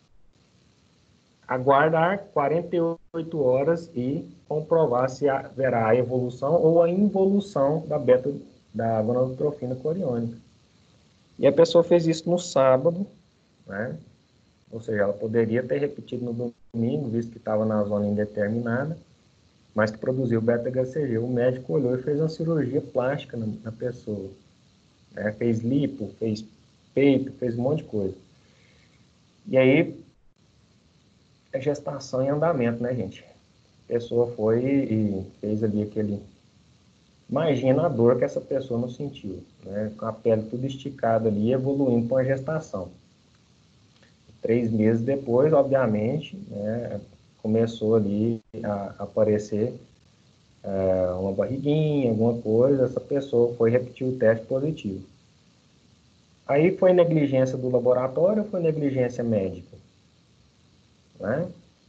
aguardar quarenta e oito horas e comprovar se haverá a evolução ou a involução da beta da gonadotrofina coriônica. E a pessoa fez isso no sábado, né? Ou seja, ela poderia ter repetido no domingo, visto que estava na zona indeterminada, mas que produziu beta-H C G. O médico olhou e fez uma cirurgia plástica na, na pessoa. Né? Fez lipo, fez peito, fez um monte de coisa. E aí, a gestação em andamento, né, gente? A pessoa foi e fez ali aquele... Imagina a dor que essa pessoa não sentiu, né? Com a pele tudo esticada ali, evoluindo para uma gestação. Três meses depois, obviamente, né, começou ali a aparecer é, uma barriguinha, alguma coisa, essa pessoa foi repetir o teste positivo. Aí foi negligência do laboratório ou foi negligência médica? Né?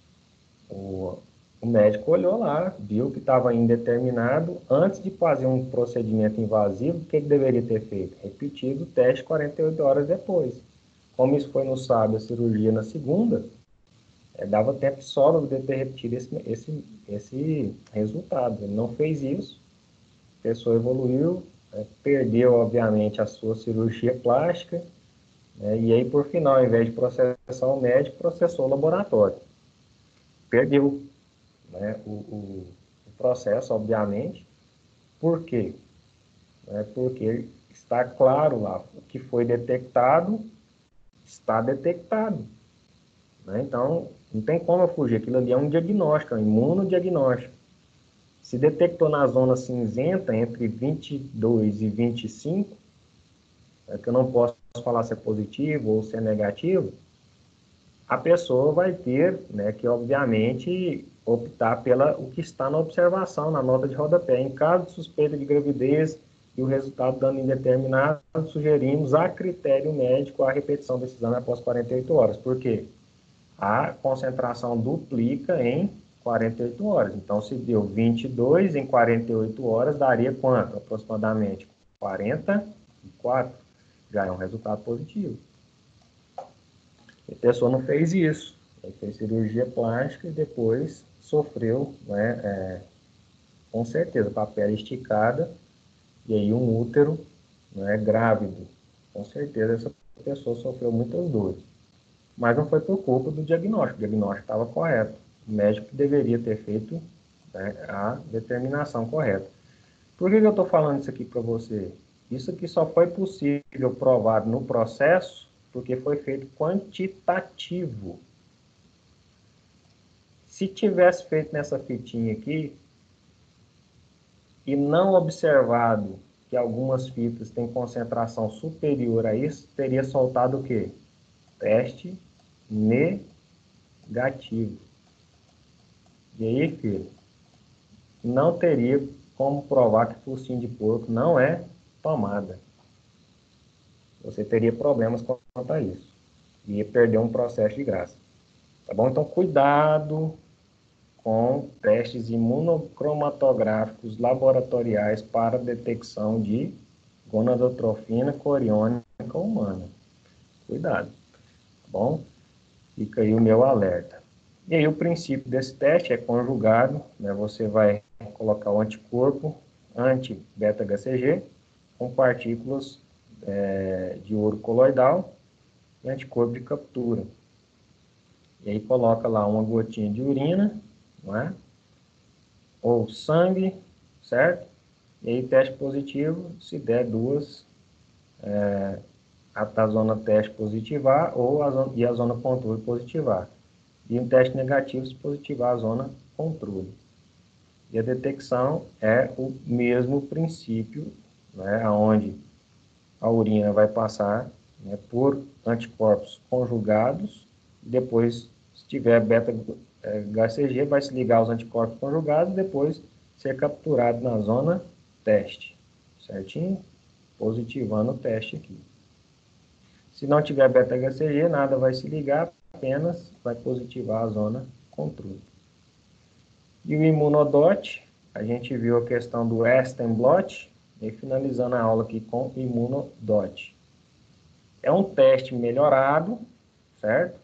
O, o médico olhou lá, viu que estava indeterminado, antes de fazer um procedimento invasivo, o que ele deveria ter feito? Repetido o teste quarenta e oito horas depois. Como isso foi no sábado, a cirurgia na segunda, é, dava tempo só de ter repetido esse, esse, esse resultado. Ele não fez isso, a pessoa evoluiu, é, perdeu, obviamente, a sua cirurgia plástica, né, e aí, por final, ao invés de processar o médico, processou o laboratório. Perdeu, né, o, o, o processo, obviamente. Por quê? É porque está claro lá, o que foi detectado, está detectado. Né? Então, não tem como eu fugir. Aquilo ali é um diagnóstico, é um imunodiagnóstico. Se detectou na zona cinzenta, entre vinte e dois e vinte e cinco, é que eu não posso falar se é positivo ou se é negativo, a pessoa vai ter, né, que, obviamente, optar pela o que está na observação, na nota de rodapé. Em caso de suspeita de gravidez, e o resultado dando indeterminado, sugerimos a critério médico a repetição desse exame após quarenta e oito horas. Por quê? A concentração duplica em quarenta e oito horas. Então, se deu vinte e dois em quarenta e oito horas, daria quanto? Aproximadamente quarenta e quatro. Já é um resultado positivo. A pessoa não fez isso. Ele fez cirurgia plástica e depois sofreu, né, é, com certeza, com a pele esticada, e aí um útero, né, grávido. Com certeza essa pessoa sofreu muitas dores. Mas não foi por culpa do diagnóstico. O diagnóstico estava correto. O médico deveria ter feito, né, a determinação correta. Por que que eu estou falando isso aqui para você? Isso aqui só foi possível provar no processo porque foi feito quantitativo. Se tivesse feito nessa fitinha aqui e não observado que algumas fitas têm concentração superior a isso, teria soltado o quê? Teste negativo. E aí, filho, não teria como provar que focinho de porco não é tomada. Você teria problemas quanto a isso. E ia perder um processo de graça. Tá bom? Então, cuidado com testes imunocromatográficos laboratoriais para detecção de gonadotrofina coriônica humana. Cuidado. Tá bom? Fica aí o meu alerta. E aí o princípio desse teste é conjugado, né? Você vai colocar o anticorpo anti-beta-H C G com partículas é, de ouro coloidal e anticorpo de captura. E aí coloca lá uma gotinha de urina, não é? Ou sangue, certo? E aí teste positivo, se der duas, é, a, a zona teste positivar ou a zona, e a zona controle positivar. E um teste negativo se positivar a zona controle. E a detecção é o mesmo princípio, né, onde a urina vai passar, né, por anticorpos conjugados, depois, se tiver beta-H C G, vai se ligar aos anticorpos conjugados e depois ser capturado na zona teste, certinho? Positivando o teste aqui. Se não tiver beta-H C G, nada vai se ligar, apenas vai positivar a zona controle. E o imunodot, a gente viu a questão do Western blot, e finalizando a aula aqui com o imunodot. É um teste melhorado, certo?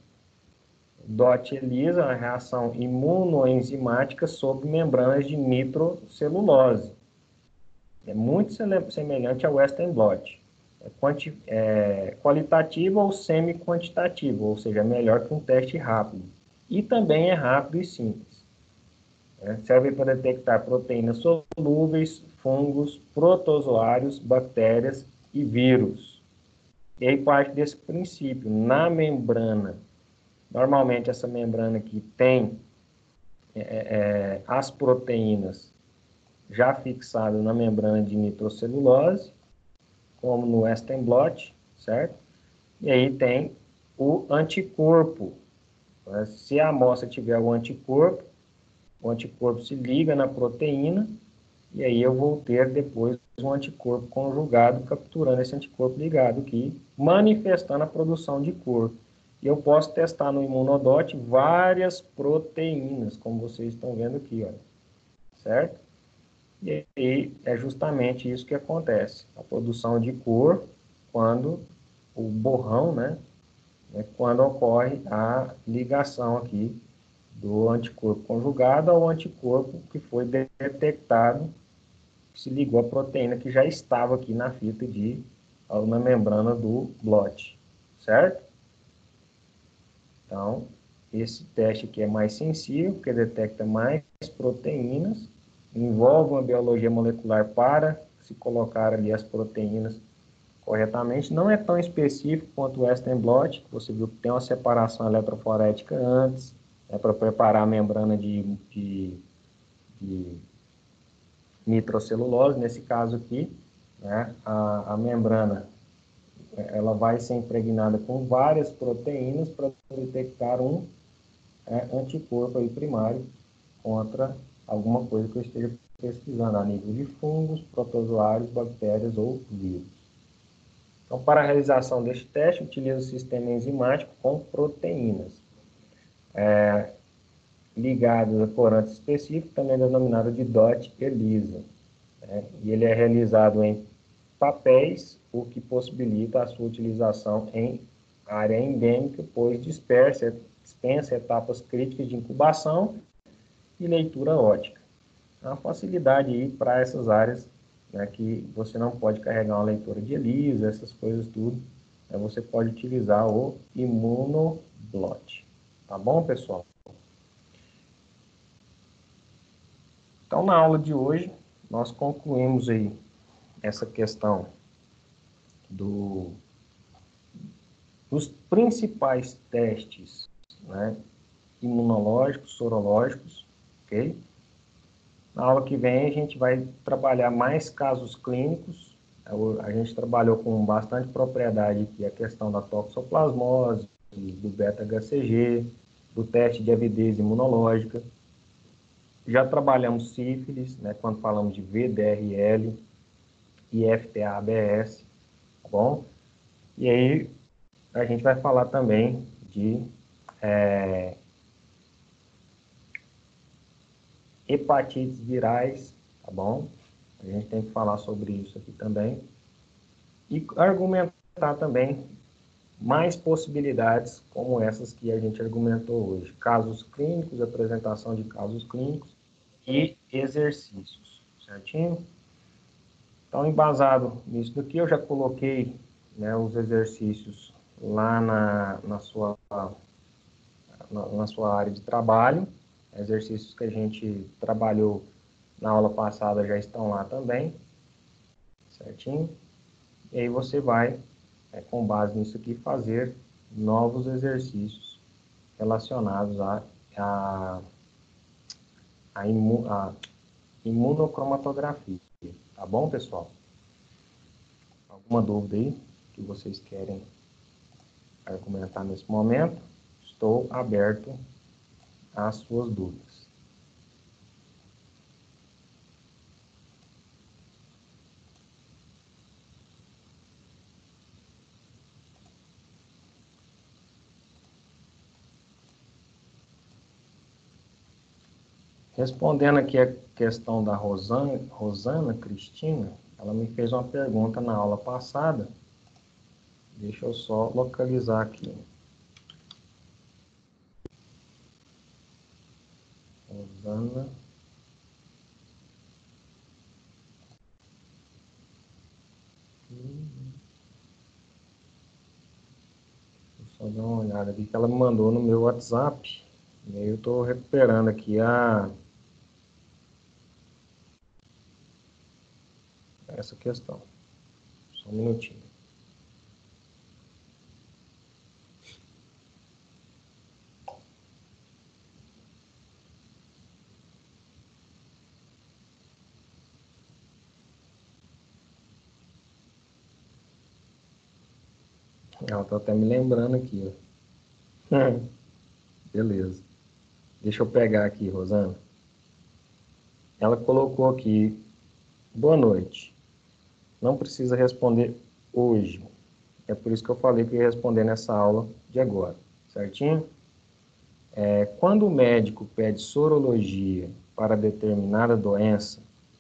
DOT ELISA é uma reação imunoenzimática sobre membranas de nitrocelulose. É muito semelhante ao Western blot. É, quanti, é qualitativo ou semi-quantitativo, ou seja, melhor que um teste rápido. E também é rápido e simples. É, serve para detectar proteínas solúveis, fungos, protozoários, bactérias e vírus. E aí parte desse princípio, na membrana, normalmente essa membrana aqui tem é, é, as proteínas já fixadas na membrana de nitrocelulose, como no Western blot, certo? E aí tem o anticorpo. Se a amostra tiver o anticorpo, o anticorpo se liga na proteína, e aí eu vou ter depois um anticorpo conjugado, capturando esse anticorpo ligado aqui, manifestando a produção de cor. E eu posso testar no imunodot várias proteínas, como vocês estão vendo aqui, ó, certo? E aí é justamente isso que acontece, a produção de cor quando o borrão, né, é quando ocorre a ligação aqui do anticorpo conjugado ao anticorpo que foi detectado, que se ligou à proteína que já estava aqui na fita de, na membrana do blot, certo? Então, esse teste aqui é mais sensível, porque detecta mais proteínas, envolve uma biologia molecular para se colocar ali as proteínas corretamente. Não é tão específico quanto o Western blot, que você viu que tem uma separação eletroforética antes, é para preparar a membrana de, de, de nitrocelulose. Nesse caso aqui, né, a, a membrana ela vai ser impregnada com várias proteínas para detectar um é, anticorpo aí primário contra alguma coisa que eu esteja pesquisando a nível de fungos, protozoários, bactérias ou vírus. Então, para a realização deste teste, utiliza o sistema enzimático com proteínas é, ligadas a corantes específicos, também denominado de D O T ELISA. Né? E ele é realizado em papéis, o que possibilita a sua utilização em área endêmica, pois dispersa, dispensa etapas críticas de incubação e leitura ótica. Uma facilidade aí para essas áreas, né, que você não pode carregar uma leitura de ELISA, essas coisas tudo, né, você pode utilizar o Immunoblot. Tá bom, pessoal? Então, na aula de hoje, nós concluímos aí essa questão do, dos principais testes, né, imunológicos, sorológicos, ok? Na aula que vem, a gente vai trabalhar mais casos clínicos. A gente trabalhou com bastante propriedade aqui a questão da toxoplasmose, do beta-H C G, do teste de avidez imunológica. Já trabalhamos sífilis, né, quando falamos de V D R L e F T A B S, tá bom? E aí, a gente vai falar também de é, hepatites virais, tá bom? A gente tem que falar sobre isso aqui também. E argumentar também mais possibilidades como essas que a gente argumentou hoje. Casos clínicos, apresentação de casos clínicos e exercícios, certinho? Então, embasado nisso daqui, eu já coloquei, né, os exercícios lá na, na, sua, na, na sua área de trabalho. Exercícios que a gente trabalhou na aula passada já estão lá também, certinho? E aí você vai, é, com base nisso aqui, fazer novos exercícios relacionados a, a, a, imu, a imunocromatografia. Tá bom, pessoal? Alguma dúvida aí que vocês querem argumentar nesse momento? Estou aberto às suas dúvidas. Respondendo aqui a questão da Rosana, Rosana Cristina, ela me fez uma pergunta na aula passada. Deixa eu só localizar aqui. Rosana. Deixa eu só dar uma olhada aqui que ela me mandou no meu WhatsApp. E aí eu estou recuperando aqui a essa questão. Só um minutinho. Ela está até me lembrando aqui, ó. Beleza. Deixa eu pegar aqui, Rosana. Ela colocou aqui, boa noite. Não precisa responder hoje. É por isso que eu falei que eu ia responder nessa aula de agora, certinho? É, quando o médico pede sorologia para determinada doença,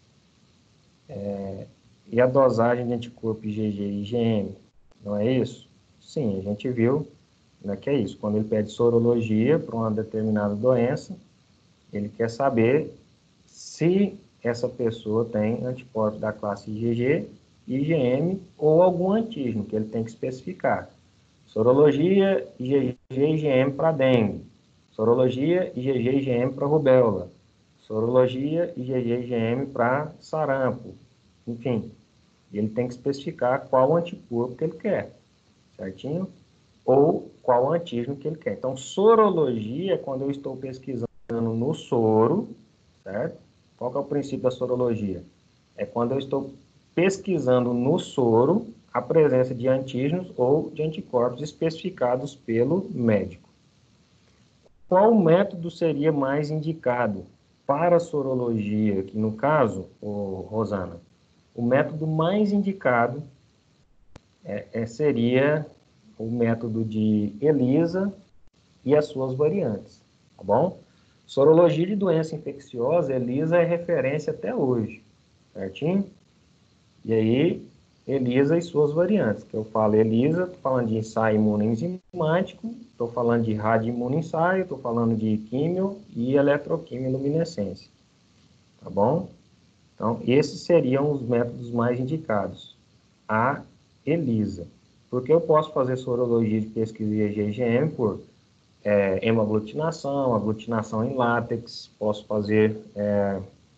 é, e a dosagem de anticorpo I G G e I G M, não é isso? Sim, a gente viu, né, que é isso. Quando ele pede sorologia para uma determinada doença, ele quer saber se essa pessoa tem anticorpos da classe I G G, I G M ou algum antígeno, que ele tem que especificar. Sorologia, I G G e I G M para dengue. Sorologia, I G G e I G M para rubéola. Sorologia, I G G e I G M para sarampo. Enfim, ele tem que especificar qual anticorpo que ele quer, certinho? Ou qual antígeno que ele quer. Então, sorologia é quando eu estou pesquisando no soro, certo? Qual que é o princípio da sorologia? É quando eu estou pesquisando no soro a presença de antígenos ou de anticorpos especificados pelo médico. Qual método seria mais indicado? para a sorologia, que no caso, ô, Rosana, o método mais indicado é, é, seria o método de ELISA e as suas variantes, tá bom? Sorologia de doença infecciosa, ELISA é referência até hoje, certinho? E aí, ELISA e suas variantes, que eu falo ELISA, estou falando de ensaio imunoenzimático, estou falando de radioimunoensaio, estou falando de químio e eletroquimioluminescência, tá bom? Então, esses seriam os métodos mais indicados. A ELISA, porque eu posso fazer sorologia de pesquisa I G G M por é, hemaglutinação, aglutinação em látex, posso fazer é,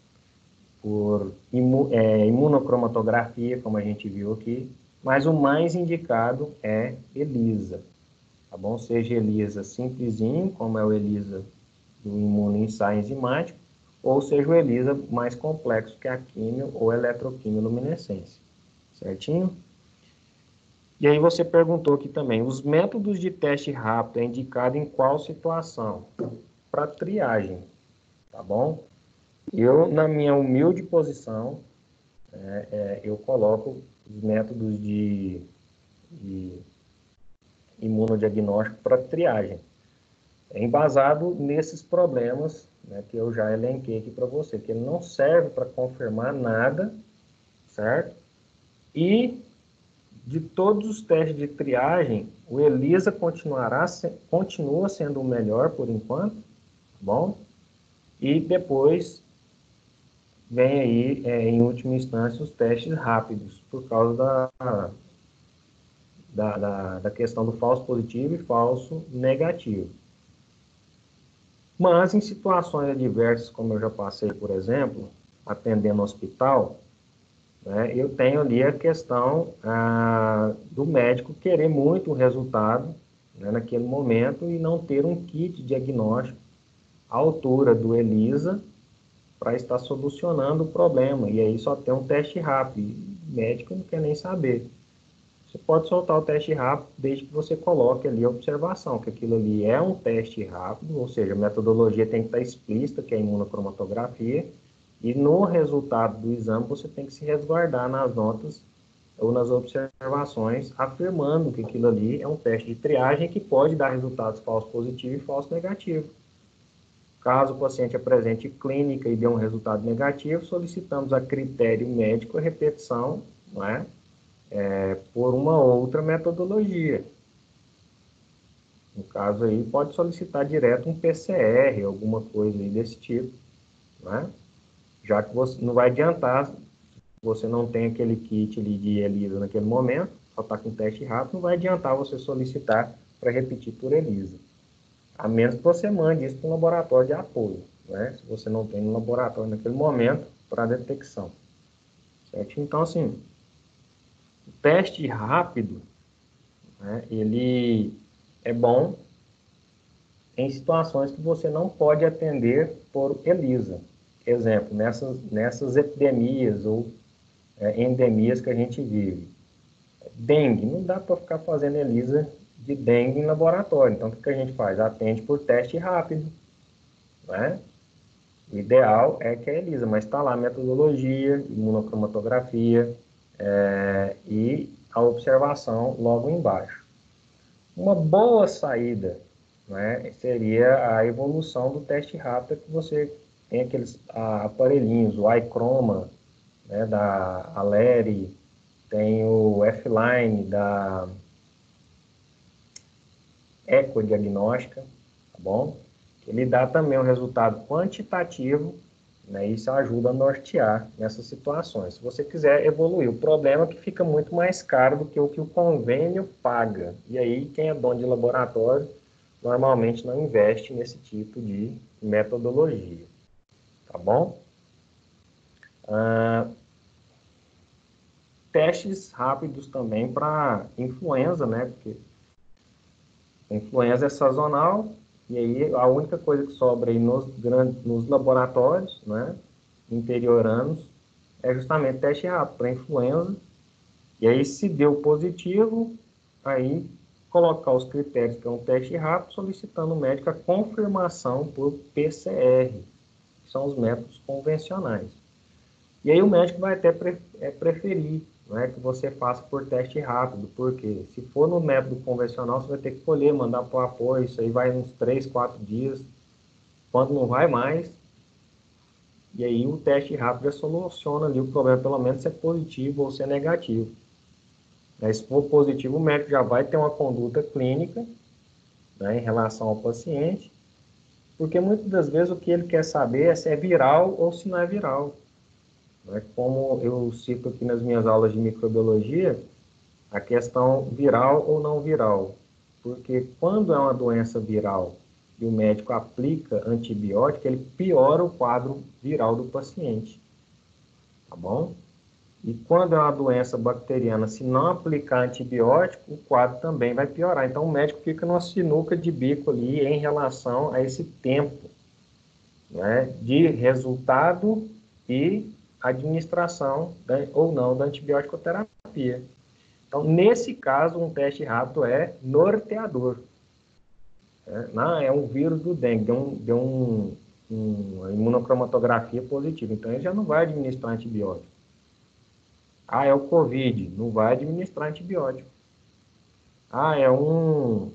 por imu, é, imunocromatografia, como a gente viu aqui, mas o mais indicado é ELISA, tá bom? Seja ELISA simplesinho, como é o ELISA do imunoensaio enzimático, ou seja o ELISA mais complexo, que é a químio ou eletroquimioluminescência, certinho? E aí você perguntou aqui também, os métodos de teste rápido é indicado em qual situação? Para triagem, tá bom? Eu, na minha humilde posição, é, é, eu coloco os métodos de, de imunodiagnóstico para triagem, é embasado nesses problemas, né, que eu já elenquei aqui para você, que ele não serve para confirmar nada, certo? E de todos os testes de triagem, o ELISA continuará, continua sendo o melhor por enquanto, tá bom? E depois vem aí, é, em última instância, os testes rápidos, por causa da, da, da, da questão do falso positivo e falso negativo. Mas em situações adversas, como eu já passei, por exemplo, atendendo no hospital, né, eu tenho ali a questão ah, do médico querer muito o resultado, né, naquele momento e não ter um kit diagnóstico à altura do ELISA para estar solucionando o problema. E aí só tem um teste rápido. O médico não quer nem saber. Você pode soltar o teste rápido desde que você coloque ali a observação, que aquilo ali é um teste rápido, ou seja, a metodologia tem que estar explícita, que é a imunocromatografia, e no resultado do exame você tem que se resguardar nas notas ou nas observações, afirmando que aquilo ali é um teste de triagem que pode dar resultados falso positivo e falso negativo. Caso o paciente apresente clínica e dê um resultado negativo, solicitamos a critério médico a repetição, não é? É, por uma outra metodologia. No caso aí, pode solicitar direto um P C R, alguma coisa aí desse tipo, né? Já que você não vai adiantar, você não tem aquele kit ali de ELISA naquele momento, só está com teste rápido, não vai adiantar você solicitar para repetir por ELISA. A menos que você mande isso para um laboratório de apoio, né? Se você não tem um laboratório naquele momento para detecção. Certo? Então, assim, o teste rápido, né, ele é bom em situações que você não pode atender por ELISA. Exemplo, nessas, nessas epidemias ou é, endemias que a gente vive. Dengue, não dá para ficar fazendo ELISA de dengue em laboratório. Então, o que a gente faz? Atende por teste rápido, né? O ideal é que a ELISA, mas está lá a metodologia, imunocromatografia é, e a observação logo embaixo. Uma boa saída, né, seria a evolução do teste rápido, que você tem aqueles aparelhinhos, o iChroma, né, da Aleri, tem o F-Line da Ecodiagnóstica, tá bom? Ele dá também um resultado quantitativo, né, isso ajuda a nortear nessas situações. Se você quiser evoluir, o problema é que fica muito mais caro do que o que o convênio paga. E aí, quem é dono de laboratório, normalmente não investe nesse tipo de metodologia. Tá bom? Ah, testes rápidos também para influenza, né? Porque a influenza é sazonal, e aí a única coisa que sobra aí nos, grandes, nos laboratórios, né, interioranos, é justamente teste rápido para influenza. E aí, se deu positivo, aí colocar os critérios que é um teste rápido, solicitando o médico a confirmação por P C R. são os métodos convencionais. E aí o médico vai até pre é, preferir, né, que você faça por teste rápido, porque se for no método convencional, você vai ter que colher, mandar para o apoio, isso aí vai uns três, quatro dias, quando não vai mais, e aí o teste rápido já soluciona ali o problema, pelo menos se é positivo ou se é negativo. Aí, se for positivo, o médico já vai ter uma conduta clínica, né, em relação ao paciente, porque muitas das vezes o que ele quer saber é se é viral ou se não é viral. Né? Como eu cito aqui nas minhas aulas de microbiologia, a questão viral ou não viral. Porque quando é uma doença viral e o médico aplica antibiótico, ele piora o quadro viral do paciente. Tá bom? E quando é uma doença bacteriana, se não aplicar antibiótico, o quadro também vai piorar. Então, o médico fica numa sinuca de bico ali em relação a esse tempo, né, de resultado e administração, né, ou não da antibiótico-terapia. Então, nesse caso, um teste rápido é norteador. Né? Não, é um vírus do dengue, deu, um, deu um, um, uma imunocromatografia positiva. Então, ele já não vai administrar antibiótico. Ah, é o Covid, não vai administrar antibiótico. Ah, é um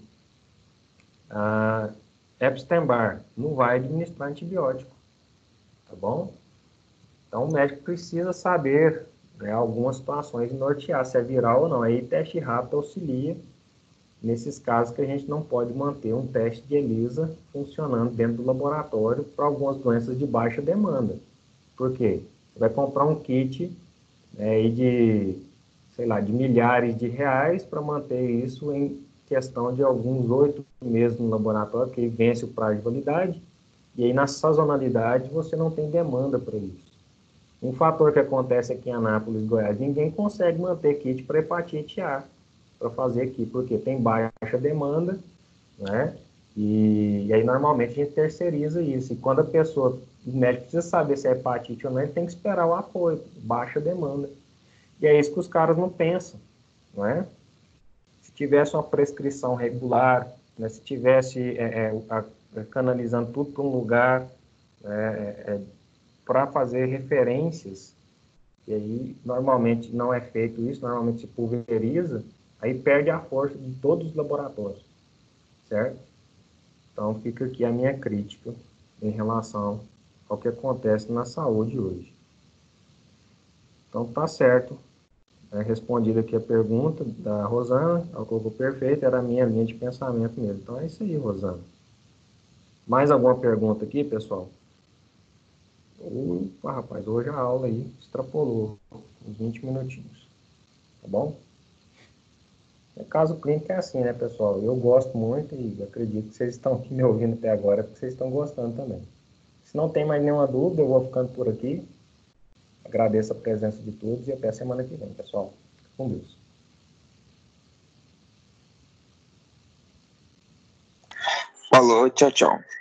ah, Epstein-Barr, não vai administrar antibiótico. Tá bom? Então, o médico precisa saber, né, algumas situações e nortear se é viral ou não. Aí, teste rápido auxilia nesses casos que a gente não pode manter um teste de ELISA funcionando dentro do laboratório para algumas doenças de baixa demanda. Por quê? Você vai comprar um kit, né, de, sei lá, de milhares de reais para manter isso em questão de alguns oito meses no laboratório, que vence o prazo de validade, e aí na sazonalidade você não tem demanda para isso. Um fator que acontece aqui em Anápolis, Goiás, ninguém consegue manter kit para hepatite A, para fazer aqui, porque tem baixa demanda, né? E, e aí normalmente a gente terceiriza isso. E quando a pessoa, o médico precisa saber se é hepatite ou não, ele tem que esperar o apoio, baixa demanda. E é isso que os caras não pensam, não é? Se tivesse uma prescrição regular, né, se tivesse é, é, a, canalizando tudo para um lugar, é, é, para fazer referências, e aí normalmente não é feito isso, normalmente se pulveriza, aí perde a força de todos os laboratórios, certo? Então fica aqui a minha crítica em relação ao que acontece na saúde hoje. Então tá certo, é respondida aqui a pergunta da Rosana, ao corpo perfeito, era a minha linha de pensamento mesmo. Então é isso aí, Rosana. Mais alguma pergunta aqui, pessoal? Opa, rapaz, hoje a aula aí extrapolou uns vinte minutinhos, tá bom? O caso clínico é assim, né, pessoal? Eu gosto muito e acredito que vocês estão aqui me ouvindo até agora porque vocês estão gostando também. Se não tem mais nenhuma dúvida, eu vou ficando por aqui. Agradeço a presença de todos e até semana que vem, pessoal. Com Deus.
Falou, tchau, tchau.